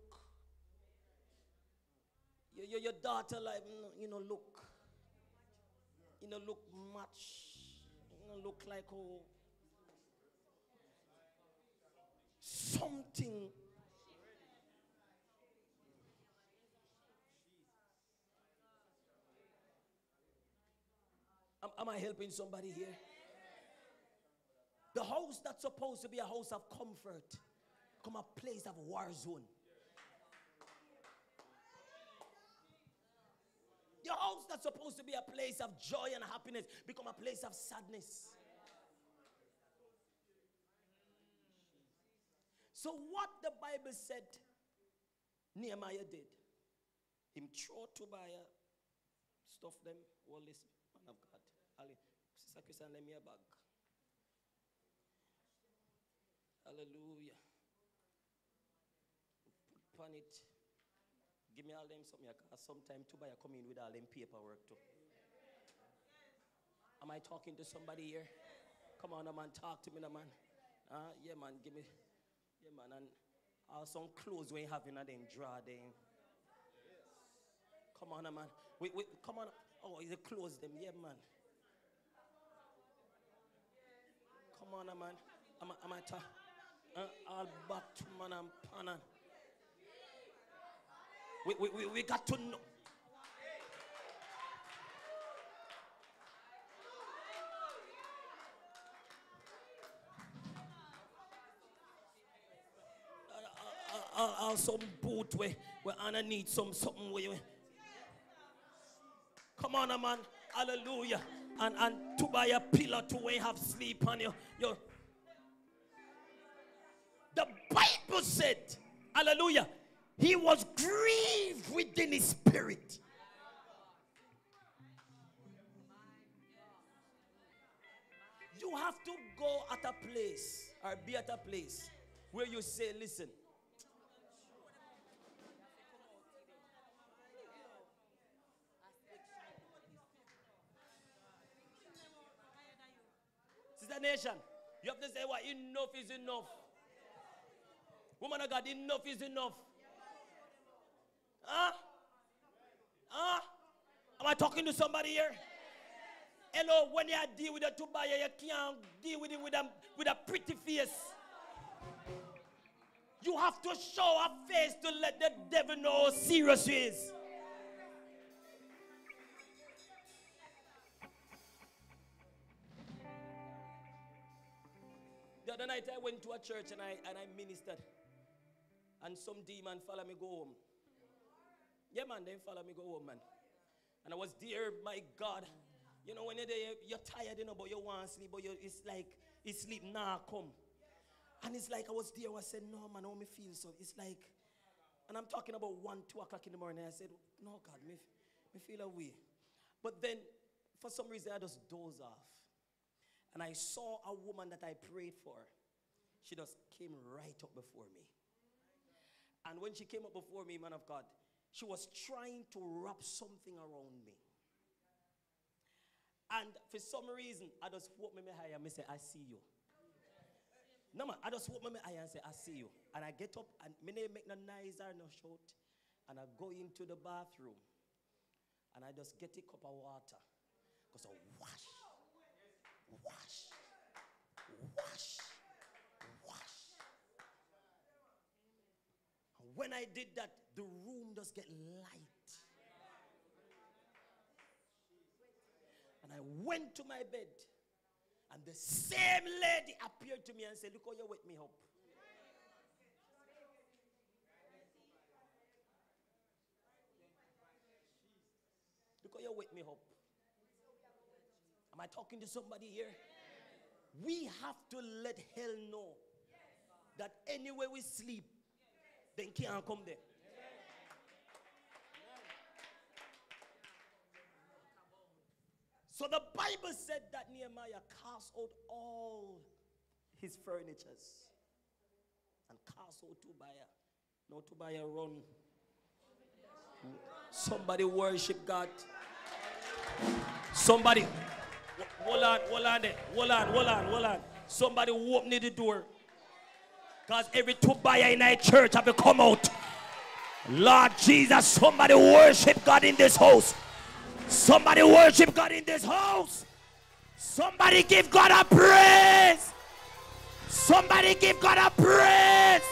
Your daughter life, you know, look. You know, look much. You know, look like something. Am I helping somebody here? The house that's supposed to be a house of comfort become a place of war zone. Your house that's supposed to be a place of joy and happiness become a place of sadness. So what the Bible said Nehemiah did, him throw Tobiah, stuff them, well, listen, man of God, Ali, Sister Christian, lend me a bag. Hallelujah. Put on it. Give me all them something, because sometimes Tobiah come in with all them paperwork too. Am I talking to somebody here? Come on, man, talk to me, man. Yeah, man, give me. Yeah, man, and some clothes we have in them drawer them. Come on, man. Come on. Oh, is it clothes them? Yeah, man. Come on, man. Am I talking? All back to man and pan. We got to know. Some boot where Anna needs something where you. Come on, man. Hallelujah. And to buy a pillow to where you have sleep on you. The Bible said, hallelujah, he was grieved within his spirit. You have to go at a place or be at a place where you say, listen, Sister Nation, you have to say what? Enough is enough. Woman of God, enough is enough. Am I talking to somebody here? Hello, when you deal with a Tobiah, you can't deal with him with a pretty face. You have to show a face to let the devil know how serious he is. The other night I went to a church and I ministered. And some demon follow me go home. Yeah, man, they follow me go home, man. And I was there, my God. You know, when you're there, you're tired, you know, but you want to sleep, but it's like, it's sleep now come. And it's like I was there, I said, no, man, how me feel so. It's like, and I'm talking about 1, 2 o'clock in the morning. I said, no, God, me feel away. But then, for some reason, I just doze off. And I saw a woman that I prayed for. She just came right up before me. And when she came up before me, man of God, she was trying to wrap something around me. And for some reason, I just walk my eye and I say, I see you. No, man, I just walk my eye and say, I see you. And I get up and I make no noise or no shout. And I go into the bathroom. And I just get a cup of water. Because I wash. And when I did that, the room just get light. And I went to my bed. And the same lady appeared to me and said, look how you wake me up. Look how you wake me up. Am I talking to somebody here? We have to let hell know that anywhere we sleep, they can't come there. So the Bible said that Nehemiah cast out all his furnitures and cast out Tobiah. No, Tobiah run. Somebody worship God. Somebody, hold on. Somebody open the door. Because every Tobiah in our church have to come out. Lord Jesus, somebody worship God in this house. Somebody worship God in this house. Somebody give God a praise. Somebody give God a praise.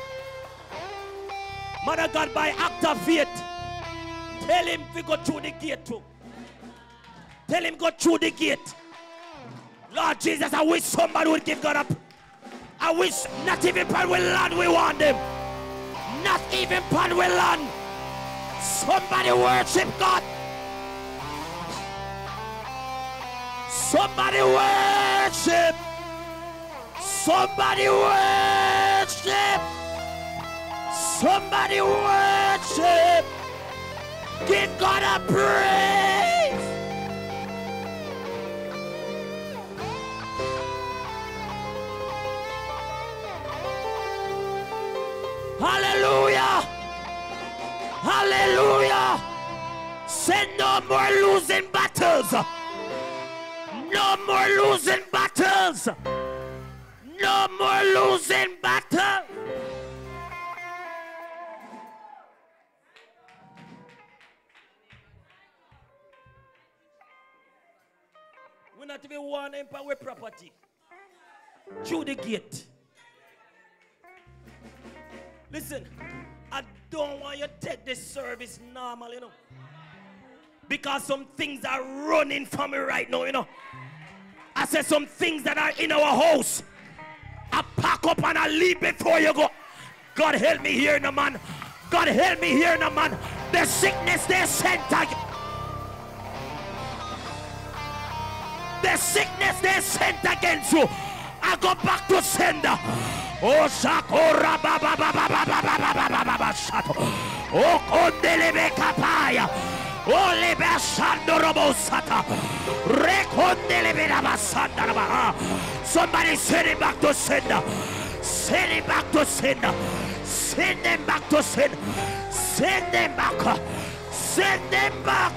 Mother God, by act of faith, tell him to go through the gate too. Tell him go through the gate. Lord Jesus, I wish somebody would give God a praise. I wish not even pan will land we want them. Not even pan will land. Somebody worship God. Somebody worship. Somebody worship. Somebody worship. Give God a praise. Hallelujah. Hallelujah. Say no more losing battles. No more losing battles. No more losing battles. We're not even one empire with property. Through the gate. Listen, I don't want you to take this service normal, you know. Because some things are running from me right now, you know. I said some things that are in our house. I pack up and I leave before you go. God help me here, no man. God help me here, no man. The sickness they sent against. The sickness they sent against you. I go back to sender. Oh, Shakora Baba Baba Baba Shato. Oh, Kondelebe Kapaya. Oh, Lebe Shandorobo Sata. Rekondelebe Rabasanda. Somebody send him back to sender. Send him back to sender. Send them back to sin. Send them back. Send them back.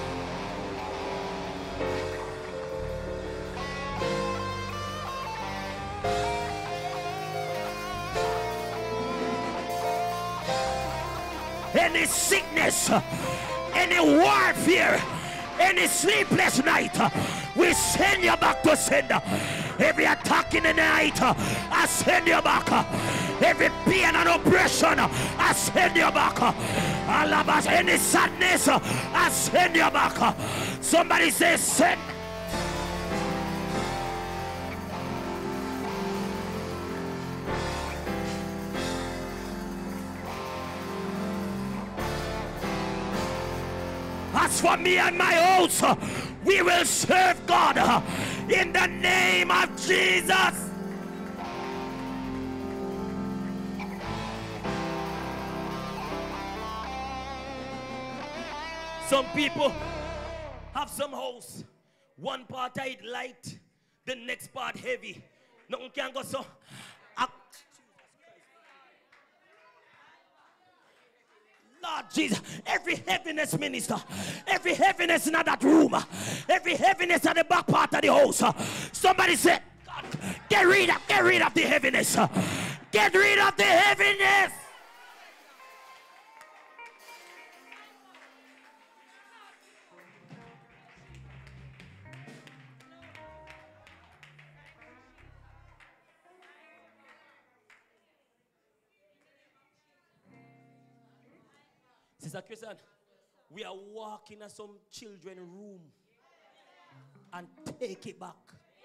Any sickness, any warfare, any sleepless night, we send you back to sender. Every attack in the night, I send you back. Every pain and oppression, I send you back. Any sadness, I send you back. Somebody say send. I as for me and my house, we will serve God in the name of Jesus. Some people have some house. One part of it light, the next part heavy. Nothing can go so. Lord Jesus, every heaviness minister, every heaviness in that room, every heaviness at the back part of the house. Somebody say, God, get rid of the heaviness. Get rid of the heaviness. Sister Christian, we are walking in some children's room and take it back.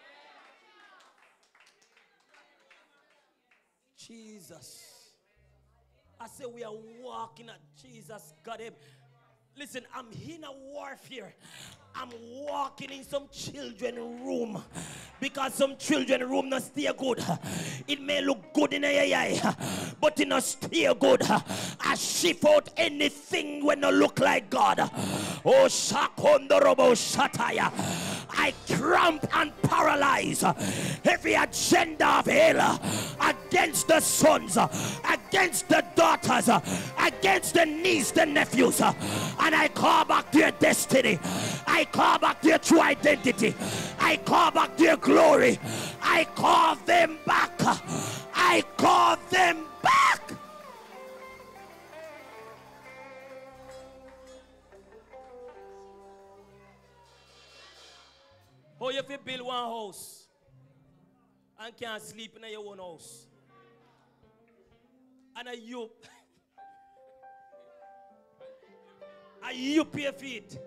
Jesus. I say we are walking at Jesus. God, listen, I'm in a warfare. I'm walking in some children's room because some children's room not stay good. It may look good in the eye, but it not stay good. I shift out anything when it look like God. Oh, Shakondorobo Shataya. I cramp and paralyze every agenda of hell against the sons, against the daughters, against the nieces, the nephews, and I call back their destiny. I call back their true identity. I call back their glory. I call them back. I call them back. Oh, if you build one house and can't sleep in your own house, and you pay for it,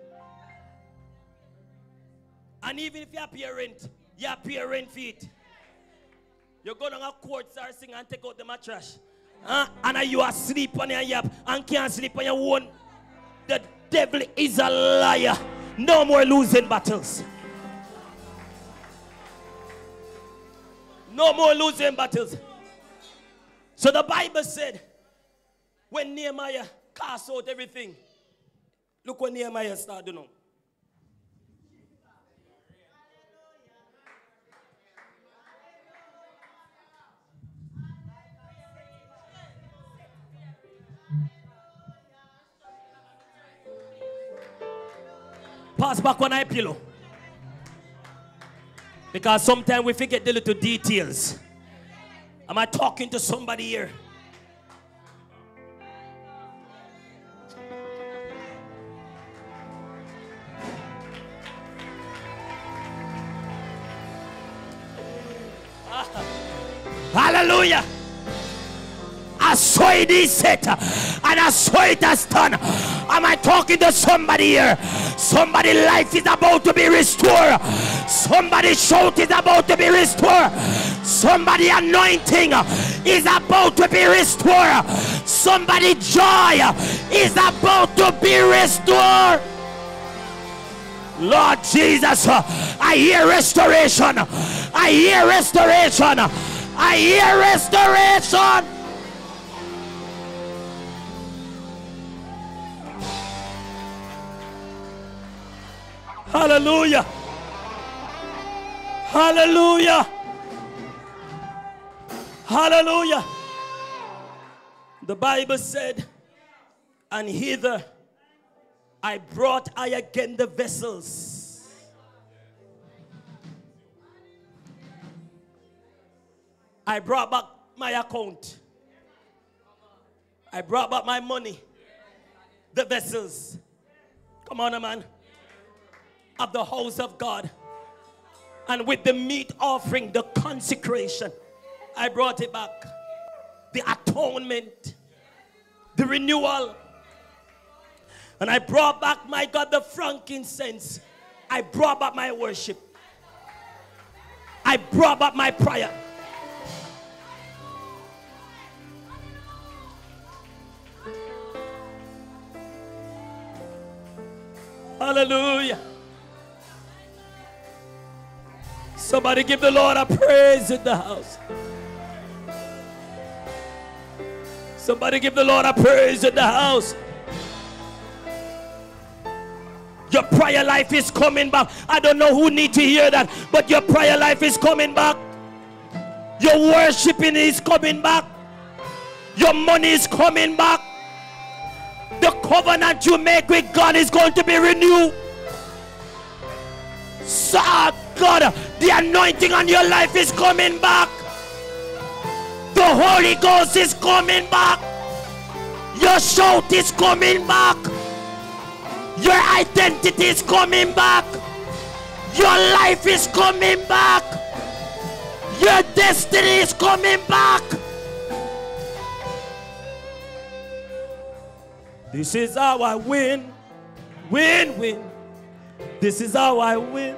and even if you pay rent for it, you go down a court sing and take out the mattress, and you are asleep on your yap and can't sleep on your own. The devil is a liar. No more losing battles. No more losing battles. So the Bible said, when Nehemiah cast out everything, look what Nehemiah started doing. Pass back on my pillow. Because sometimes we forget the little details. Am I talking to somebody here? Hallelujah. I saw it is set and I saw it has done. Am I talking to somebody here? Somebody's life is about to be restored. Somebody's shout is about to be restored. Somebody's anointing is about to be restored. Somebody's joy is about to be restored. Lord Jesus, I hear restoration. I hear restoration. I hear restoration. Hallelujah. Hallelujah. Hallelujah. The Bible said, and hither I brought I again the vessels. I brought back my account. I brought back my money. The vessels. Come on, man. Of the house of God. And with the meat offering, the consecration, I brought it back. The atonement, the renewal. And I brought back, my God, the frankincense. I brought back my worship. I brought back my prayer. Hallelujah. Somebody give the Lord a praise in the house. Somebody give the Lord a praise in the house. Your prayer life is coming back. I don't know who need to hear that, but your prayer life is coming back. Your worshiping is coming back. Your money is coming back. The covenant you make with God is going to be renewed. So God, the anointing on your life is coming back. The Holy Ghost is coming back. Your shout is coming back. Your identity is coming back. Your life is coming back. Your destiny is coming back. This is how I win. Win, win. This is how I win.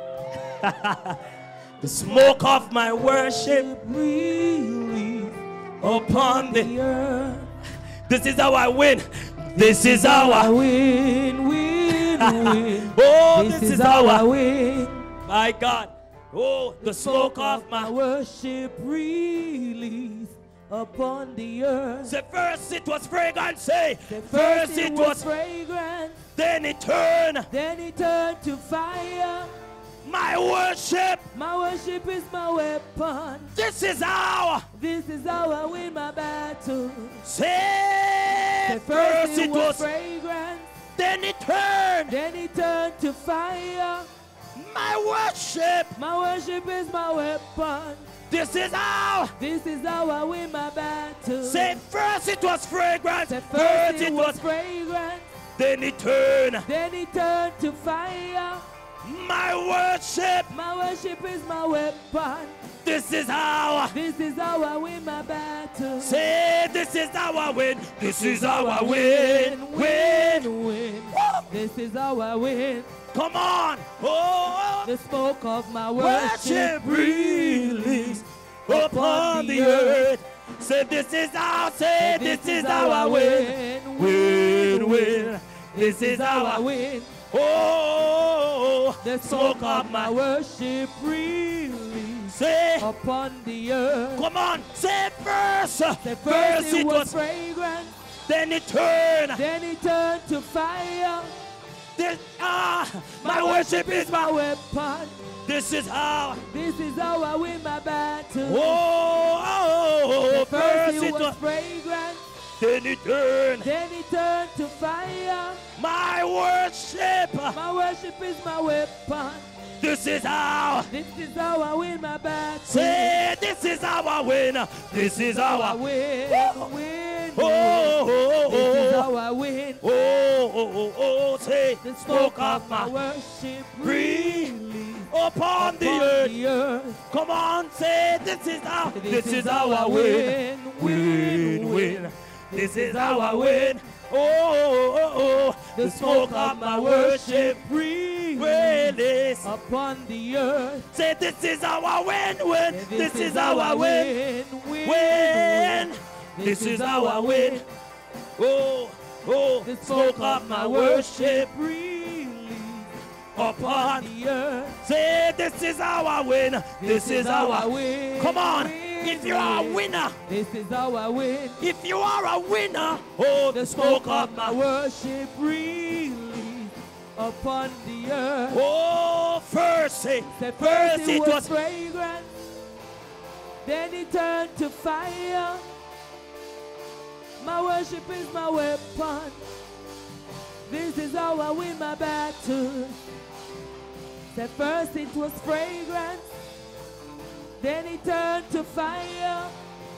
The smoke of my worship really upon the earth. This is how I win. This is how I win, win, win. Oh, this is how I win. My God. Oh, the smoke of my worship release upon the earth. Say first it was fragrance. Say first it was fragrance. Then it turned to fire. My worship is my weapon. This is how I win my battle. Say first it was fragrance. Then it turned to fire. My worship is my weapon. This is how I win my battle. Say first it was fragrance. First it was fragrance. Then it turned to fire. My worship is my weapon. This is how I win my battle. Say this is how I win. This is how I win. Win. This is how I win. Come on. Oh, the smoke of my worship release upon the earth. Say this is how. Say this is how I win. Win. This is how I win. Oh, the smoke of my worship release say upon the earth. Come on, say first it was fragrance. Then it turned to fire. My worship is my weapon. This is how I win my battle. Oh, first it was fragrance. Then it turned to fire. My worship is my weapon. This is how I win my battle. Say this is how I win. This is how I win. Win. This is how I win. Oh, say the smoke of my worship release upon the earth. Come on, say this is how I win. Win. This is how I win. Oh, the smoke of my worship release upon the earth. Say this is how I win. This is how I win. Win. This is how I win. Oh, the smoke of my worship release upon the earth. Say this is how I win. This is how I win. Come on. If you are a winner, this is how I win. If you are a winner, oh, the smoke of my worship release upon the earth. Oh, first it was fragrance. Then it turned to fire. My worship is my weapon. This is how I win my battle. At first it was fragrance. Then it turned to fire.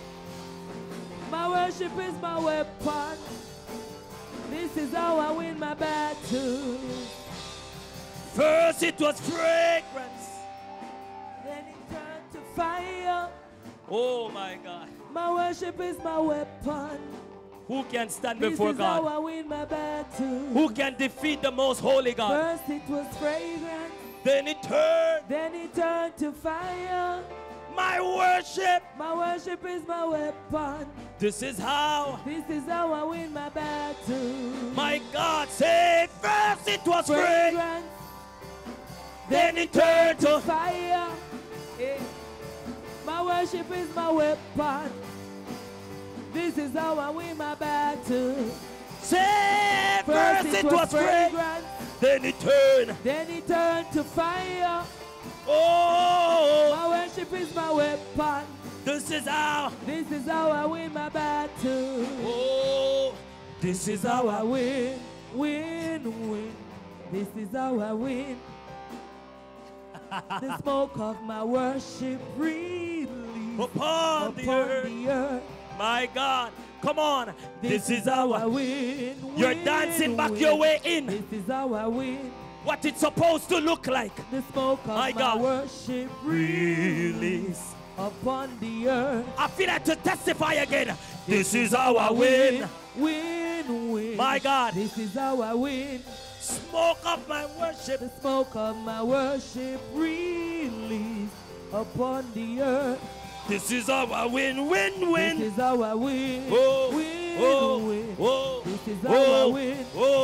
My worship is my weapon. This is how I win my battle. First it was fragrance. Then it turned to fire. Oh my God. My worship is my weapon. Who can stand before God? This is how I win my battle. Who can defeat the most holy God? First it was fragrance. Then it turned to fire. My worship is my weapon. This is how I win my battle. My God, say first First it was fragrance, then it turned to fire. Eh. My worship is my weapon. This is how I win my battle. Say, first it was fragrance, then it turned to fire. Oh, my worship is my weapon. This is how I win my battle. Oh, this is how I win. This is how I win. The smoke of my worship release upon the earth. My God, come on. This is how I win. You're dancing back your way in. This is how I win. What it's supposed to look like. The smoke of my worship release upon the earth. I feel like to testify again. This is how I win. My God. This is how I win. Smoke of my worship. The smoke of my worship release upon the earth. This is how I win. This is how I win. Oh, win. This is how I win.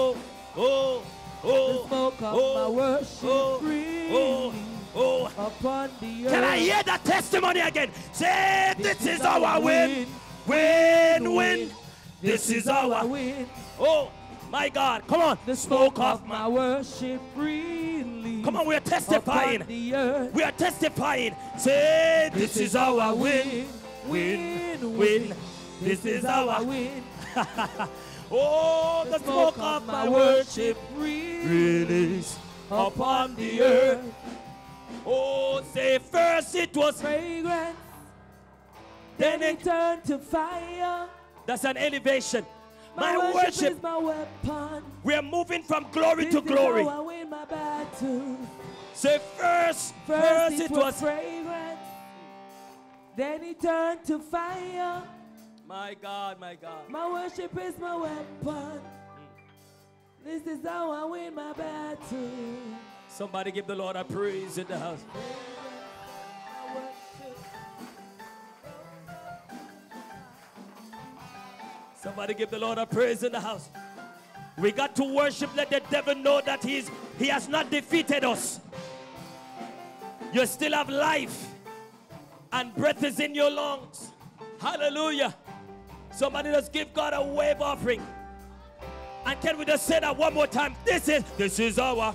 The smoke of my worship release upon the earth. Can I hear that testimony again? Say, this is how I win. Win. This is how I win. Oh, my God. Come on. The smoke of my worship release. Come on, we are testifying. We are testifying. Say, this is how I win. Win. This is how I win. Oh, the smoke of my worship release upon the earth. Oh, say, first it was fragrance, then it turned to fire. That's an elevation. My worship is my weapon. We are moving from glory to glory. This is how I win my battle. Say, first it was fragrance, then it turned to fire. My God, my God. My worship is my weapon. This is how I win my battle. Somebody give the Lord a praise in the house. Somebody give the Lord a praise in the house. We got to worship. Let the devil know that he has not defeated us. You still have life and breath is in your lungs. Hallelujah. Somebody just give God a wave offering. And can we just say that one more time? This is our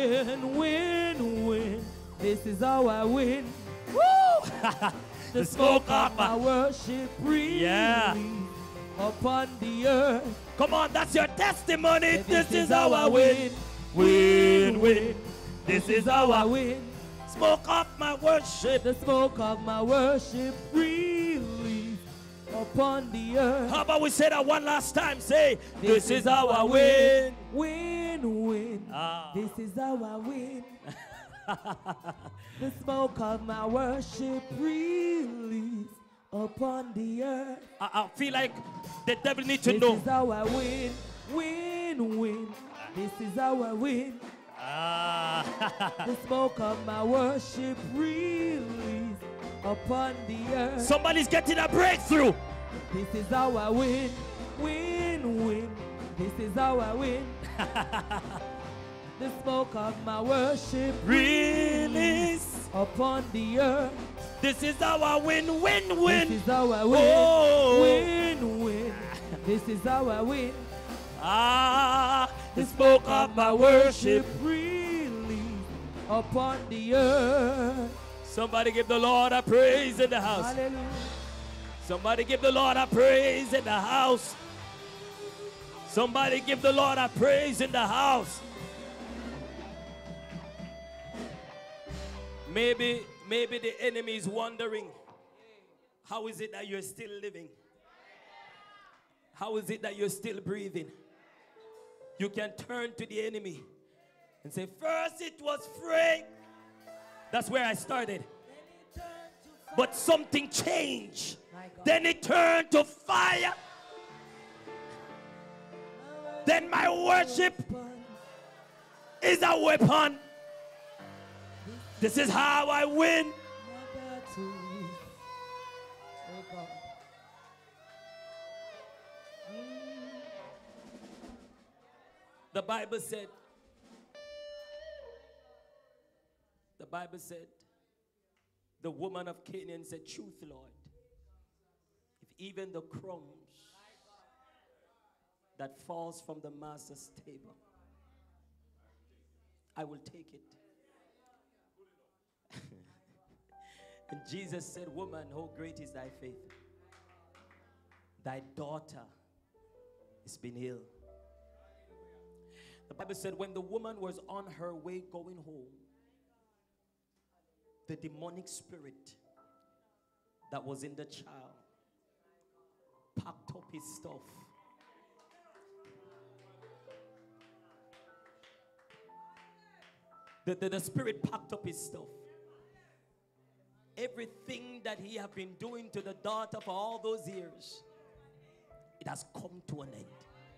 win. This is how I win. Woo! The smoke of my worship release upon the earth. Come on, that's your testimony. This is how I win. Win. This is how I win. Smoke of my worship. The smoke of my worship release upon the earth. How about we say that one last time? Say, this is how I win. Win. This is how I win. The smoke of my worship release upon the earth. I feel like the devil needs to know. This is how I win. This is how I win. The smoke of my worship release upon the earth. Somebody's getting a breakthrough. This is how I win. This is how I win. The smoke of my worship release upon the earth. This is how I win. This is how I win. Oh. Win. This is how I win. The smoke of my worship release upon the earth. Somebody give the Lord a praise in the house. Hallelujah. Somebody give the Lord a praise in the house. Somebody give the Lord a praise in the house. Maybe the enemy is wondering, how is it that you're still living? How is it that you're still breathing? You can turn to the enemy and say, first it was free. That's where I started. But something changed. Then it turned to fire. Then my worship is a weapon. This is how I win. The Bible said Bible said, the woman of Canaan said, truth, Lord. If even the crumbs that falls from the master's table, I will take it. And Jesus said, woman, how great is thy faith? Thy daughter has been healed. The Bible said when the woman was on her way going home, the demonic spirit that was in the child packed up his stuff. The spirit packed up his stuff. Everything that he had been doing to the daughter for all those years, it has come to an end.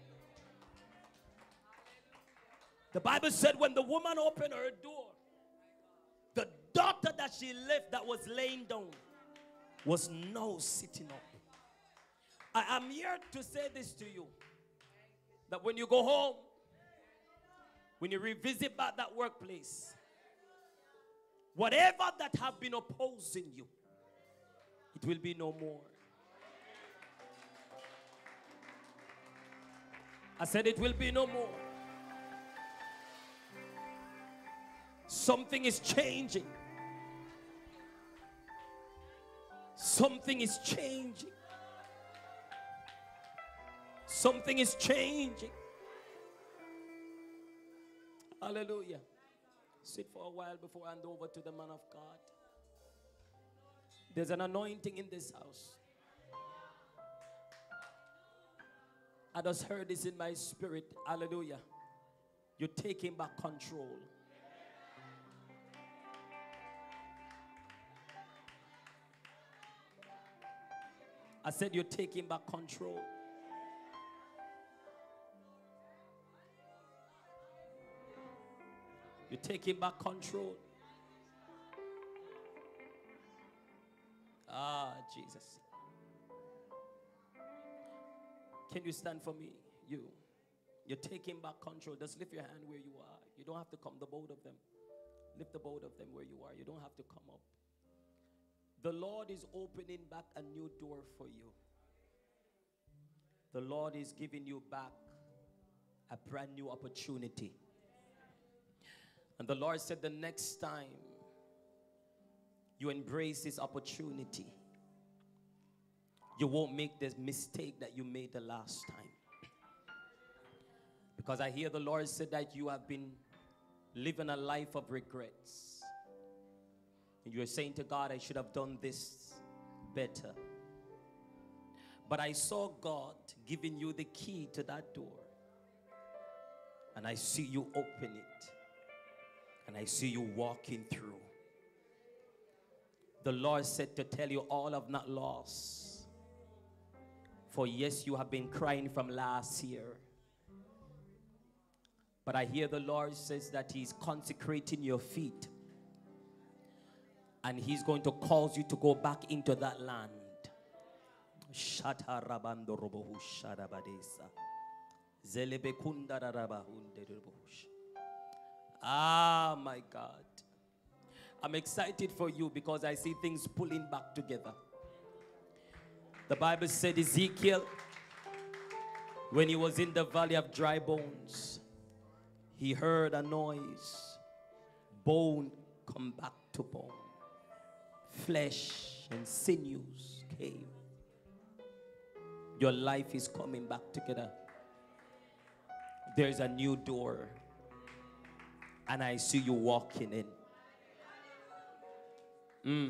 The Bible said when the woman opened her door, the daughter that she left that was laying down was now sitting up. I am here to say this to you, that when you go home, when you revisit back that workplace, whatever that have been opposing you, it will be no more. I said it will be no more. Something is changing. Something is changing. Something is changing. Hallelujah. Sit for a while before I hand over to the man of God. There's an anointing in this house. I just heard this in my spirit. Hallelujah. You're taking back control. I said you're taking back control. You're taking back control. Ah, Jesus. Can you stand for me? You're taking back control. Just lift your hand where you are. You don't have to come, the both of them. Lift the both of them where you are. You don't have to come up. The Lord is opening back a new door for you. The Lord is giving you back a brand new opportunity. And the Lord said the next time you embrace this opportunity, you won't make the mistake that you made the last time. Because I hear the Lord said that you have been living a life of regrets. And you are saying to God, I should have done this better. But I saw God giving you the key to that door. And I see you open it. And I see you walking through. The Lord said to tell you all have not lost. For yes, you have been crying from last year. But I hear the Lord says that He's consecrating your feet. And He's going to cause you to go back into that land. Ah, my God. I'm excited for you because I see things pulling back together. The Bible said Ezekiel, when he was in the valley of dry bones, he heard a noise. Bone come back to bone. Flesh and sinews came. Your life is coming back together. There's a new door. And I see you walking in.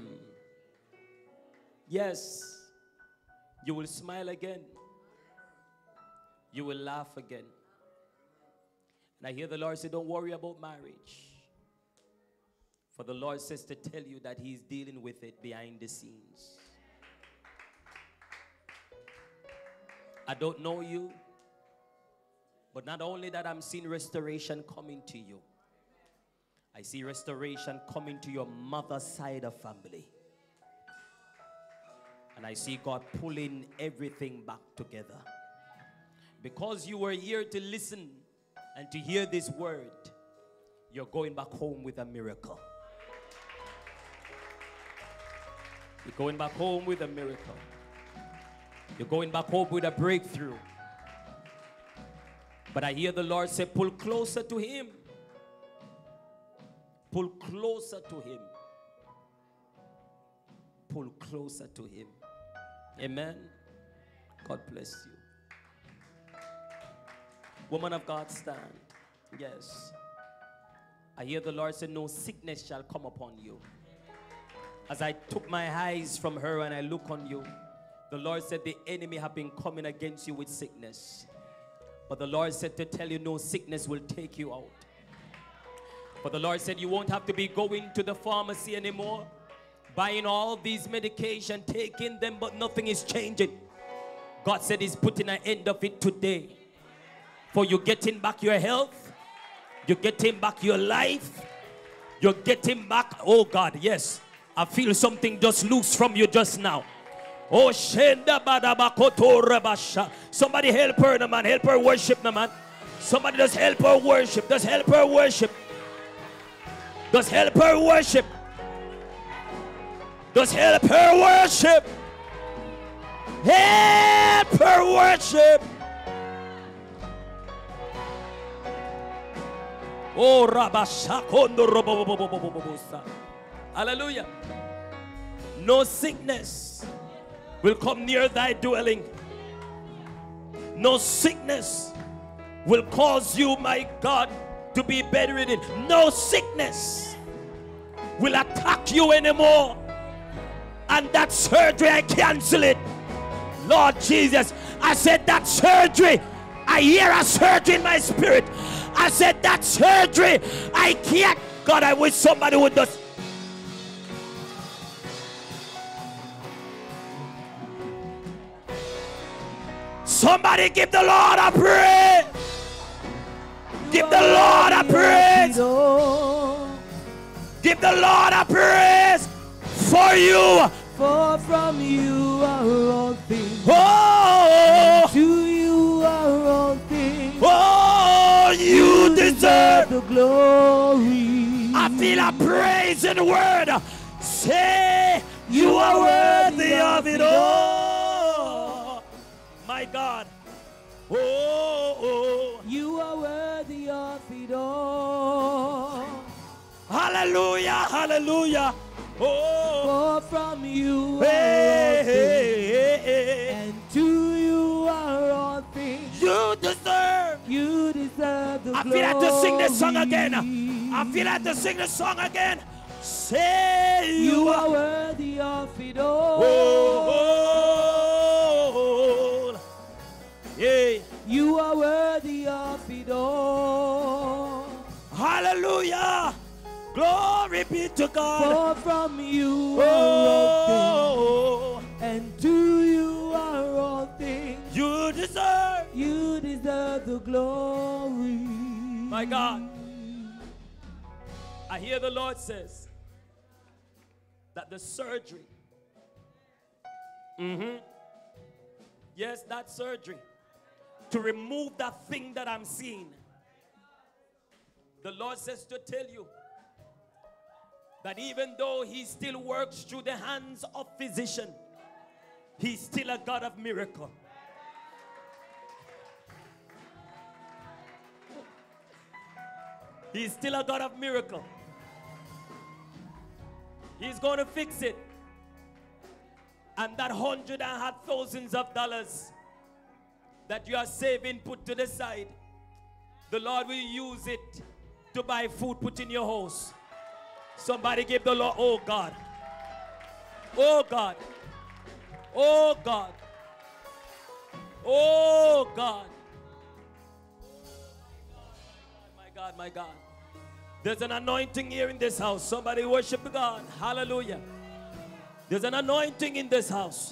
Yes. You will smile again. You will laugh again. And I hear the Lord say, don't worry about marriage. For the Lord says to tell you that He's dealing with it behind the scenes. I don't know you. But not only that, I'm seeing restoration coming to you. I see restoration coming to your mother's side of family. And I see God pulling everything back together. Because you were here to listen and to hear this word, you're going back home with a miracle. You're going back home with a miracle. You're going back home with a breakthrough. But I hear the Lord say, pull closer to Him. Pull closer to Him. Pull closer to Him. Amen. God bless you. Woman of God, stand. Yes. I hear the Lord say, no sickness shall come upon you. As I took my eyes from her and I look on you, the Lord said the enemy have been coming against you with sickness. But the Lord said to tell you no sickness will take you out. But the Lord said you won't have to be going to the pharmacy anymore, buying all these medication, taking them, but nothing is changing. God said He's putting an end of it today. For you getting back your health, you're getting back your life, you're getting back, oh God, yes. I feel something just loose from you just now. Oh, Shenda Badabakoto Rabasha. Somebody help her, no man. Help her worship, no man. Somebody just help her worship. Just help her worship. Just help her worship. Just help her worship. Help her worship. Oh, Rabashakondo Robobobobobobobobosa. Hallelujah. No sickness will come near thy dwelling. No sickness will cause you, my God, to be bedridden. No sickness will attack you anymore. And that surgery, I cancel it. Lord Jesus, I said that surgery, I hear a surgery in my spirit. I said that surgery, I can't. God, I wish somebody would just. Somebody give the Lord a praise. Give the Lord a praise. Give the Lord a praise for you. For from you are all things. Oh, To you are all things. oh, you deserve. the glory. I feel a praising word. Say you are worthy of it all. My God. Oh. You are worthy of it all. Hallelujah, hallelujah. Oh. For from you Hey, are all things. hey, hey. And to you are all things. You deserve. You deserve the I glory. feel like to sing this song again. I feel like to sing this song again. Say You are worthy of it all. Oh, yeah. You are worthy of it all. Hallelujah. Glory be to God. For from you are all Oh, things. And to you are all things. you deserve. You deserve the glory. My God. I hear the Lord says that the surgery, yes, that surgery, to remove that thing that I'm seeing, the Lord says to tell you that even though He still works through the hands of physician, He's still a God of miracle. He's still a God of miracle. He's going to fix it. And that hundred and had thousands of dollars that you are saving, put to the side, the Lord will use it to buy food, put in your house. Somebody give the Lord, oh God. Oh God. Oh God. Oh God. My God, my God. There's an anointing here in this house. Somebody worship God. Hallelujah. There's an anointing in this house.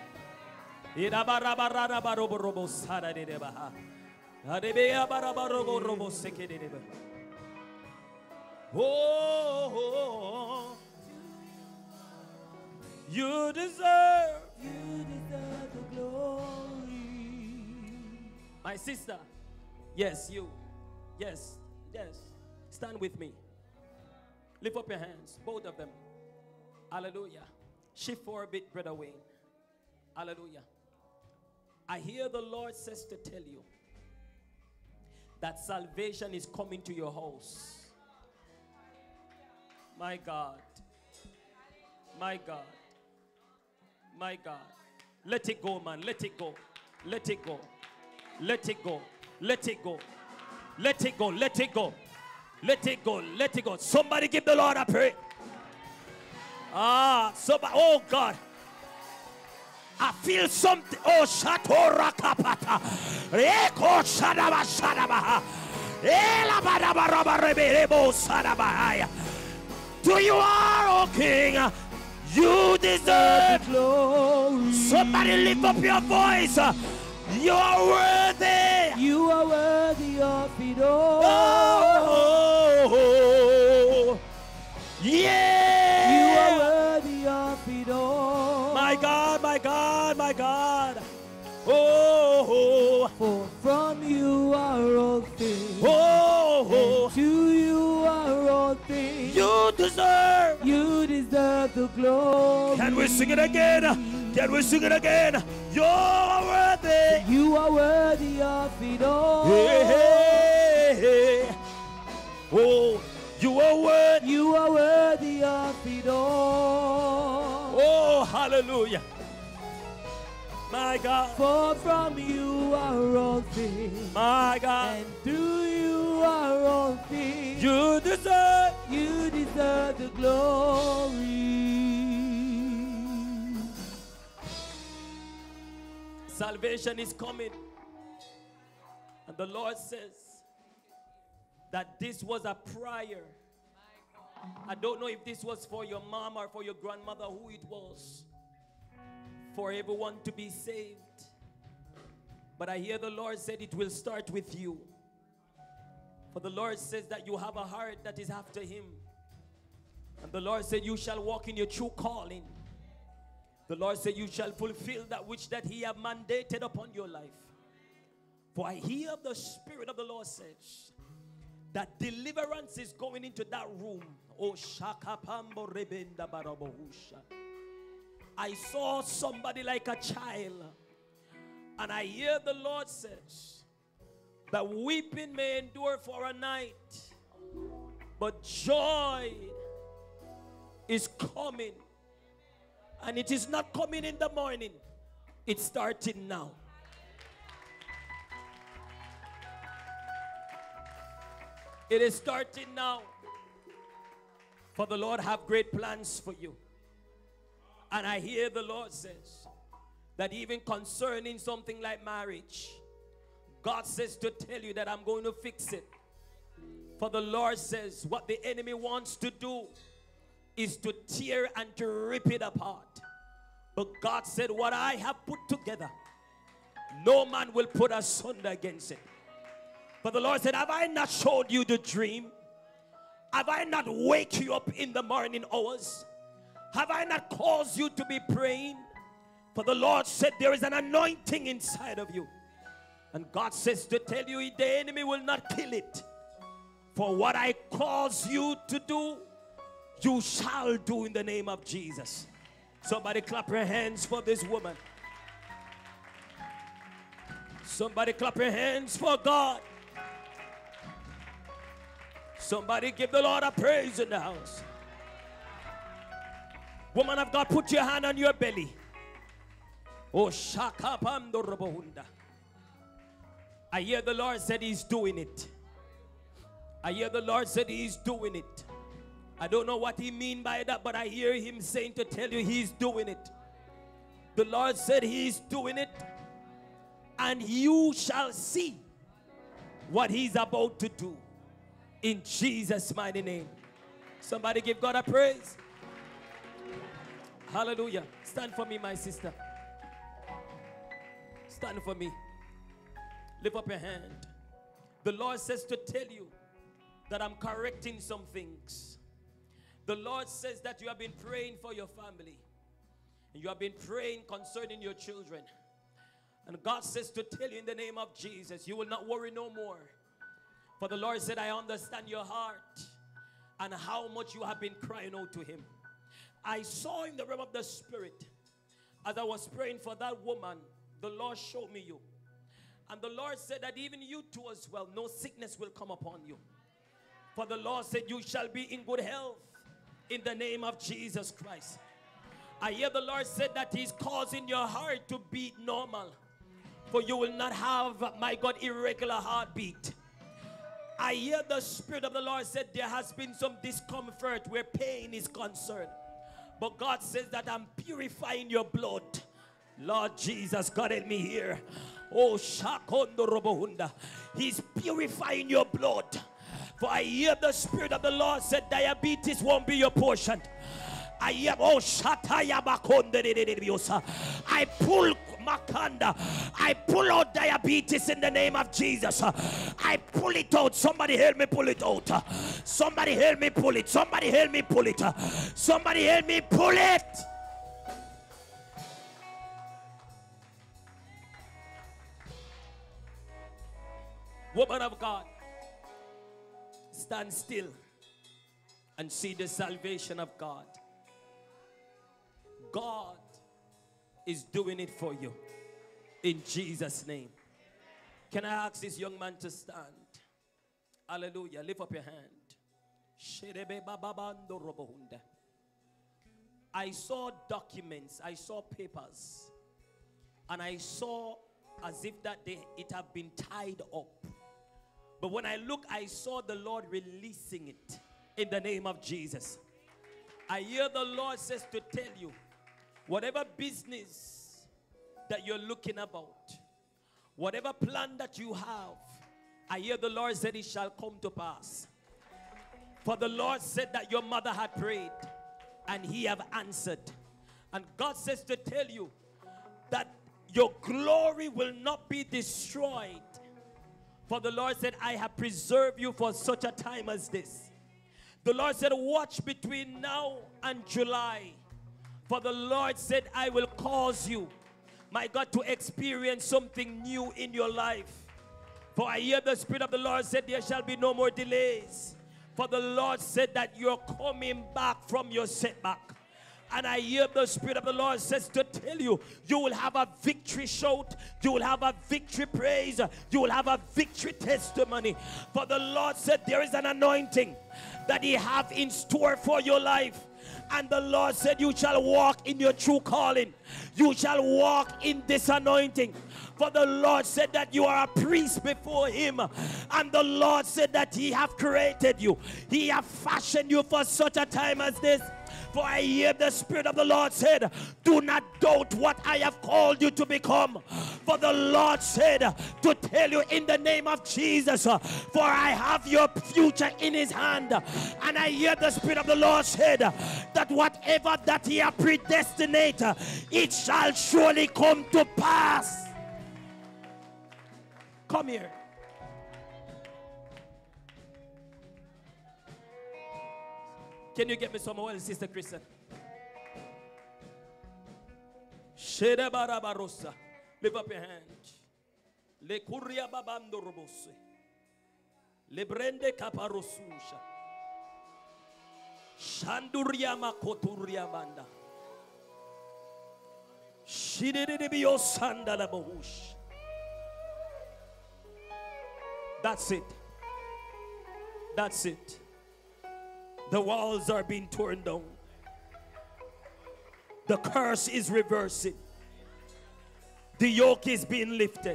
Oh, you deserve. You deserve the glory. My sister. Yes, you. Yes, yes. Stand with me. Lift up your hands, both of them. Hallelujah. Shift for a bit, Brother Wayne. Hallelujah. I hear the Lord says to tell you that salvation is coming to your house. My God. My God. My God. Let it go, man. Let it go. Let it go. Let it go. Let it go. Let it go. Let it go. Let it go. Let it go. Somebody give the Lord a prayer. Somebody. Oh God. I feel something. Oh, Shatora Kapata. Eko Shadaba Shadaba. Ela Badaba Raba Rebebo Sadabahaya. To you are, O King. You deserve glory. Somebody lift up your voice. You are worthy. You are worthy of it all. Oh, yeah. You are worthy of it all. My God, my God, my God. Oh, for from you are all things. Oh, and to you are all things. You deserve the glory. Can we sing it again? Can we sing it again? You are worthy. You are worthy of it all. Hey, hey, hey. Oh, you are worthy. You are worthy of it all. Oh, hallelujah. My God. For from you are all things. My God. And through you are all things. You deserve the glory. Salvation is coming. And the Lord says that this was a prayer. I don't know if this was for your mom or for your grandmother, who it was. For everyone to be saved. But I hear the Lord said it will start with you. For the Lord says that you have a heart that is after Him. And the Lord said you shall walk in your true calling. The Lord said you shall fulfill that which that He have mandated upon your life. For I hear the Spirit of the Lord says that deliverance is going into that room. Oh, Shakapambo Rebenda Barabohusha. I saw somebody like a child, and I hear the Lord says that weeping may endure for a night, but joy is coming, and it is not coming in the morning. It's starting now. It is starting now. For the Lord have great plans for you. And I hear the Lord says that even concerning something like marriage, God says to tell you that I'm going to fix it. For the Lord says what the enemy wants to do is to tear and to rip it apart. But God said what I have put together, no man will put asunder against it. But the Lord said, have I not showed you the dream? Have I not wake you up in the morning hours? Have I not caused you to be praying? For the Lord said there is an anointing inside of you. And God says to tell you the enemy will not kill it. For what I cause you to do, you shall do in the name of Jesus. Somebody clap your hands for this woman. Somebody clap your hands for God. Somebody give the Lord a praise in the house. Woman of God, put your hand on your belly. Oh, Shakapando Robohunda. I hear the Lord said He's doing it. I hear the Lord said He's doing it. I don't know what He mean by that, but I hear Him saying to tell you He's doing it. The Lord said He's doing it, and you shall see what He's about to do. In Jesus' mighty name. Somebody give God a praise. Hallelujah. Stand for me, my sister. Stand for me. Lift up your hand. The Lord says to tell you that I'm correcting some things. The Lord says that you have been praying for your family. And you have been praying concerning your children. And God says to tell you in the name of Jesus, you will not worry no more. For the Lord said, I understand your heart and how much you have been crying out to Him. I saw in the realm of the spirit, as I was praying for that woman, the Lord showed me you. And the Lord said that even you too as well, no sickness will come upon you. For the Lord said you shall be in good health in the name of Jesus Christ. I hear the Lord said that He's causing your heart to beat normal. For you will not have, my God, irregular heartbeat. I hear the Spirit of the Lord said there has been some discomfort where pain is concerned. But God says that I'm purifying your blood. Lord Jesus, God help me here. Oh, Shakondo Robohunda. He's purifying your blood. For I hear the Spirit of the Lord said diabetes won't be your portion. I am I pull Makanda. I pull out diabetes in the name of Jesus. I pull it out. Somebody help me pull it out. Somebody help me pull it. Somebody help me pull it. Somebody help me pull it. Woman of God, stand still and see the salvation of God. God is doing it for you in Jesus' name. Can I ask this young man to stand? Hallelujah. Lift up your hand. I saw documents, I saw papers, and I saw as if that it have been tied up. But when I look, I saw the Lord releasing it in the name of Jesus. I hear the Lord says to tell you, whatever business that you're looking about, whatever plan that you have, I hear the Lord said it shall come to pass. For the Lord said that your mother had prayed and He have answered. And God says to tell you that your glory will not be destroyed. For the Lord said, I have preserved you for such a time as this. The Lord said, watch between now and July. For the Lord said, I will cause you, my God, to experience something new in your life. For I hear the Spirit of the Lord said, there shall be no more delays. For the Lord said that you're coming back from your setback. And I hear the Spirit of the Lord says to tell you, you will have a victory shout, you will have a victory praise, you will have a victory testimony. For the Lord said there is an anointing that He have in store for your life. And the Lord said you shall walk in your true calling. You shall walk in this anointing. For the Lord said that you are a priest before Him. And the Lord said that He have created you. He have fashioned you for such a time as this. For I hear the Spirit of the Lord said, do not doubt what I have called you to become. For the Lord said to tell you in the name of Jesus, for I have your future in His hand. And I hear the Spirit of the Lord said that whatever that He has predestinated, it shall surely come to pass. Come here. Can you get me some oil, Sister Kristen? Lift up your hand. Le kuria babando robose. Le brende kaparosusha. Shanduria makoturia manda. Shididibio sandala bohush. That's it. That's it. The walls are being torn down. The curse is reversing. The yoke is being lifted.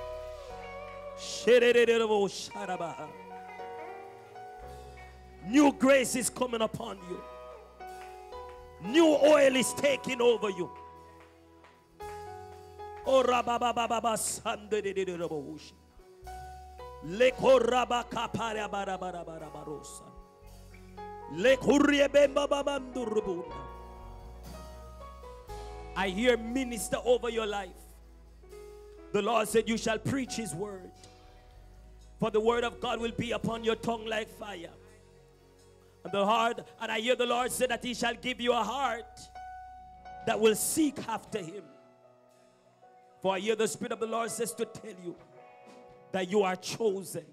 New grace is coming upon you. New oil is taking over you. I hear minister over your life. The Lord said you shall preach His word. For the word of God will be upon your tongue like fire. And I hear the Lord say that He shall give you a heart that will seek after Him. For I hear the Spirit of the Lord says to tell you that you are chosen.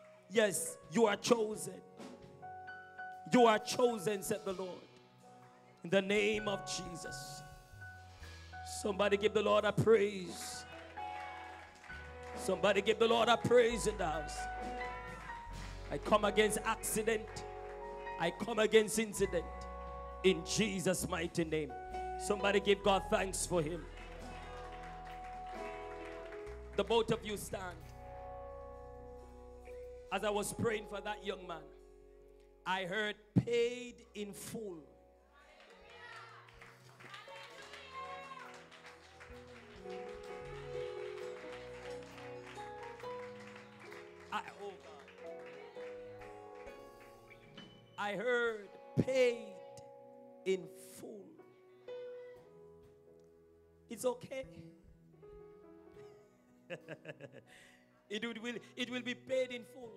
Yes, you are chosen. You are chosen, said the Lord. In the name of Jesus. Somebody give the Lord a praise. Somebody give the Lord a praise in the house. I come against accident. I come against incident. In Jesus' mighty name. Somebody give God thanks for him. The both of you stand. As I was praying for that young man, I heard paid in full. Oh God. I heard paid in full. It's okay. It will be paid in full.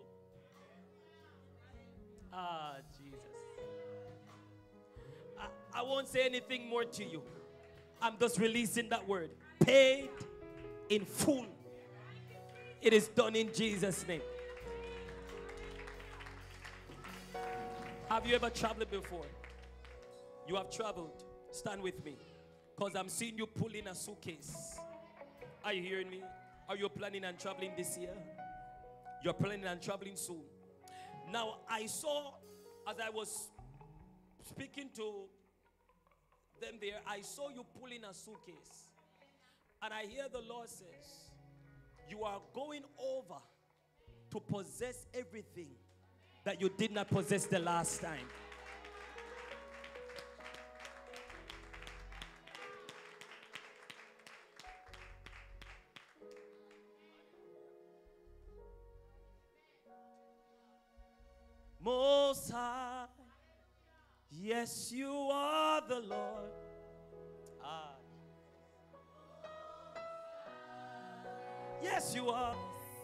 Ah, Jesus. I won't say anything more to you. I'm just releasing that word. Paid in full. It is done in Jesus' name. Have you ever traveled before? You have traveled. Stand with me. Because I'm seeing you pulling a suitcase. Are you hearing me? Are you planning on traveling this year? You're planning on traveling soon. Now, I saw, as I was speaking to them there, I saw you pulling a suitcase. And I hear the Lord says, you are going over to possess everything that you did not possess the last time. Most High, yes, you are the Lord. Yes, you are.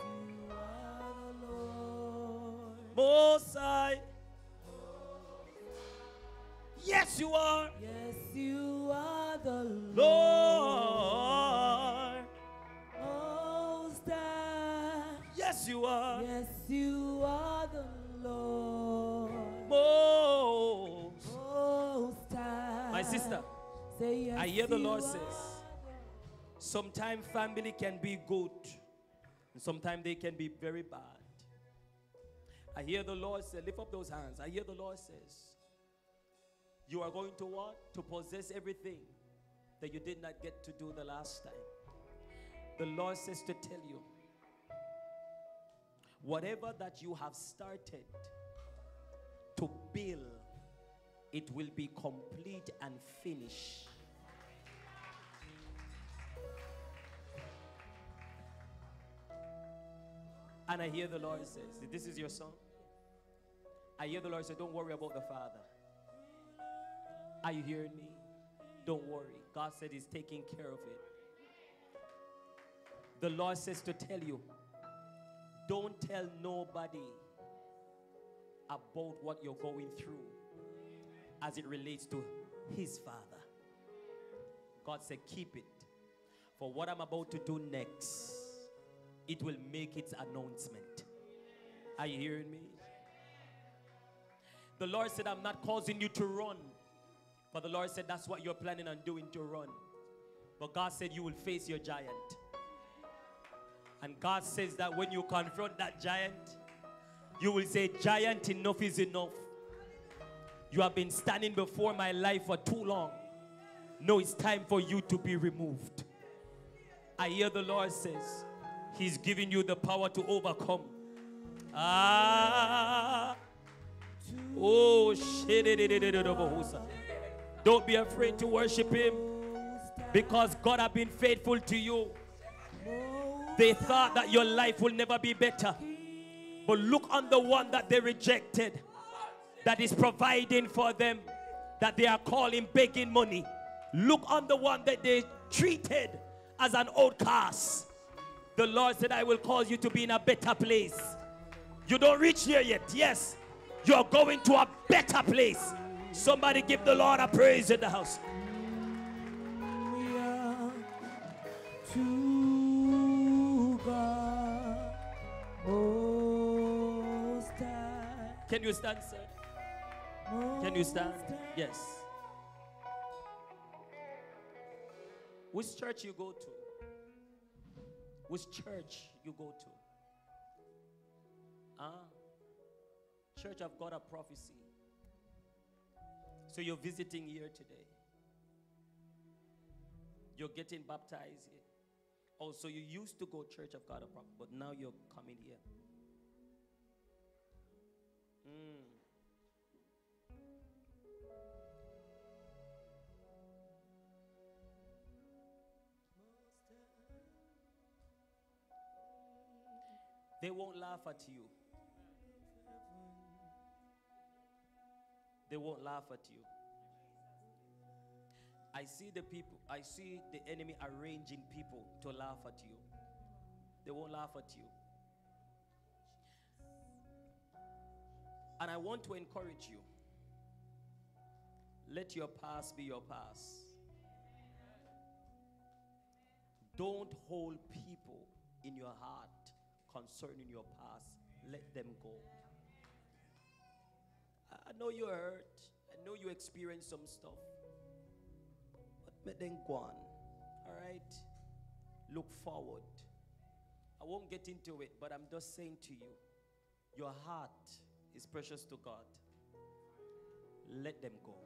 Most High. Yes, you are. Yes, you are the Lord. Most High. Yes, you are. Yes, you are the Lord. Most High. My sister, say yes, I hear the Lord you says, sometimes family can be good, and sometimes they can be very bad. I hear the Lord say, lift up those hands. I hear the Lord says, you are going to what? To possess everything that you did not get to do the last time. The Lord says to tell you, whatever that you have started to build, it will be complete and finished. And I hear the Lord says, this is your son. I hear the Lord say, don't worry about the father. Are you hearing me? Don't worry. God said he's taking care of it. The Lord says to tell you, don't tell nobody about what you're going through as it relates to his father. God said, keep it. For what I'm about to do next, it will make its announcement. Are you hearing me? The Lord said, I'm not causing you to run. But the Lord said, that's what you're planning on doing, to run. But God said, you will face your giant. And God says that when you confront that giant, you will say, giant, enough is enough. You have been standing before my life for too long. No, it's time for you to be removed. I hear the Lord says, he's giving you the power to overcome. Oh, shit. Don't be afraid to worship him, because God has been faithful to you. They thought that your life will never be better, but look on the one that they rejected, that is providing for them, that they are calling begging money. Look on the one that they treated as an outcast. The Lord said, I will cause you to be in a better place. You don't reach here yet. Yes, you're going to a better place. Somebody give the Lord a praise in the house. To God Most High. Can you stand, sir? Can you stand? Yes. Which church you go to? Which church you go to? Church of God of Prophecy. So you're visiting here today. You're getting baptized here. Oh, so you used to go Church of God of Prophecy, but now you're coming here. They won't laugh at you. They won't laugh at you. I see the enemy arranging people to laugh at you. They won't laugh at you. And I want to encourage you. Let your past be your past. Don't hold people in your heart concerning your past. Let them go. I know you're hurt. I know you experienced some stuff. But let them go on. All right? Look forward. I won't get into it, but I'm just saying to you, your heart is precious to God. Let them go.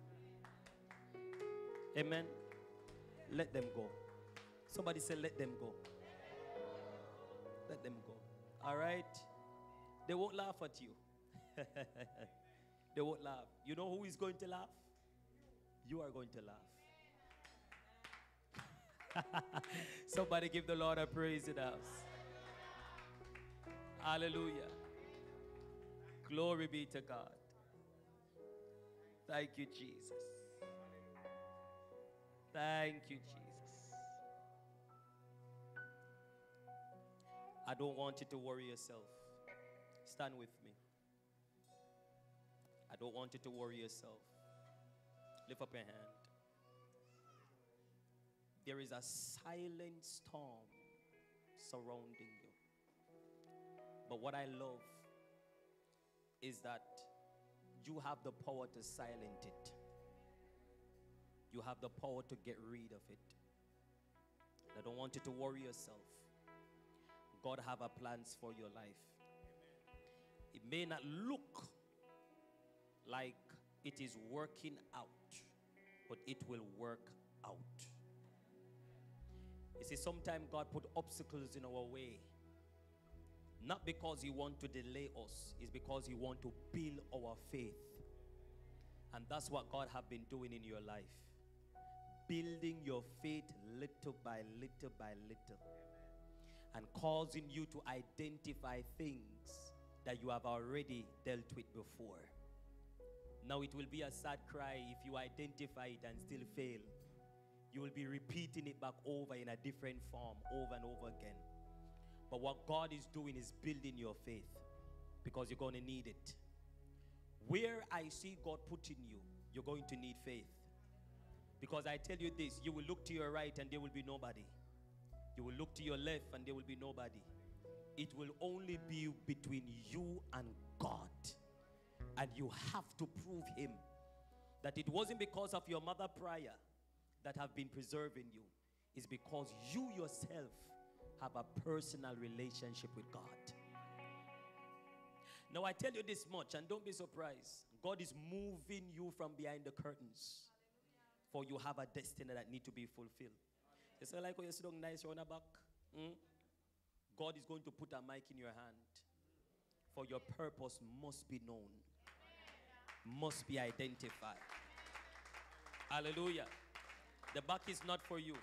Amen. Let them go. Somebody say, let them go. Let them go. All right? They won't laugh at you. They won't laugh. You know who is going to laugh? You are going to laugh. Somebody give the Lord a praise in the house. Hallelujah. Glory be to God. Thank you, Jesus. Thank you, Jesus. I don't want you to worry yourself. Stand with me. I don't want you to worry yourself. Lift up your hand. There is a silent storm surrounding you. But what I love is that you have the power to silence it. You have the power to get rid of it. I don't want you to worry yourself. God have a plans for your life. It may not look like it is working out, but it will work out. You see, sometimes God put obstacles in our way, not because He wants to delay us, it's because He wants to build our faith. And that's what God have been doing in your life. Building your faith little by little by little. And causing you to identify things that you have already dealt with before. Now it will be a sad cry if you identify it and still fail. You will be repeating it back over in a different form over and over again. But what God is doing is building your faith, because you're going to need it. Where I see God putting you, you're going to need faith. Because I tell you this, you will look to your right and there will be nobody. You will look to your left and there will be nobody. It will only be between you and God. And you have to prove Him that it wasn't because of your mother prior that have been preserving you. It's because you yourself have a personal relationship with God. Now I tell you this much, and don't be surprised. God is moving you from behind the curtains. For you have a destiny that need to be fulfilled. You say like when you sit down nice on the back. God is going to put a mic in your hand. For your purpose must be known. Must be identified. Hallelujah. The back is not for you.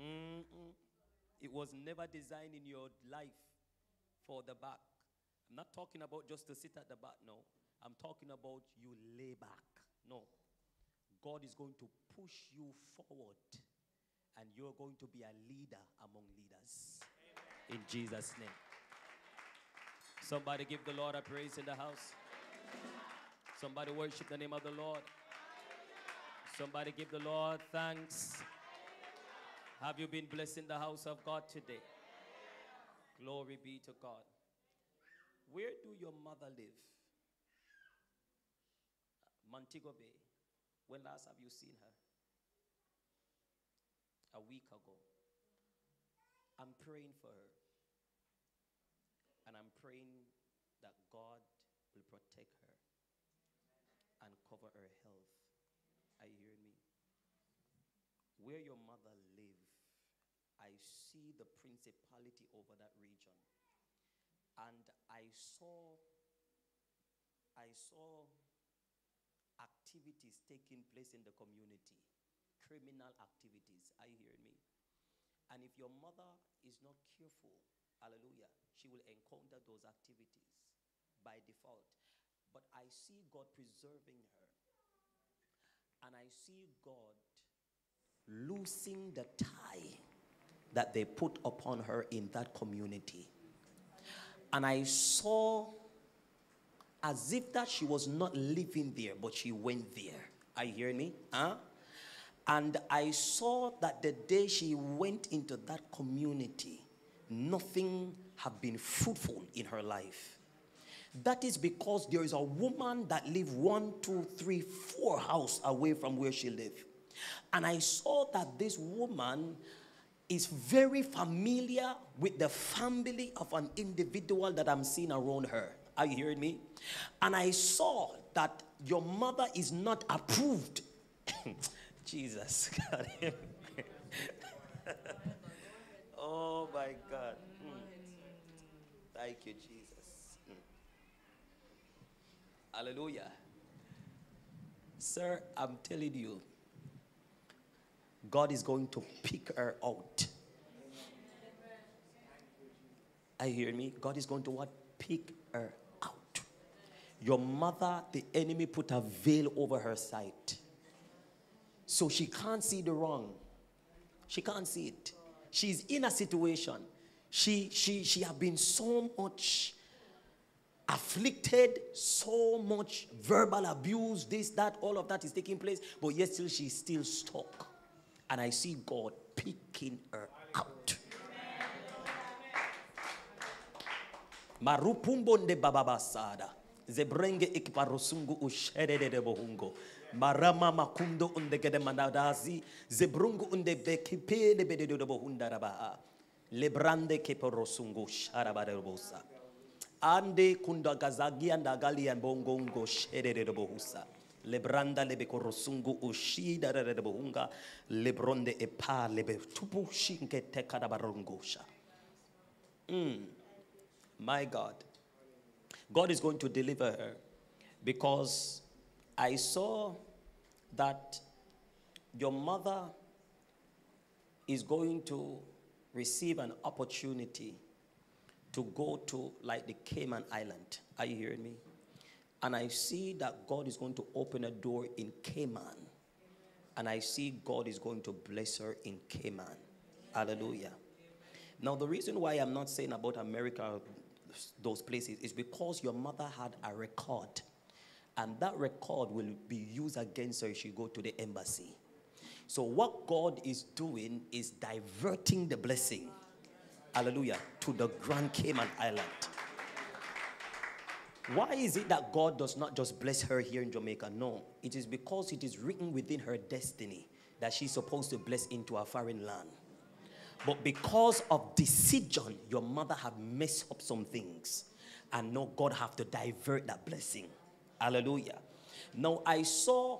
It was never designed in your life for the back. I'm not talking about just to sit at the back, no. I'm talking about you lay back. No. God is going to push you forward, and you're going to be a leader among leaders. Amen. In Jesus' name. Somebody give the Lord a praise in the house. Somebody worship the name of the Lord. Somebody give the Lord thanks. Have you been blessed in the house of God today? Glory be to God. Where do your mother live? Montego Bay. When last have you seen her? a week ago. I'm praying for her. And I'm praying that God will protect her and cover her health. Are you hearing me? Where your mother lives, I see the principality over that region. And I saw activities taking place in the community. Criminal activities. Are you hearing me? And if your mother is not careful, hallelujah, she will encounter those activities by default. But I see God preserving her. And I see God loosing the tie that they put upon her in that community. And I saw as if that she was not living there, but she went there. Are you hearing me? Huh? And I saw that the day she went into that community, nothing had been fruitful in her life. That is because there is a woman that lived 1, 2, 3, 4 houses away from where she lived. And I saw that this woman is very familiar with the family of an individual that I'm seeing around her. Are you hearing me? And I saw that your mother is not approved. Jesus. God. Oh my God. Thank you, Jesus. Hallelujah. Sir, I'm telling you, God is going to pick her out. Are you hearing me? God is going to what? Pick her out. Your mother, the enemy put a veil over her sight. So she can't see the wrong. She can't see it. She's in a situation. She has been so much afflicted, so much verbal abuse, this, that, all of that is taking place, but yet still she's still stuck. And I see God picking her out. Marupumbonde bababasada. Zebrenge ikiparosungu usherede de bohungo. Marama makundo undegede manadazi. Zebrungu unde bekipe de bededo de bohunda rabaha. Lebrande keparosungu sharabade bosa. Ande kunda gazagi and agali and bongongo sherede de bohusa. Lebranda lebe korosungu ushida de bohunga. Lebronde epa lebe tupu shinke tekada barongosha. My God. God is going to deliver her because I saw that your mother is going to receive an opportunity to go to like the Cayman Island. Are you hearing me? And I see that God is going to open a door in Cayman. And I see God is going to bless her in Cayman. Hallelujah. Now the reason why I'm not saying about America, those places, is because your mother had a record, and that record will be used against her if she go to the embassy. So what God is doing is diverting the blessing, hallelujah, to the Grand Cayman Island. Why is it that God does not just bless her here in Jamaica? No, it is because it is written within her destiny that she's supposed to bless into a foreign land. But because of decision, your mother have messed up some things. And now God have to divert that blessing. Hallelujah. Now I saw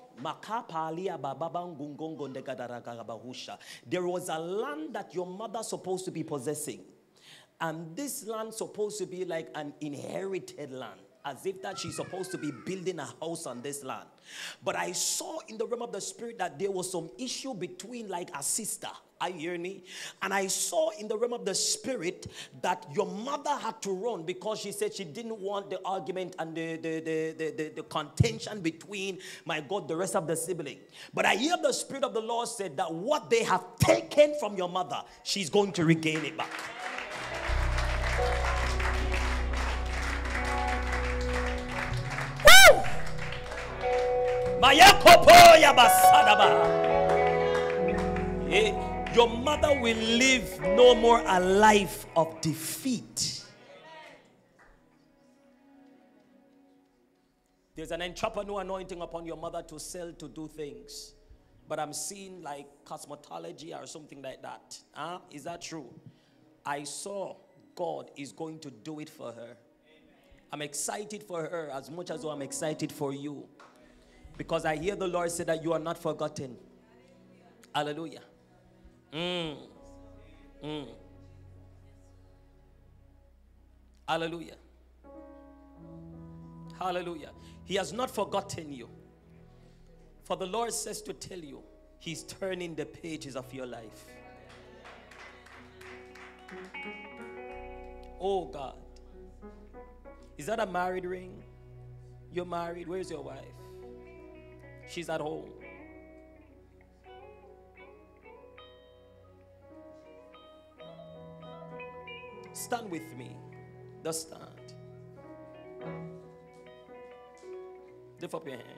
there was a land that your mother supposed to be possessing. And this land supposed to be like an inherited land, as if that she's supposed to be building a house on this land. But I saw in the realm of the spirit that there was some issue between like a sister. Are you hearing me? And I saw in the realm of the spirit that your mother had to run because she said she didn't want the argument and the contention between, my God, the rest of the sibling. But I hear the spirit of the Lord said that what they have taken from your mother, she's going to regain it back. Your mother will live no more a life of defeat. There's an entrepreneur anointing upon your mother to sell, to do things. but I'm seeing like cosmetology or something like that. Huh? Is that true? I saw God is going to do it for her. I'm excited for her as much as I'm excited for you. Because I hear the Lord say that you are not forgotten. Hallelujah. Hallelujah. Hallelujah. He has not forgotten you. For the Lord says to tell you, He's turning the pages of your life. Oh God. Is that a married ring? You're married. Where's your wife? She's at home. Stand with me. Just stand. Lift up your hands.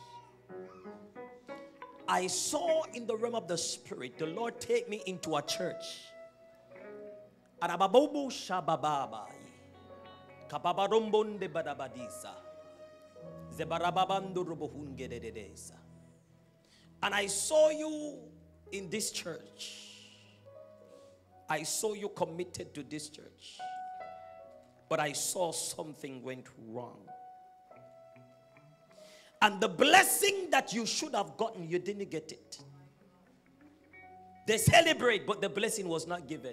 I saw in the realm of the Spirit, the Lord take me into a church. Arababobo shabababai. Kababarombonde badabadisa. Zebarababando robohungedededesa. And I saw you in this church. I saw you committed to this church. But I saw something went wrong. And the blessing that you should have gotten, you didn't get it. They celebrate, but the blessing was not given.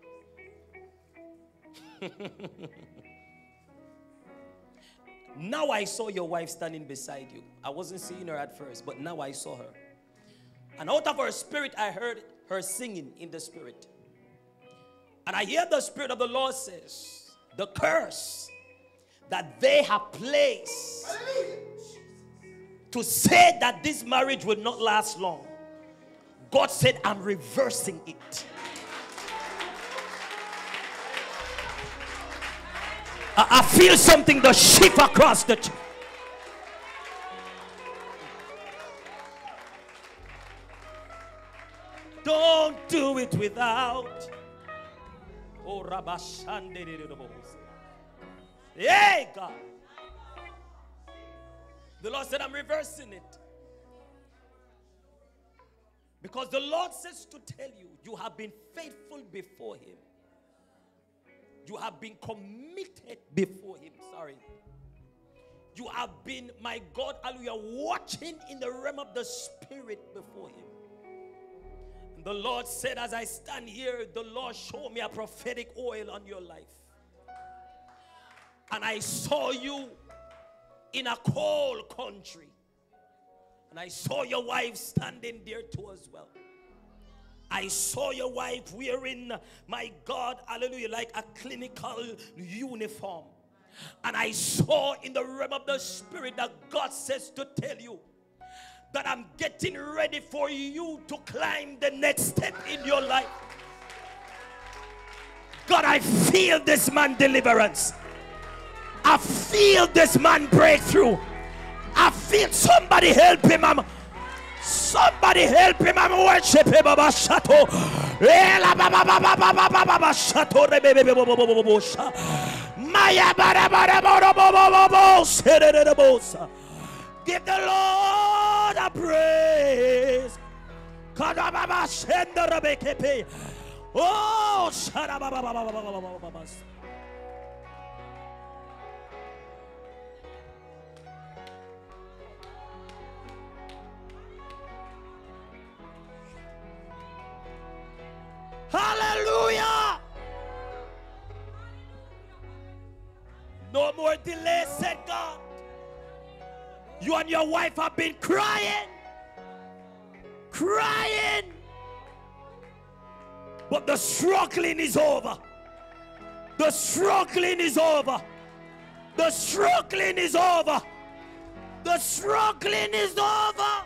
Now I saw your wife standing beside you. I wasn't seeing her at first, but now I saw her. And out of her spirit, I heard her singing in the spirit. And I hear the Spirit of the Lord says, the curse that they have placed to say that this marriage will not last long, God said, I'm reversing it. I feel something to shift across the church. Don't do it without. Oh, hey, God. The Lord said, I'm reversing it. Because the Lord says to tell you, you have been faithful before Him. You have been committed before Him. Sorry. You have been, my God, hallelujah, watching in the realm of the Spirit before Him. And the Lord said, as I stand here, the Lord showed me a prophetic oil on your life. And I saw you in a cold country. And I saw your wife standing there too as well. I saw your wife wearing, my God, hallelujah, like a clinical uniform. And I saw in the realm of the Spirit that God says to tell you that I'm getting ready for you to climb the next step in your life. God, I feel this man deliverance. I feel this man breakthrough. I feel somebody help him. Somebody help him. I'm worship him. Give the Lord a praise. Oh, hallelujah. No more delay, said God. You and your wife have been crying. But the struggling is over. The struggling is over. The struggling is over. The struggling is over.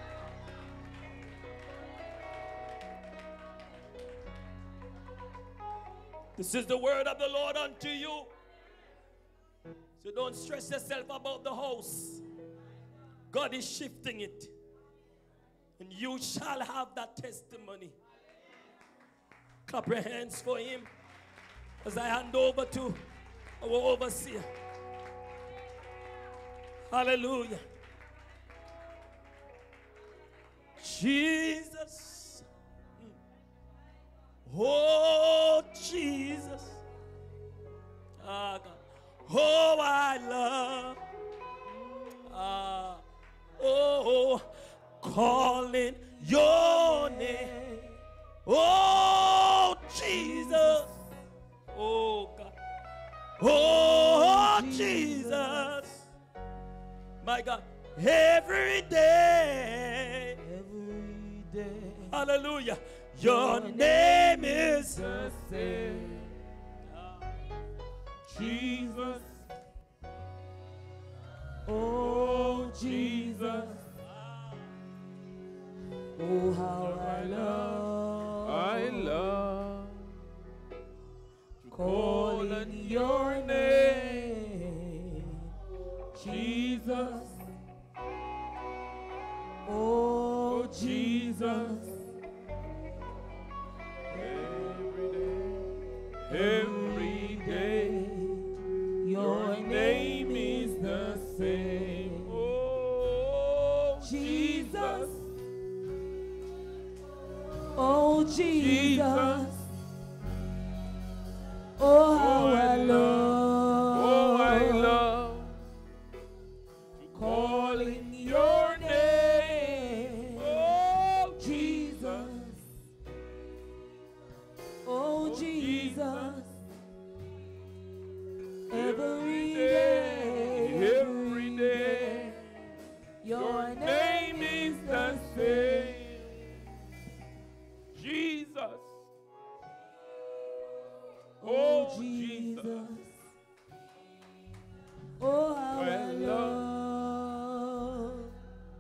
This is the word of the Lord unto you. So don't stress yourself about the house. God is shifting it. And you shall have that testimony. Clap your hands for him as I hand over to our overseer. Hallelujah. Jesus. Oh, Jesus. Ah, God. Oh, I love. Oh, calling your name. Oh, Jesus. Oh, God. Oh, Jesus. My God. Every day. Every day. Hallelujah. Your name is the same. Jesus. Oh, Jesus. Oh, how I love calling your name. Jesus. Oh, Jesus. Every day, your name is the same. Oh, Jesus. Oh, Jesus. Oh, how I love calling your name. Oh, Jesus. Oh, Jesus. Every day, your name is the same. Jesus. Oh, Jesus. Oh, how I love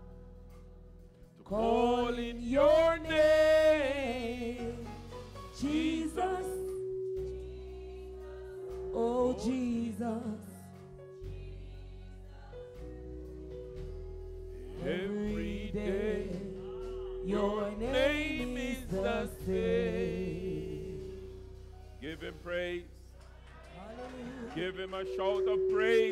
Calling your name. Jesus. Oh, Jesus. Every day, your name is the same. Give him praise. Hallelujah. Give him a shout of praise.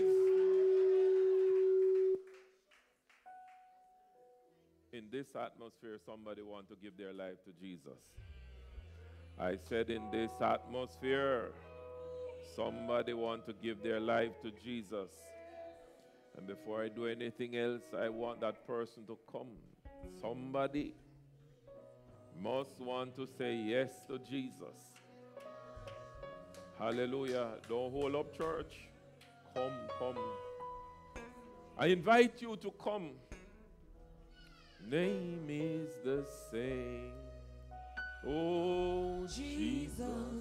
In this atmosphere, somebody want to give their life to Jesus. I said in this atmosphere, somebody want to give their life to Jesus. And before I do anything else, I want that person to come. Somebody must want to say yes to Jesus. Hallelujah. Don't hold up, church. Come, come. I invite you to come. Name is the same. Oh, Jesus.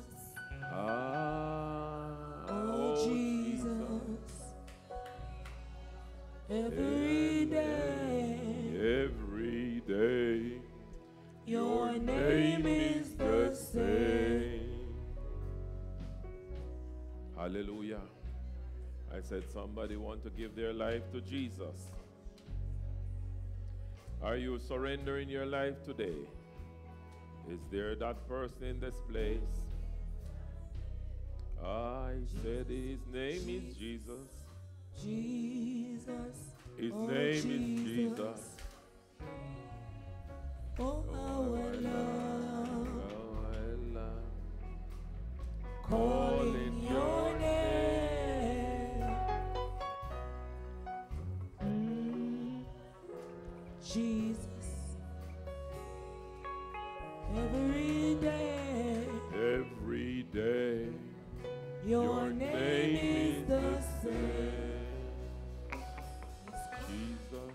Oh, Jesus. Every day, your name is the same. Hallelujah. I said somebody want to give their life to Jesus. Are you surrendering your life today? Is there that person in this place? I said his name is Jesus. Jesus. His Oh, name is Jesus. Jesus. Oh, how I love Oh, I love calling your name. Jesus. Every day. your name is the same. Jesus.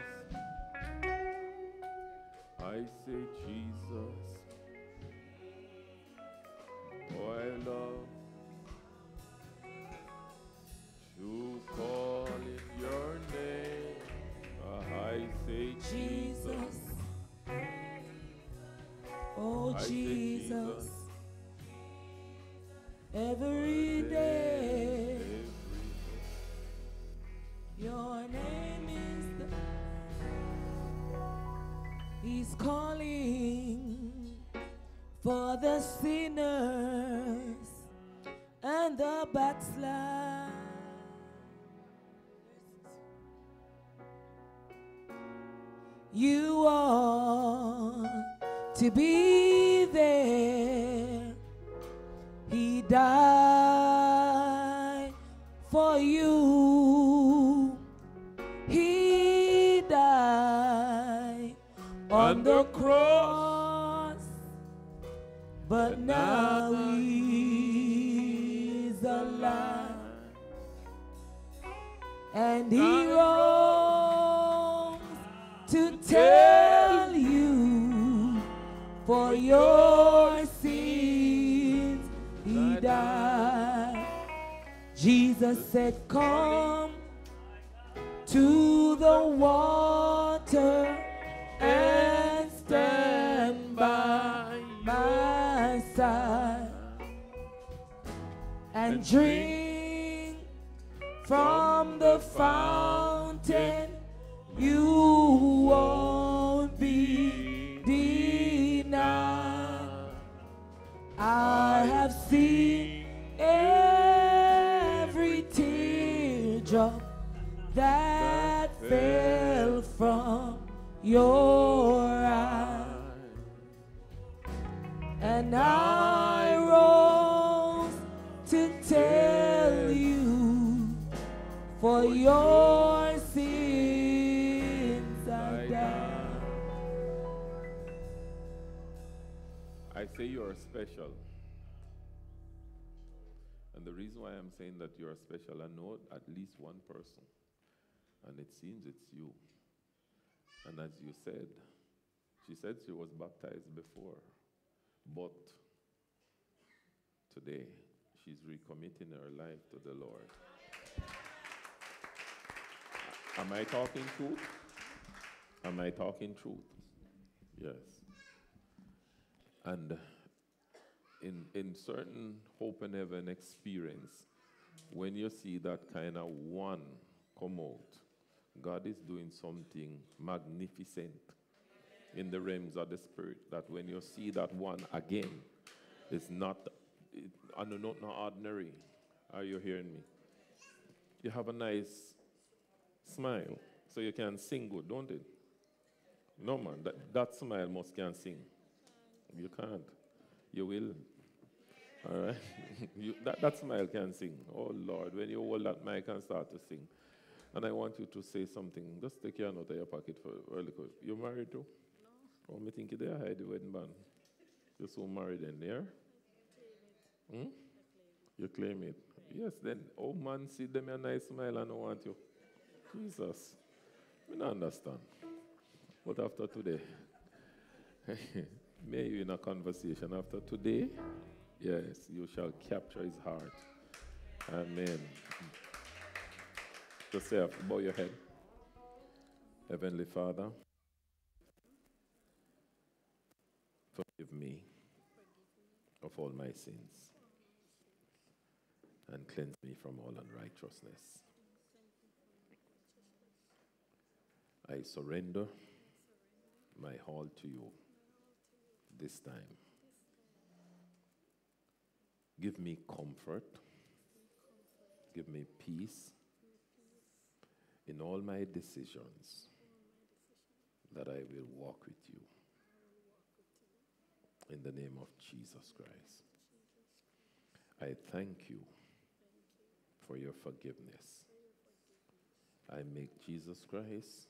I say Jesus. Oh, I love to call in your name. I say Jesus. Oh, I say Jesus. Every day, your name is He's calling for the sinners and the backslide. You are to be there. He died for you. He died on the cross, but now he's alive. And he rose to tell you for your sins he died. Jesus said, come to the water and stand by my side and drink from the fountain. You won't be denied. I have seen every teardrop that fell from your eye, and I rose to tell you for your sins I died. I say you are special. And the reason why I'm saying that you are special, I know at least one person. And it seems it's you. And as you said, she said she was baptized before. But today, she's recommitting her life to the Lord. Am I talking truth? Am I talking truth? Yes. And in certain Hope in Heaven experience, when you see that kind of one come out, God is doing something magnificent in the realms of the spirit, that when you see that one again, it's not ordinary. Are you hearing me? You have a nice smile, so you can sing good, don't it? No, man, that smile must can sing. You can't. You will. All right? that smile can sing. Oh, Lord, when you hold that mic and start to sing. And I want you to say something. Just take your note out of your pocket for early. You married too? No. Oh, me think you're hide the wedding band. You're so married in there? You claim it. Yes, then, oh man, see them a nice smile and I want you. Jesus. I don't understand. But after today, may you in a conversation after today, yes, you shall capture his heart. Amen. Just say, bow your head. Heavenly Father, forgive me of all my sins and cleanse me from all unrighteousness. I surrender my all to you this time. Give me comfort. Give me peace in all my decisions, that I will walk with you. In the name of Jesus Christ. I thank you for your forgiveness. I make Jesus Christ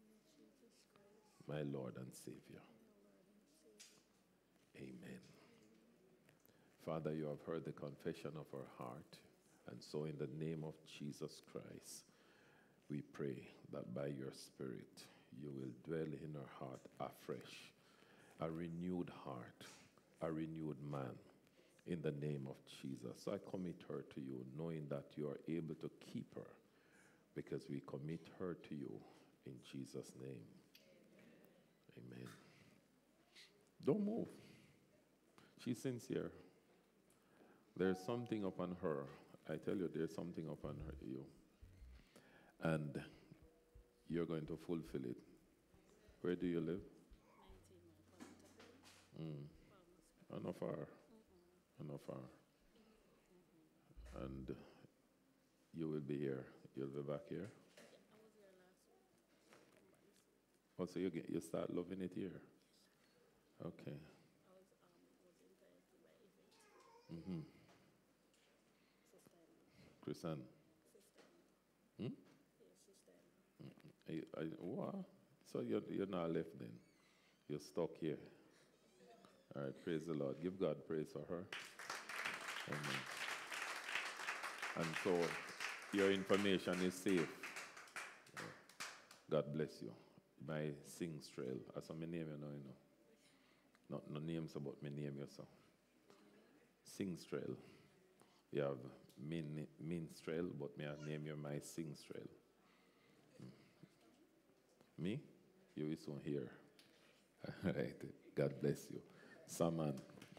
my Lord and Savior. Amen. Father, you have heard the confession of our heart, and so in the name of Jesus Christ, we pray that by your Spirit, you will dwell in our heart afresh, a renewed heart, a renewed man, in the name of Jesus. So I commit her to you, knowing that you are able to keep her, because we commit her to you in Jesus' name. Amen. Don't move. She's sincere. There's something upon her. I tell you, there's something upon her, you. And you're going to fulfill it. Where do you live? 19 Not far. Not far. And you will be here. You'll be back here. Oh, so you start loving it here. Okay. Mm-hmm. Christian. Hmm? What? So you're not left then. You're stuck here. All right, praise the Lord. Give God praise for her. Amen. And so your information is safe. God bless you. My singstrel. That's what my name you know, Not no names about my name you so. Singstrel. You have minstrel, but may I name you my singstrel. Me? You will soon hear. All right. God bless you. Saman.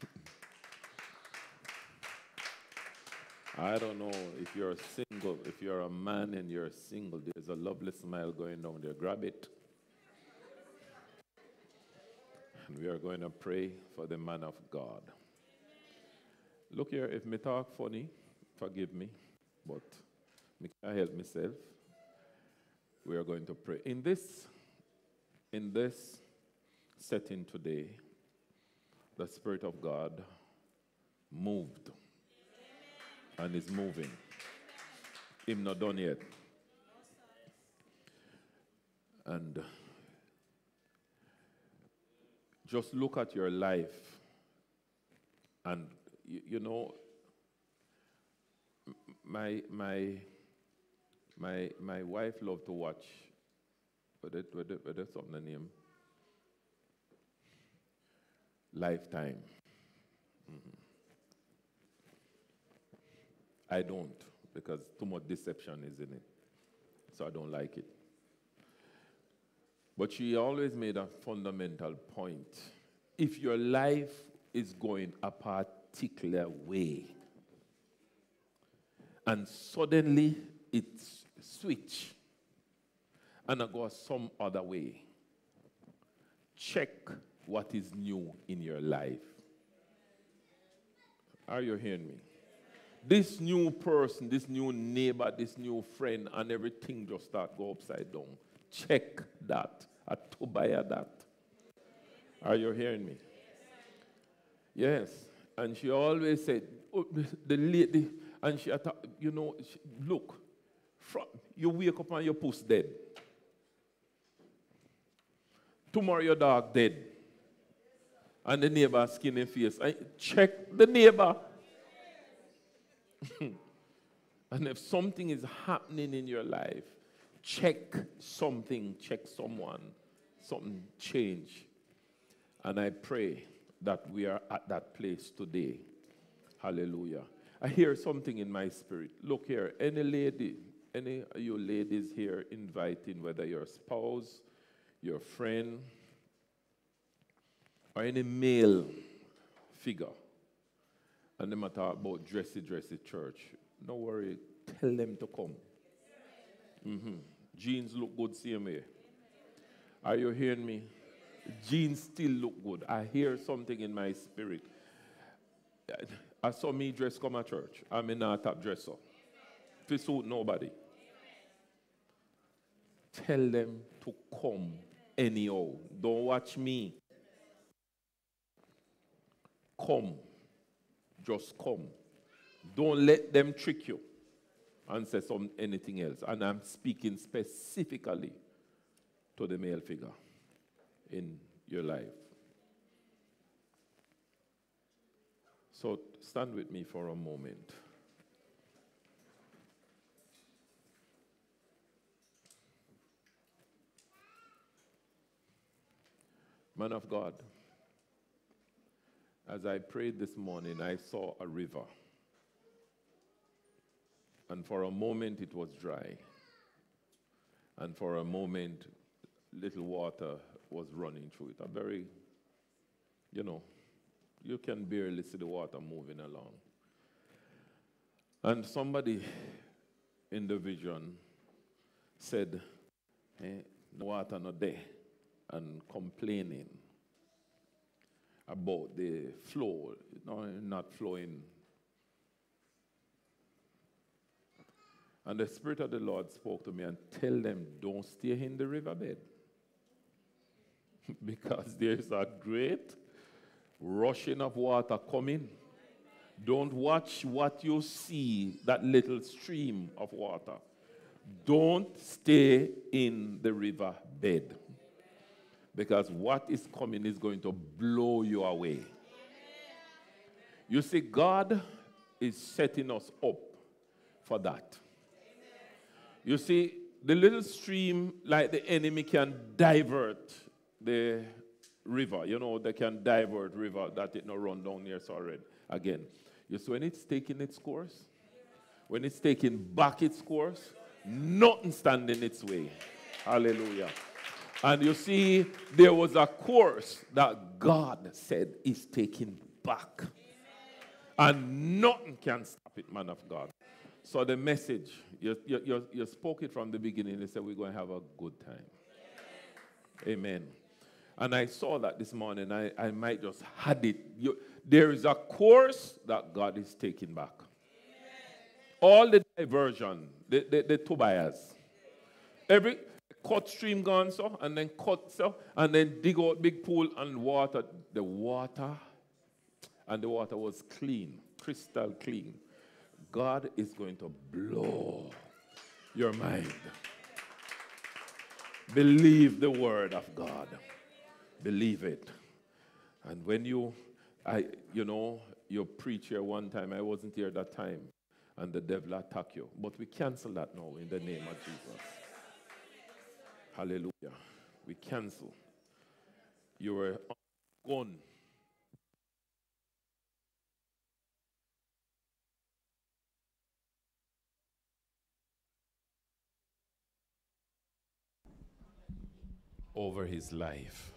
I don't know if you're single, if you're a man and you're single, there's a lovely smile going down there. Grab it. And we are going to pray for the man of God. Look here, if me talk funny, forgive me, but me can't help myself. We are going to pray. In this setting today, the Spirit of God moved and is moving. Him not done yet. And just look at your life. And you know, my wife loved to watch. What's something the name? Lifetime. Mm-hmm. I don't, because too much deception is in it. So I don't like it. But she always made a fundamental point. If your life is going a particular way, and suddenly it's switch, and it goes some other way, check what is new in your life. Are you hearing me? This new person, this new neighbor, this new friend, and everything just start go upside down. Check that. To buy that. Are you hearing me? Yes. And she always said, oh, the lady, and she, you know, look, you wake up and your puss dead. Tomorrow your dog dead. And the neighbor skin in face. Check the neighbor. And if something is happening in your life, check something, check someone, something change. And I pray that we are at that place today. Hallelujah. I hear something in my spirit. Look here, any lady, any of you ladies here inviting, whether your spouse, your friend, or any male figure, and they might talk about dressy church. No worry, tell them to come. Mm-hmm. Jeans look good, same way. Are you hearing me? Jeans still look good. I hear something in my spirit. I saw me dress come to church. I'm not a top dresser. To suit nobody. Tell them to come anyhow. Don't watch me. Come. Just come. Don't let them trick you and say anything else. And I'm speaking specifically to the male figure in your life. So stand with me for a moment. Man of God, as I prayed this morning, I saw a river. And for a moment it was dry. And for a moment, little water was running through it. A very, you can barely see the water moving along. And somebody in the vision said, the water not there, and complaining about the flow, not flowing. And the Spirit of the Lord spoke to me and tell them, don't stay in the riverbed. Because there's a great Rushing of water coming. Don't watch what you see, that little stream of water. Don't stay in the river bed. Because what is coming is going to blow you away. You see, God is setting us up for that. You see, the little stream, like the enemy can divert the river. You know, they can divert river that it not run down here so already again. You see, when it's taking its course, when it's taking back its course, nothing stand in its way. Hallelujah. And you see, there was a course that God said is taking back. And nothing can stop it, man of God. So the message, you spoke it from the beginning. You said we're going to have a good time. Amen. And I saw that this morning. I might just had it. There is a course that God is taking back. All the diversion, the Tobias. Every cut stream gone so, and then cut so, and then dig out big pool and water. The water was clean, crystal clean. God is going to blow your mind. Believe the word of God. Believe it. And when you preach here one time, I wasn't here that time, and the devil attack you. But we cancel that now in the name of Jesus. Hallelujah. We cancel. You were gone. Over his life.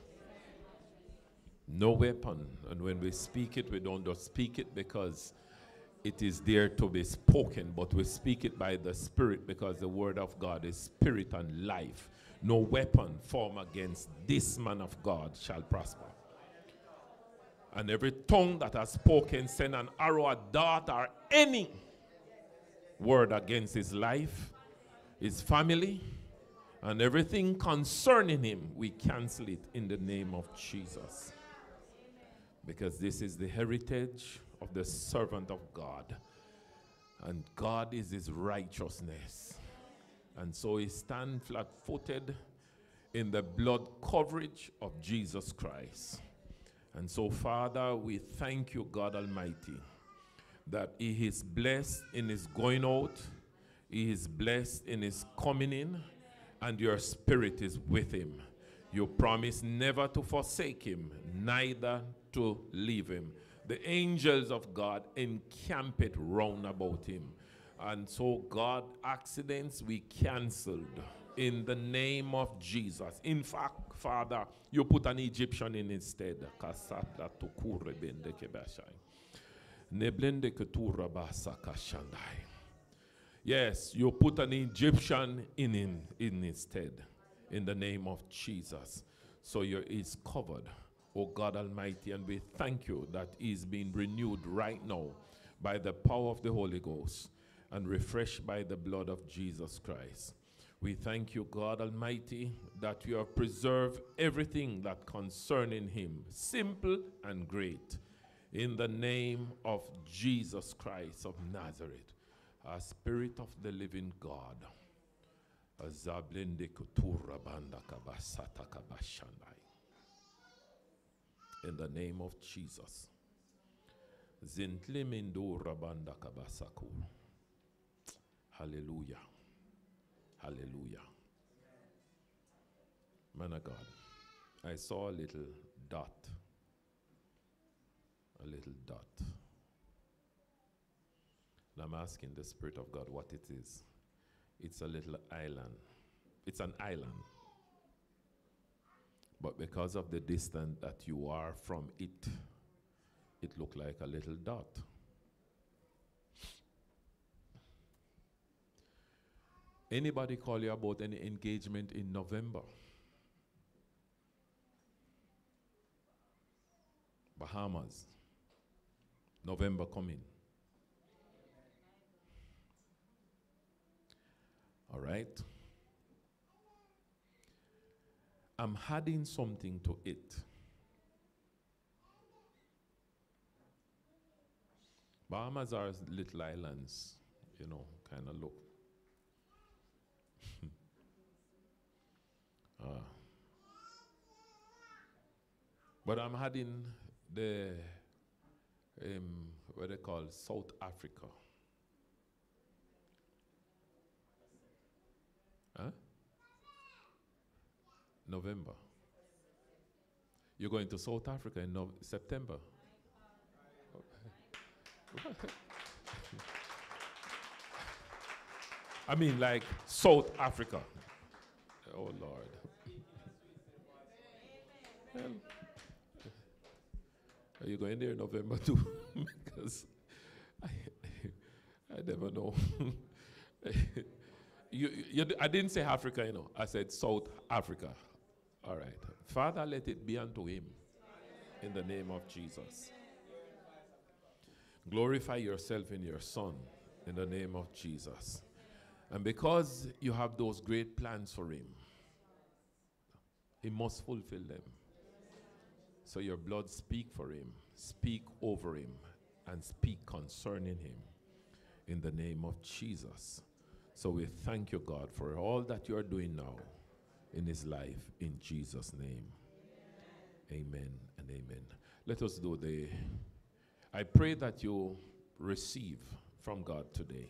No weapon. And when we speak it, we don't just speak it because it is there to be spoken, but we speak it by the Spirit because the word of God is spirit and life. No weapon formed against this man of God shall prosper. And every tongue that has spoken, send an arrow, a dart, or any word against his life, his family, and everything concerning him, we cancel it in the name of Jesus. Because this is the heritage of the servant of God. And God is his righteousness. And so he stands flat-footed in the blood coverage of Jesus Christ. And so, Father, we thank you, God Almighty, that he is blessed in his going out, he is blessed in his coming in, and your spirit is with him. You promise never to forsake him, neither to leave him. The angels of God encamp it round about him. And so, God, accidents we canceled in the name of Jesus. In fact, Father, you put an Egyptian in his stead. Yes, you put an Egyptian in his stead in the name of Jesus. So he is covered, oh God Almighty, and we thank you that he is being renewed right now by the power of the Holy Ghost and refreshed by the blood of Jesus Christ. We thank you, God Almighty, that you have preserved everything that concerning him, simple and great, in the name of Jesus Christ of Nazareth, a Spirit of the living God. In the name of Jesus. Hallelujah. Hallelujah. Man of God, I saw a little dot. A little dot. And I'm asking the Spirit of God what it is. It's a little island. It's an island. But because of the distance that you are from it, it looked like a little dot. Anybody call you about any engagement in November? Bahamas. November coming. All right. I'm adding something to it. Bahamas are little islands, kind of look. But I'm heading the, what they call South Africa. Huh? November. You're going to South Africa in September? I mean, like South Africa. Oh, Lord. Well, are you going there in November too? Because I never know. I didn't say Africa, I said South Africa. All right. Father, let it be unto him in the name of Jesus. Glorify yourself in your Son in the name of Jesus. And because you have those great plans for him, he must fulfill them. So your blood speak for him, speak over him, and speak concerning him in the name of Jesus. So we thank you, God, for all that you are doing now in his life, in Jesus' name. Amen and amen. Let us do I pray that you receive from God today.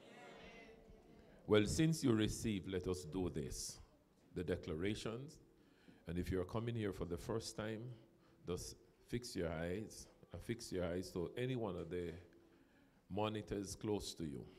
Well, since you receive, let us do this. The declarations. And if you're coming here for the first time, just fix your eyes to any one of the monitors close to you.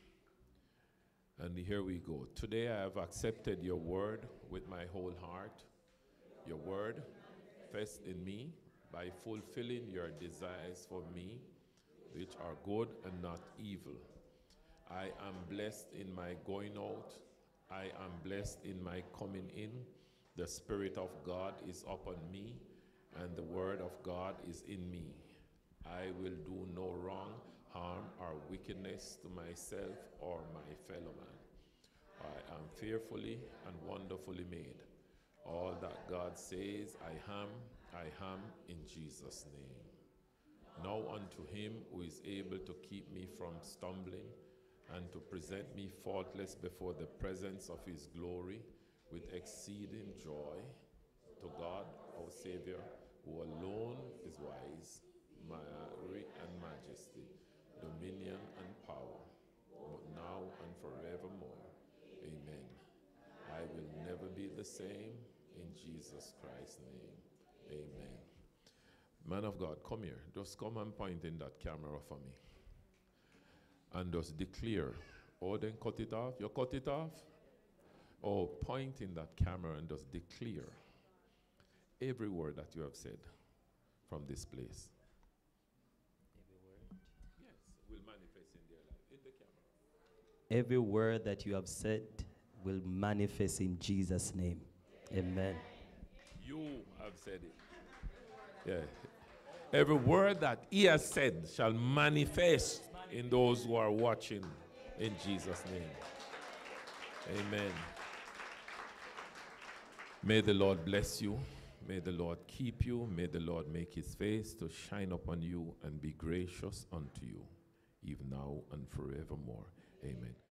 And here we go. Today I have accepted your word with my whole heart. Your word manifest in me by fulfilling your desires for me, which are good and not evil. I am blessed in my going out. I am blessed in my coming in. The Spirit of God is upon me, and the Word of God is in me. I will do no wrong, harm, or wickedness to myself or my fellow man. I am fearfully and wonderfully made. All that God says I am in Jesus' name. Now unto him who is able to keep me from stumbling and to present me faultless before the presence of his glory with exceeding joy, to God, our Savior, who alone is wise, glory and majesty, dominion and power, both now and forevermore. Amen. I will never be the same, in Jesus Christ's name. Amen. Man of God, come here. Just come and point in that camera for me. And just declare. Oh, then cut it off. You cut it off? Oh, point in that camera and just declare every word that you have said from this place. Every word? Yes, will manifest in their life. In the camera. Every word that you have said will manifest in Jesus' name. Amen. You have said it. Yeah. Every word that he has said shall manifest in those who are watching in Jesus' name. Amen. May the Lord bless you. May the Lord keep you. May the Lord make his face to shine upon you and be gracious unto you, even now and forevermore. Amen.